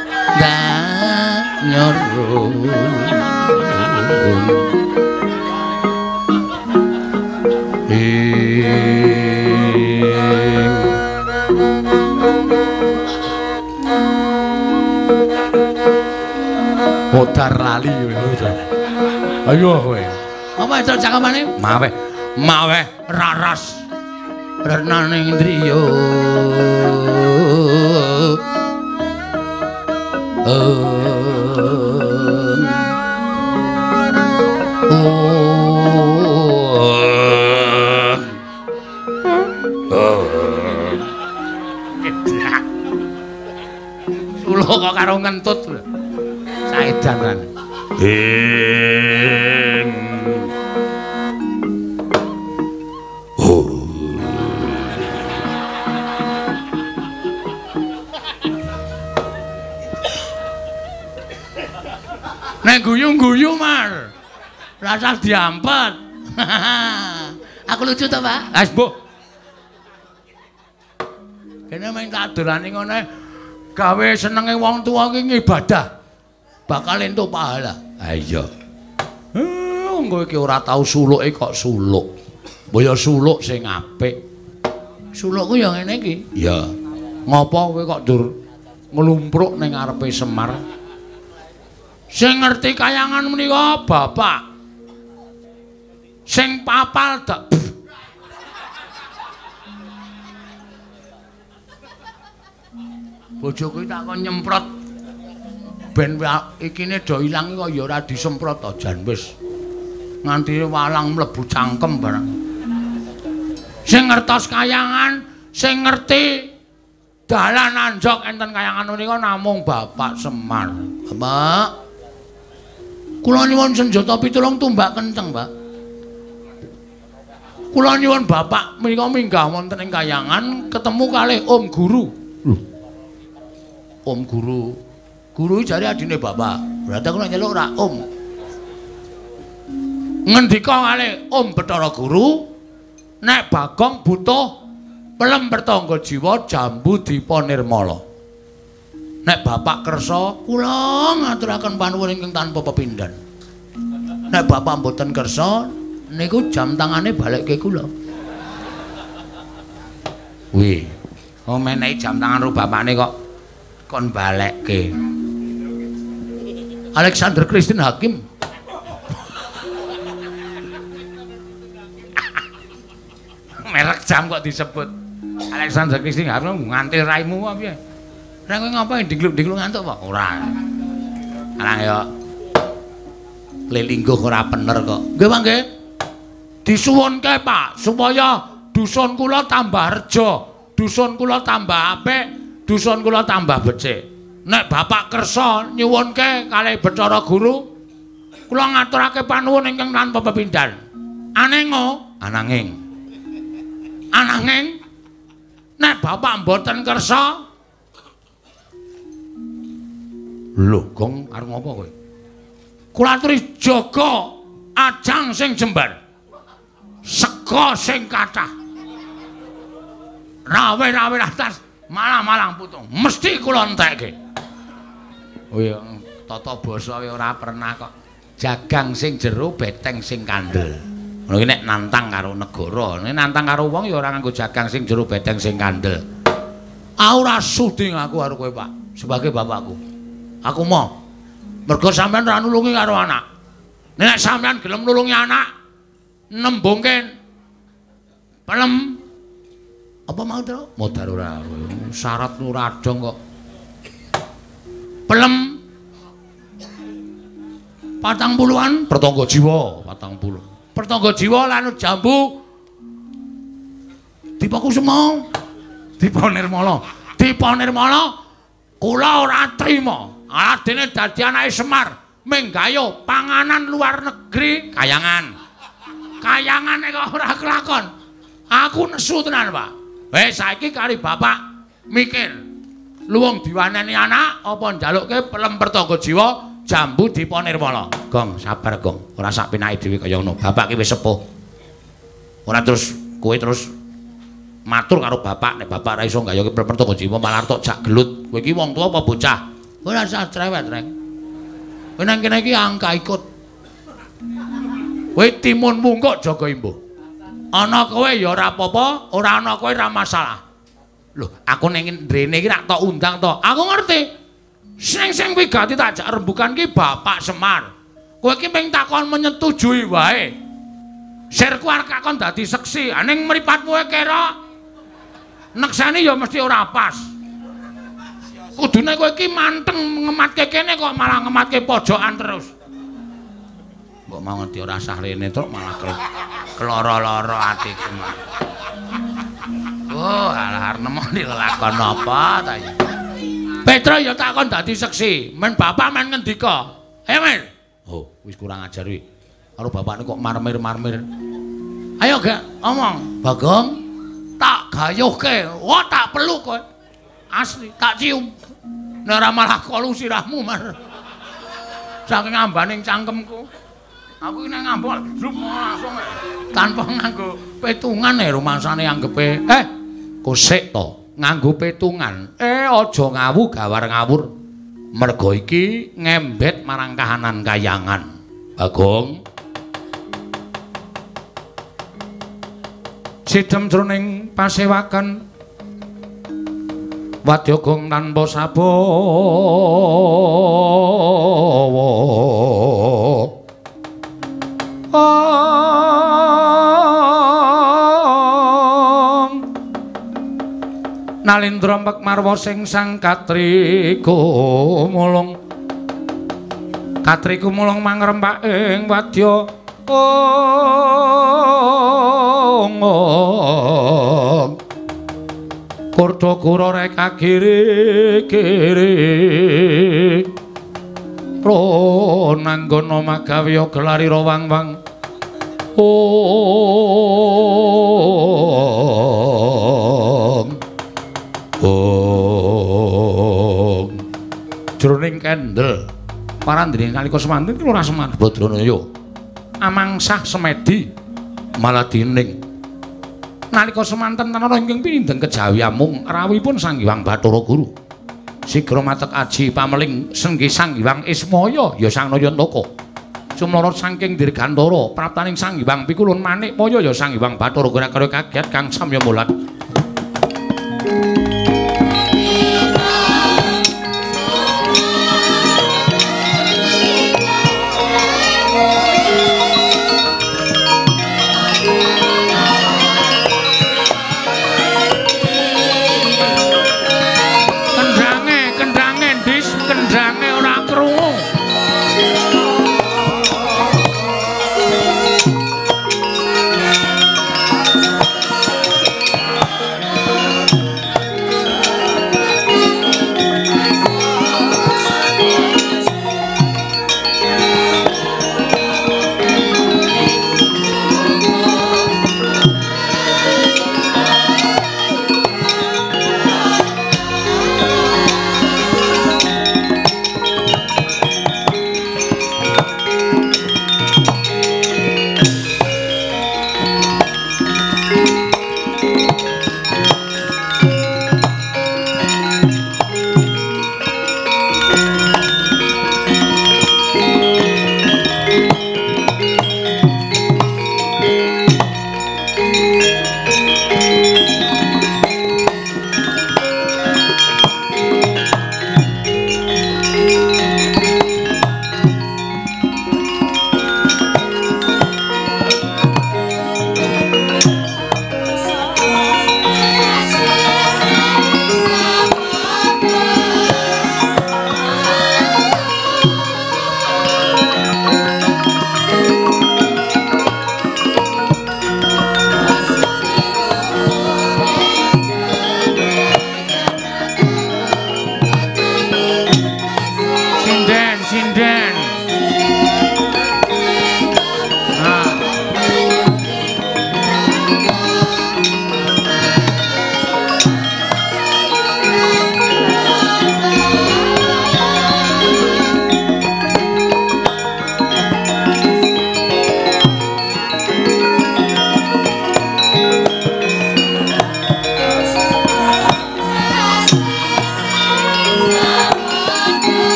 nyorun modar lali ayo kowe apa itu cakapane mawe raras renaning indriya Sulo kok karo ngentut edan kan. Nek guyu-guyu Mar. Rasa diampet. Aku lucu to, Pak? Wis, Bu. Kene mung tak dolani ngene gawe senenge wong tuwa ki ngibadah. Bakal entuk pahala. Ha iya. Engko iki ora tau suluke kok suluk. Mbok ya suluk sing apik. Sulukku ya ngene iki. Iya. Ngopo kowe kok dur nglumpruk ning ngarepe Semar? Sing ngerti kayangan menika bapak. Sing papal dak. Bojoku tak kon nyemprot ben ikine do ilang kok ya ora disemprot to jan wis nganti walang mlebu cangkem barang. Sing ngertos kayangan, sing ngerti dalan anjok enten kayangan menika namung Bapak Semar. Bapak, kula nyuwun senjata pitulung tumbak kenceng, Pak. Kula nyuwun Bapak menika minggah wonten ing kayangan ketemu kalih Om Guru. Om Guru. Guru jare adine Bapak. Berarti aku nek nyeluk ora Om. Ngendika kalih Om Bathara Guru, nek Bagong butuh pelem pertangga jiwa jambu dipa nirmala. Nek Bapak kersa, kula ngaturaken panuwun ingkang tanpa pepindhan. Nek Bapak mboten kersa, niku jam tangane balekke kula. Wih, kok menehi jam tangan ro bapakne kok kon balekke. Alexander Christine Hakim. Merek jam kok disebut. Alexander Christine Hakim nganti raimu apa piye? Ora kowe ngapain digluk-digluk ngantuk kok? Ora. Arang ya lelingguh ora bener kok. Nggih, Pak nggih. Disuwunke, Pak, supaya dusun kula tambah reja, dusun kula tambah apik, dusun kula tambah becik. Nek Bapak kersa nyuwunke kalih Bathara Guru, kula ngaturake panuwun ingkang tanpa pepindhan. Ananging nek Bapak mboten kersa, lho, Gong arep ngopo kowe? Kula aturi jaga ajang sing jembar. Sega sing kathah. Rawe-rawe atas, malang-malang putung. Mesti kula entekke. Oh ya, tata basa ora pernah kok. Jagang sing jero, beteng sing kandel. Ngono iki nek nantang karo negara, nek nantang karo wong ya ora nganggo jagang sing jero, beteng sing kandel. Ora sudi aku karo kowe, Pak, sebagai bapakku. Aku mau mergo sampean ora nulungi karo anak. Nek sampean gelem nulungi anak, nembungke pelem apa mau to? Modar ora. Syarat ora adong kok. Pelem 40-an pertangga jiwa, 40. Pertangga jiwa lan jambu dipa kusuma, dipa nirmala. Dipa nirmala kula ora trima. Aladene dadi anake Semar, menggayo panganan luar negeri kayangan. Kayangane kok ora kelakon. Aku nesu tenan, Pak. Saiki kali Bapak mikir luwung diwaneni anak apa njalukke pelem pertangga jiwa jambu dipa nirmala. Gong, sabar, Gong. Ora sak penake dhewe kaya ngono. Bapak ki wis sepuh. Ora terus kowe terus matur karo Bapak nek Bapak ora iso nggayoke pelem pertangga jiwa malah tok jak gelut. Kowe iki wong tuwa apa bocah? Ora usah cerewet, Reng. Kowe nang kene iki angka ikut. Kowe timunmu kok jaga imbuh. Ana kowe ya ora apa-apa, ora ana kowe ora masalah. Lho, aku ning rene iki rak tok undang to. Aku ngerti. Sing wigati tak jak rembugan ki Bapak Semar. Kowe iki ping takon menyetujui wae. Sirku arep kakon dadi seksi, ning mripatmu kira nekseni ya mesti ora pas. Kudune kowe iki manteng ngematke kene kok malah ngematke pojokan terus. Mbok mau ngerti ora sah rene to malah keloro-loro atiku. Oh, alah arep nemu dilakon apa ta iki? Petra ya takon dadi seksi. Men bapak men ngendika. Ayo men. Oh, wis kurang ajar wi. Karo bapakne kok marmir-marmir. Ayo gak omong. Bagong tak gayuhke. Wah tak peluk kowe. Asli tak cium. Nek ora malah kolu sirahmu mar. Saking ambaning cangkemku. Aku iki nek ngambok langsung tanpa nganggo petungan rumangsane anggepe. Kosek to, nganggo petungan. Aja ngawu gawar ngawur. Merga iki ngembet marang kahanan kayangan. Bagong. Sidhem jroning pasewakan Wadyagong tanpa sabawa. Nalindra Pekmarwa sing sang katriku mulung mangrempak ing wadya Kurda kura rek kagiri-kiri ro nanggana magawiya gelarira wang-wang jroning kendel parandene nalika semanten Lurah Semar Badranaya amangsah semedi maladining nalika semanten tanara ingkang pinindeng kejawi amung rawuhipun Sang Hyang Bathara Guru sigra matek aji pameling senggih Sang Hyang Ismaya ya Sang Nayantaka sumlorot saking dirgantara praptaning Sang Hyang Pikulun Manik Maya ya Sang Hyang Bathara Guru karo kagiat kang samya mulat.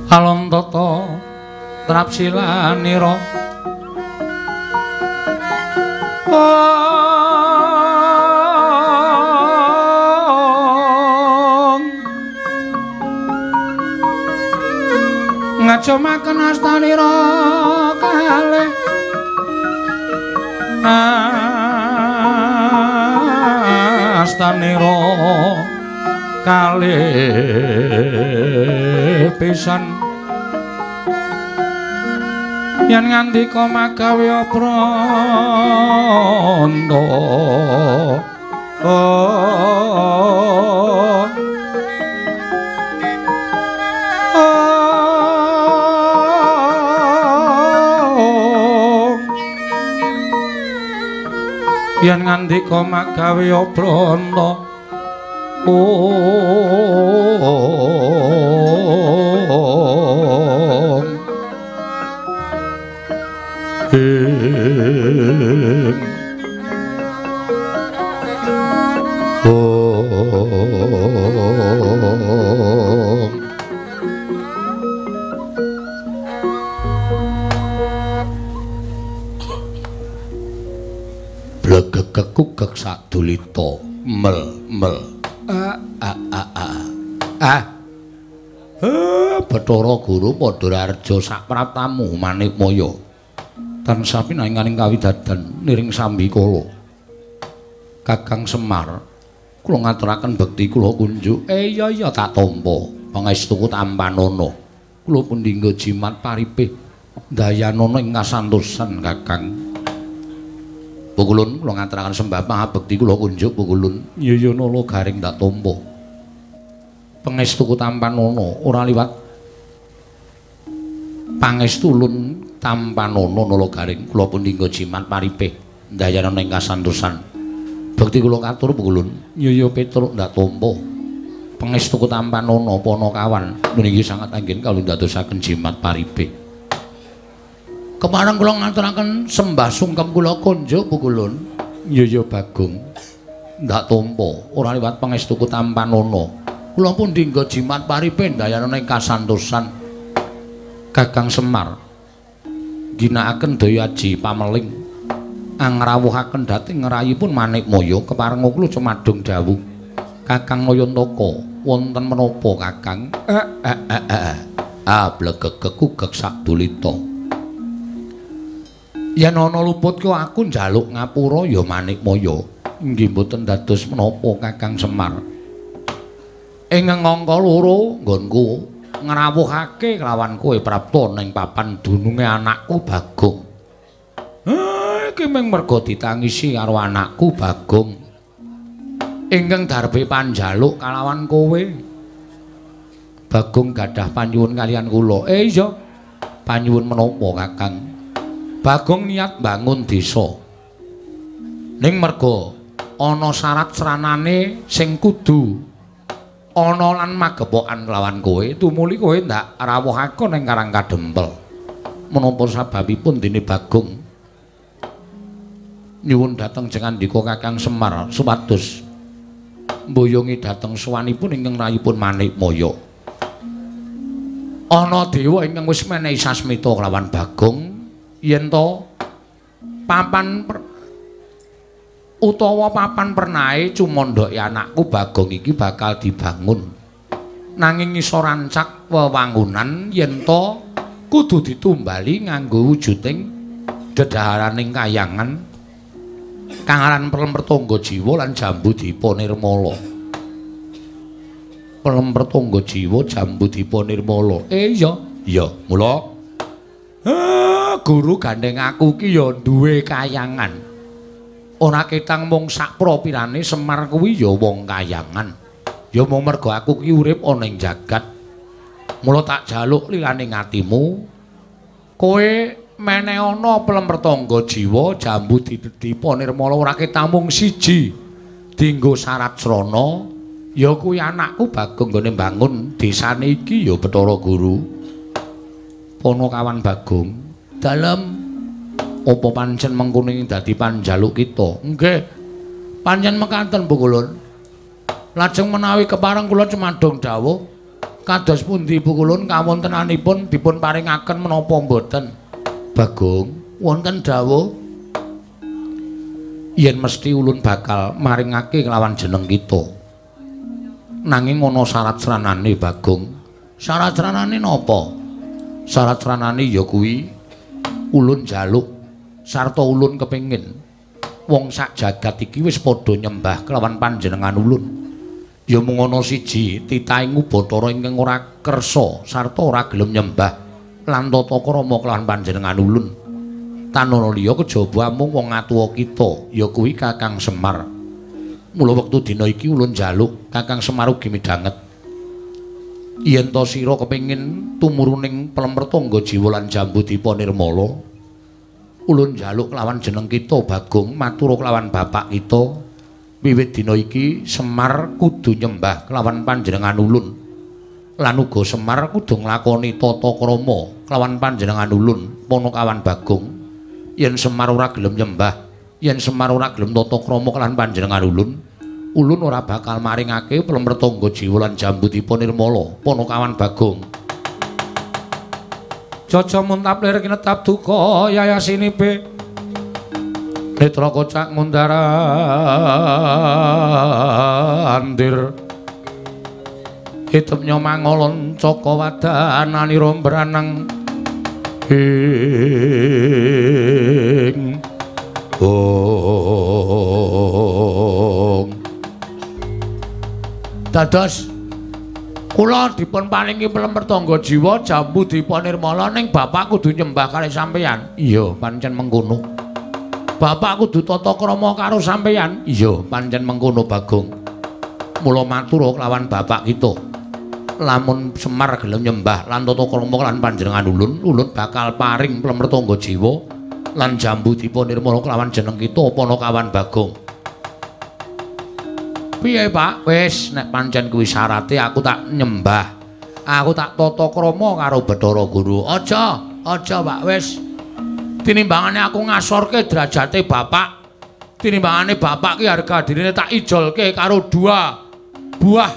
Alontata trapsilanira ngajomaken astanira kalih astanira kalih pisan yen ngandika magawe pranda yen ngandika magawe pranda blegegekugek sadulita mel Bathara Guru Padhararja sapraptamu Manikmaya tansah pinanganing kawidadan niring sambikala Kakang Semar kula ngaturaken bekti kula kunjuk iya tak tampa pangestuku tampanana kula pundhingga jimat paripih dayanana ing kasantosan Kakang Pukulun kula ngaturaken sembah pangabekti kula kunjuk Pukulun iya nala garing tak tampa pangestuku tampanana ora liwat pangestu lun tampanana nala garing kula pundhingga jimat paripih dayanana ing kasantosan bekti kula katur Pukulun iya Petruk ndak tampa pangestuku tampanana Panakawan niki sanget anggen kawula ndadosaken jimat paripih kemareng kula ngaturaken sembah sungkem kula kunjuk Pukulun iya Bagong ndak tampa ora liwat pangestuku tampanana kula pun dinggo jimat paripih dayanana ing kasantosan Kakang Semar ginakaken daya aji pameling angrawuhaken dhateng ngrayipun Manikmaya kepareng kula cumadung dawuh Kakang Nayantaka wonten menapa Kakang blegegekugek sadulita yen ana luput kok aku njaluk ngapura ya Manikmaya inggih mboten dados menapa Kakang Semar ing ngangka loro nggonku ngrawuhake kelawan kowe prapta ning papan dununge anakku Bagong. Iki mung merga ditangisi karo anakku Bagong. Ingkang darbe panjaluk kalawan kowe. Bagong gadah panyuwun kalian kula. Iya. Panyuwun menapa Kakang? Bagong niat bangun desa. Ning merga ana syarat sranane sing kudu ana lan magepokan kelawan kowe tumuli kowe ndak rawuhake ning Karang Kadempel menapa sababipun dene Bagong nyuwun dhateng jengandika Kakang Semar supados mboyongi dhateng suwanipun ingkang rayipun Manikmaya ana dewa ingkang wis menehi sasmita kelawan Bagong yen to papan utawa papan pernahe cumandhake anakku Bagong iki bakal dibangun nanging iso rancak wewangunan yen to kudu ditumbali nganggo wujuding dedaharaning kayangan kang aran Pelempertangga Jiwa lan Jambudipa Nirmala Pelempertangga Jiwa Jambudipa Nirmala iya mula guru gandeng aku ki ya duwe kayangan ora ketang mung sak propirane Semar kuwi ya wong kayangan. Ya mung mergo aku ki urip ana ing jagat. Mula tak jaluk lilaning atimu kowe meneh ana Pelempertangga Jiwa Jambudipa Nirmala ora ketang mung siji. Dienggo syarat srana ya kuwi anakku Bagong nggone mbangun desane iki ya Bathara Guru. Panakawan Bagong dalem apa pancen mengkono dadi panjaluk kita? Nggih. Pancen mekaten Bu Kulun. Lajeng menawi kepareng kula cumadung dawuh Kados pundi pukulun kawontenanipun dipun paringaken menapa mboten? Bagong, wonten dawuh yen mesti ulun bakal maringake kelawan jeneng kita. Nanging ana syarat-syaratane Bagong. Syarat-syaratane napa? Syarat-syaratane ya kuwi ulun njaluk sarta ulun kepengin wong sak jagat iki wis padha nyembah kelawan panjenengan ulun. Ya mung ana siji titahing Bathara ingkang ora kersa sarta ora gelem nyembah lan tata krama kelawan panjenengan ulun. Tanana liya kejaba mung wong atuwa kita ya kuwi Kakang Semar. Mula wektu dina iki ulun njaluk Kakang Semar ugi midhanget. Yen to sira kepengin tumuruning Pelempertangga Jiwa lan Jambudipa Nirmala, ulun njaluk kelawan jeneng kita Bagong matur kelawan bapak kita. Wiwit dina iki Semar kudu nyembah kelawan panjenengan ulun. Lan uga Semar kudu nglakoni tata krama kelawan panjenengan ulun Panakawan Bagong. Yen Semar ora gelem nyembah, yen Semar ora gelem tata krama kelawan panjenengan ulun, ulun ora bakal maringake Pelempertangga Jiwa lan Jambudipa Nirmala Panakawan Bagong. Jaja muntap lir kinetap duka yayasinipe Netra kocak mundarandir hidup nyomangolon coko wadanani rombranang ing dados kula dipun paringi Pelempertangga Jiwa Jambudipa Nirmala ning bapak kudu nyembah kali sampeyan. Iya pancen mengkono. Bapak kudu tata krama karo sampeyan. Iya, pancen mengkono Bagong. Mula matur kelawan bapak kita. Lamun Semar gelem nyembah lan tata krama lan panjenengan ulun, ulun bakal paring Pelempertangga Jiwa lan Jambudipa Nirmala kelawan jeneng kita Panakawan Bagong. Piye, Pak? Wis, nek pancen kuwi syarate aku tak nyembah. Aku tak tata krama karo Bathara Guru. Aja, Pak, wis. Tinimbangane aku ngasorke derajate bapak, tinimbangane bapak ki harga dirine tak ijolke karo 2 buah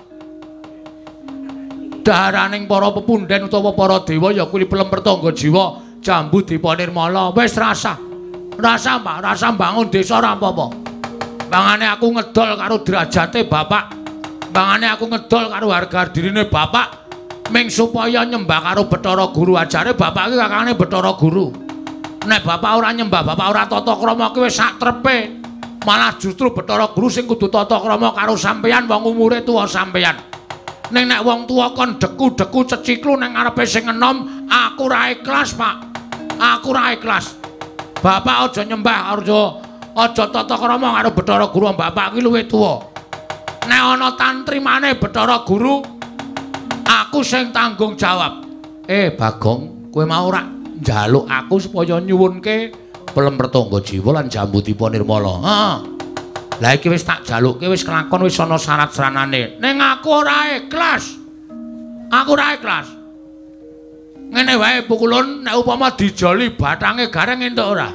daharaning para pepundhen utawa para dewa ya kuwi Pelempertangga Jiwa Jambudipa Nirmala. Wis rasa Pak, rasa bangun desa ora apa-apa. Bangane aku ngedol karo derajate bapak, bangane aku ngedol karo harga dirine bapak ming supaya nyembah karo Bathara Guru. Ajare bapak ki kakangane Bathara Guru. Nek bapak ora nyembah, bapak ora tata krama ki wis sak trepe. Malah justru Bathara Guru sing kudu tata krama karo sampeyan wong umure tuwa sampeyan. Ning nek wong tuwa kon deku-deku ceciklu ning ngarepe sing enom, aku ora ikhlas, Pak. Aku ora ikhlas. Bapak aja nyembah, aja tata krama karo Bathara Guru, bapak ki luwih tuwa. Nek ana tantrimane Bathara Guru, aku sing tanggung jawab. Bagong, kowe mau ora njaluk aku supaya nyuwunke Pelempertangga Jiwa lan Jambudipa Nirmala. Lah iki wis tak jalukke wis kelakon wis ana syarat-syaratane. Ning aku ora ikhlas. Aku ora ikhlas. Ngene wae pukulun nek upama dijoli bathange gareng entuk ora?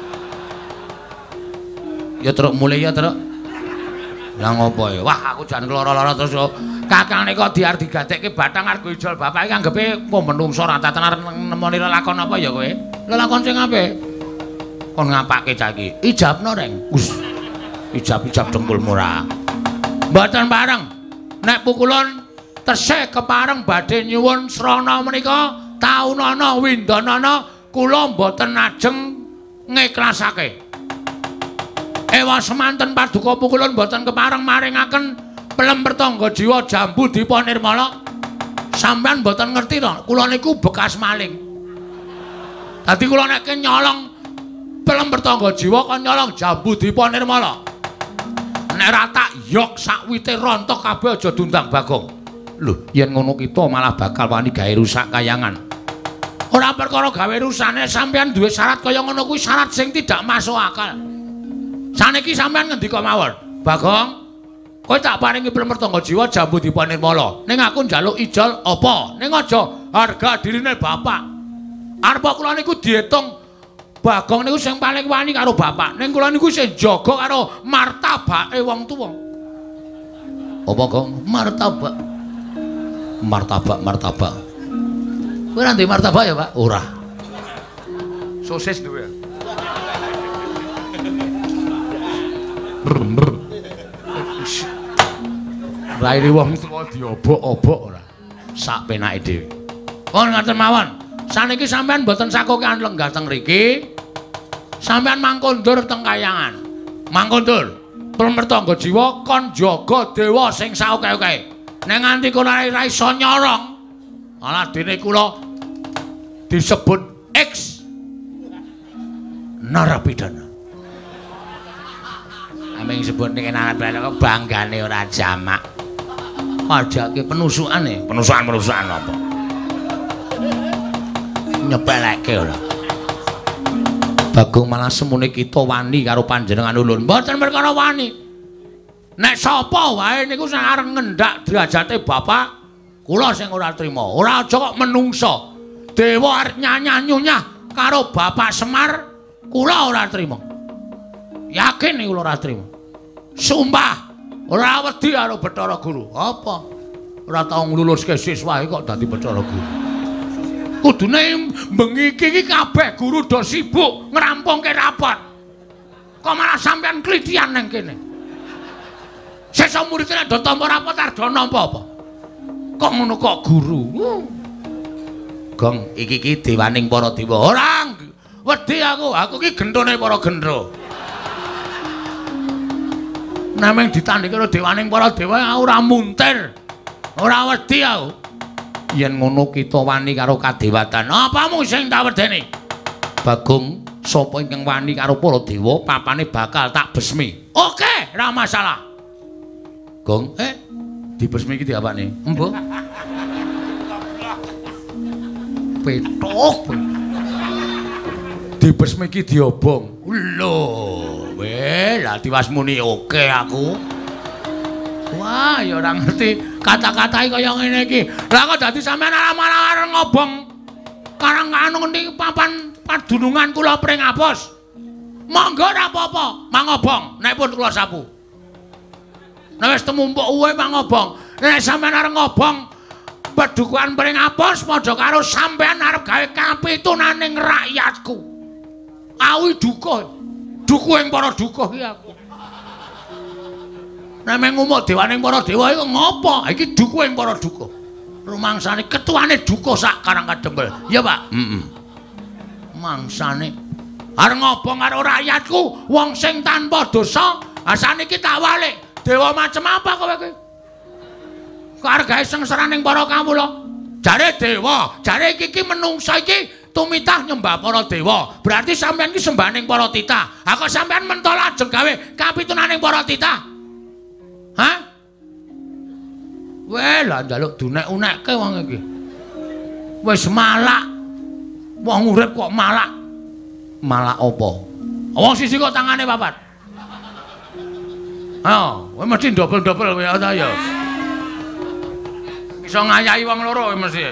Ya truk mulai ya truk. Lah ngopo ya? Wah aku jan keloro-loro terus Kakang nek kok diar digatekke bathang arep ijol bapak iki anggepe wong menungso ora tenar nemoni lelakon apa ya kowe? Lelakon sing apik. Kon ngapake cah iki? Ijabno reng. Wis. Ijab-ijab dengkulmu ora. Mboten bareng. Nek pukulun tesih kepareng badhe nyuwun srana menika taunana windanana kula mboten ajeng ngiklasake. Ewa semanten paduka pukulun mboten kepareng maringaken Pelempertangga Jiwa Jambudipa Nirmala. Sampeyan mboten ngerti to, kula niku bekas maling. Dadi kula nek nyolong Pelempertangga Jiwa kon nyolong Jambudipa Nirmala. Nek ra tak yok sak wite rontok kabeh aja dundang Bagong. Lho, yen ngono kita malah bakal wani gawe rusak kayangan. Ora perkara gawe rusane sampeyan duwe syarat kaya ngono kuwi syarat sing tidak masuk akal. Saniki sampeyan ngendika mawon, Bagong, kowe tak paringi Pelempertangga Jiwa Jambudipa Nirmala. Ning aku njaluk ijol apa? Ning aja harga dirine bapak. Arep kula niku diitung Bagong niku sing paling wani karo bapak. Ning kula niku sing jaga karo martabake wong tuwa. Apa, Gong? Martabak. Martabak. Kowe ora ndek martabak ya, Pak? Ora. Sosis duwe. Raine wong tuwa diobok-obok ora. Sak penake dhewe. Pun ngaten mawon. Saniki sampean mboten sakokean lenggah teng mriki. Sampean mangkondur teng kayangan. Mangkondur. Permertangga jiwa kon jaga dewa sing saoke-oke. Nek nganti kula ora iso nyorong, malah dene kula disebut X narapidana. Ameng sebut nek narapidana kok banggane ora jamak. Pajake penusukane, penusukan apa? Nyepeleke ora. Bagong malah semune kita wani karo panjenengan ulun. Mboten perkara wani. Nek sapa wae niku sing arep ngendhak derajate bapak, kula sing ora trima. Ora aja kok menungso. Dewa arep nyanyah-nyunyah karo Bapak Semar, kula ora trima. Yakin nek kula ora trima. Sumpah ora wedi karo Bathara Guru. Apa? Ora tau ngluluske siswae kok dadi Bathara Guru. Kudune bengi iki kabeh guru do sibuk ngrampungke rapot. Kok malah sampean klitian nang kene. Sesuk murid nek do tampa rapot arep do nampa apa? Kok ngono kok guru? Gong iki dewaning para dewa. Ora wedi aku iki gentone para gendro. Nameng ditandhike karo dewaning para dewa ora muntir. Ora wedi aku. Yen ngono kita wani karo kadewatan. Apamu sing tak wedeni? Bagong, sapa ingkang wani karo para dewa, papane bakal tak besmi. Oke, ora masalah. Gong, dibesmi iki diapane? Embuh. Petok. Dibesmi iki diobong. Lho, lah diwas muni oke aku. Wah, ya ora ngerti kata-kata kaya ngene iki. Lah kok dadi sampean malah ngobong karang anu niki papan padunungan kula pring apus. Monggo ora apa-apa, mangobong nek pun kula sapu. Nek wis temumpuk uwe mangobong. Nek sampean arep ngobong padukuhan pring apus padha karo sampean arep gawe kapitunaning rakyatku. Awi dukuh. Dukuhing para dukuh iki aku. Nek ngumuk dewaning para dewa iku ngopo? Iki dukuhing para dukuh. Rumangsane ketuane dukuh sak Karang Kadempel. Ya, Pak? Mangsane arep ngobong karo rakyatku, wong sing tanpa dosa, saniki tak walik. Dewa macem apa kowe iki? Kok arep gawe sengsaraning para kawula? Jare dewa, jare iki menungsa iki tumitah nyembah para dewa. Berarti sampean iki sembahaning para titah. Ha kok sampean mentol ajeng gawe kapitunaning para titah? Hah? Weh lah njaluk dunek-unekke wong iki. Wis malak. Wong urip kok malak. Malak apa? Wong sisi kok tangane papat. Ayo, kowe mesti dobel-dobel kowe ta ya. Iso ngayahi wong loro kowe mesti.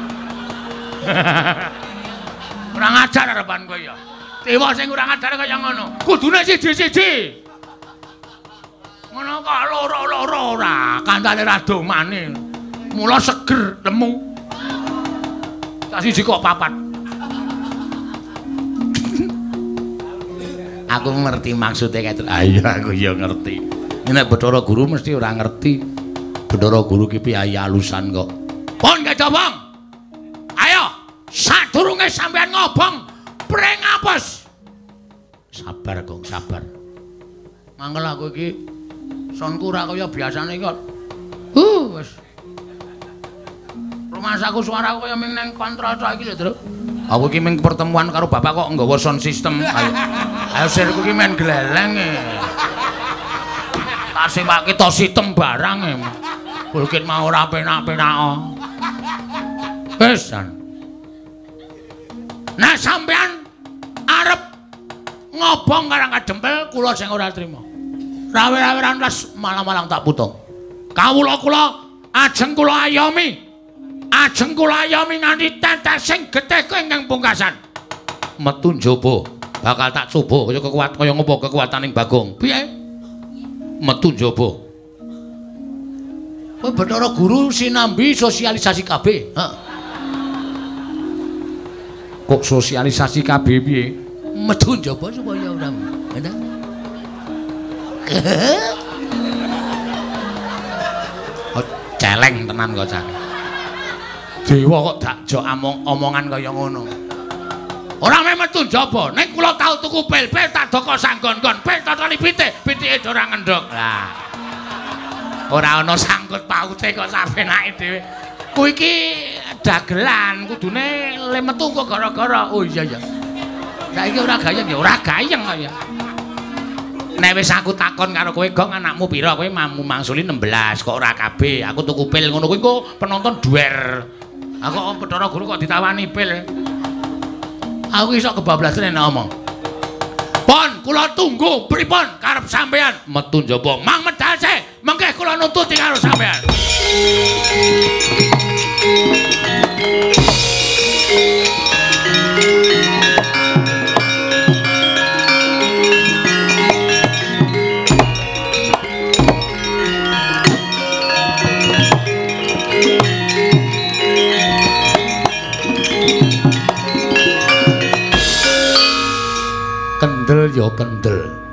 Kurang ajar arepan kowe ya. Dewa sing kurang ajar kaya ngono. Kudune siji-siji. Ngono kok loro-loro ora, kancane ra domane. Mula seger temu. Tak siji kok papat. Aku ngerti maksudnya kayak itu. Ayo aku ya ngerti. Ini Bathara Guru mesti ora ngerti. Bathara Guru ki piye alusan kok. Pon Kecobong. Ayo, sadurunge sampean ngobong pring apes. Sabar, Gong, sabar. Mangkel aku iki sonku ora kaya biasane kok. Wis. Rumasaku suaraku kaya ming nang kontraca iki lho, Tru. Aku iki ming pertemuan karo bapak kok nggawa sound system. Ayo sirku iki men gleleng e. Tak sewake to sistem barang e. Bulkit mau ora penak-penak. Wis. Nah sampean arep ngobong Karang Kadempel kula sing ora trima. Rawe-raweran les malang-malang tak putung. Kawula ajeng kula ayomi. Ajeng kula ayomi nganti tetes sing getih ingkang pungkasan. Metu njaba bakal tak coba kaya ngopo kekuataning Bagong. Piye? Metu njaba. Bathara Guru sinambi sosialisasi kabeh. Kok sosialisasi kabeh piye? Metu njaba supaya ora. Celeng tenan kok Cak. Dewa kok dak jok omongan kaya ngono. Ora meh metu njaba, nek kula tau tuku pil-pil tak doko sanggon-gon, pil totoni pitike ora ngendhok. Lah. Ora ana sangkut paute kok sapenake dhewe. Ku iki dagelan, kudune le metu kok gara-gara. Oh iya ya. Saiki ora gayeng ya, ora gayeng kok ya. Nek wis aku takon karo kowe, Gong, anakmu pira? Kowe mangsuli 16, kok ora kabeh. Aku tuku pil ngono kuwi kok penonton duer. Aku Bathara Guru kok ditawani pil. Aku iso kebablasan nek ngomong. Pon, kula tunggu pripun karep sampean? Metu njaba. Mang medal sih. Mengke kula nuntuti karo sampean. Kendel ya kendel.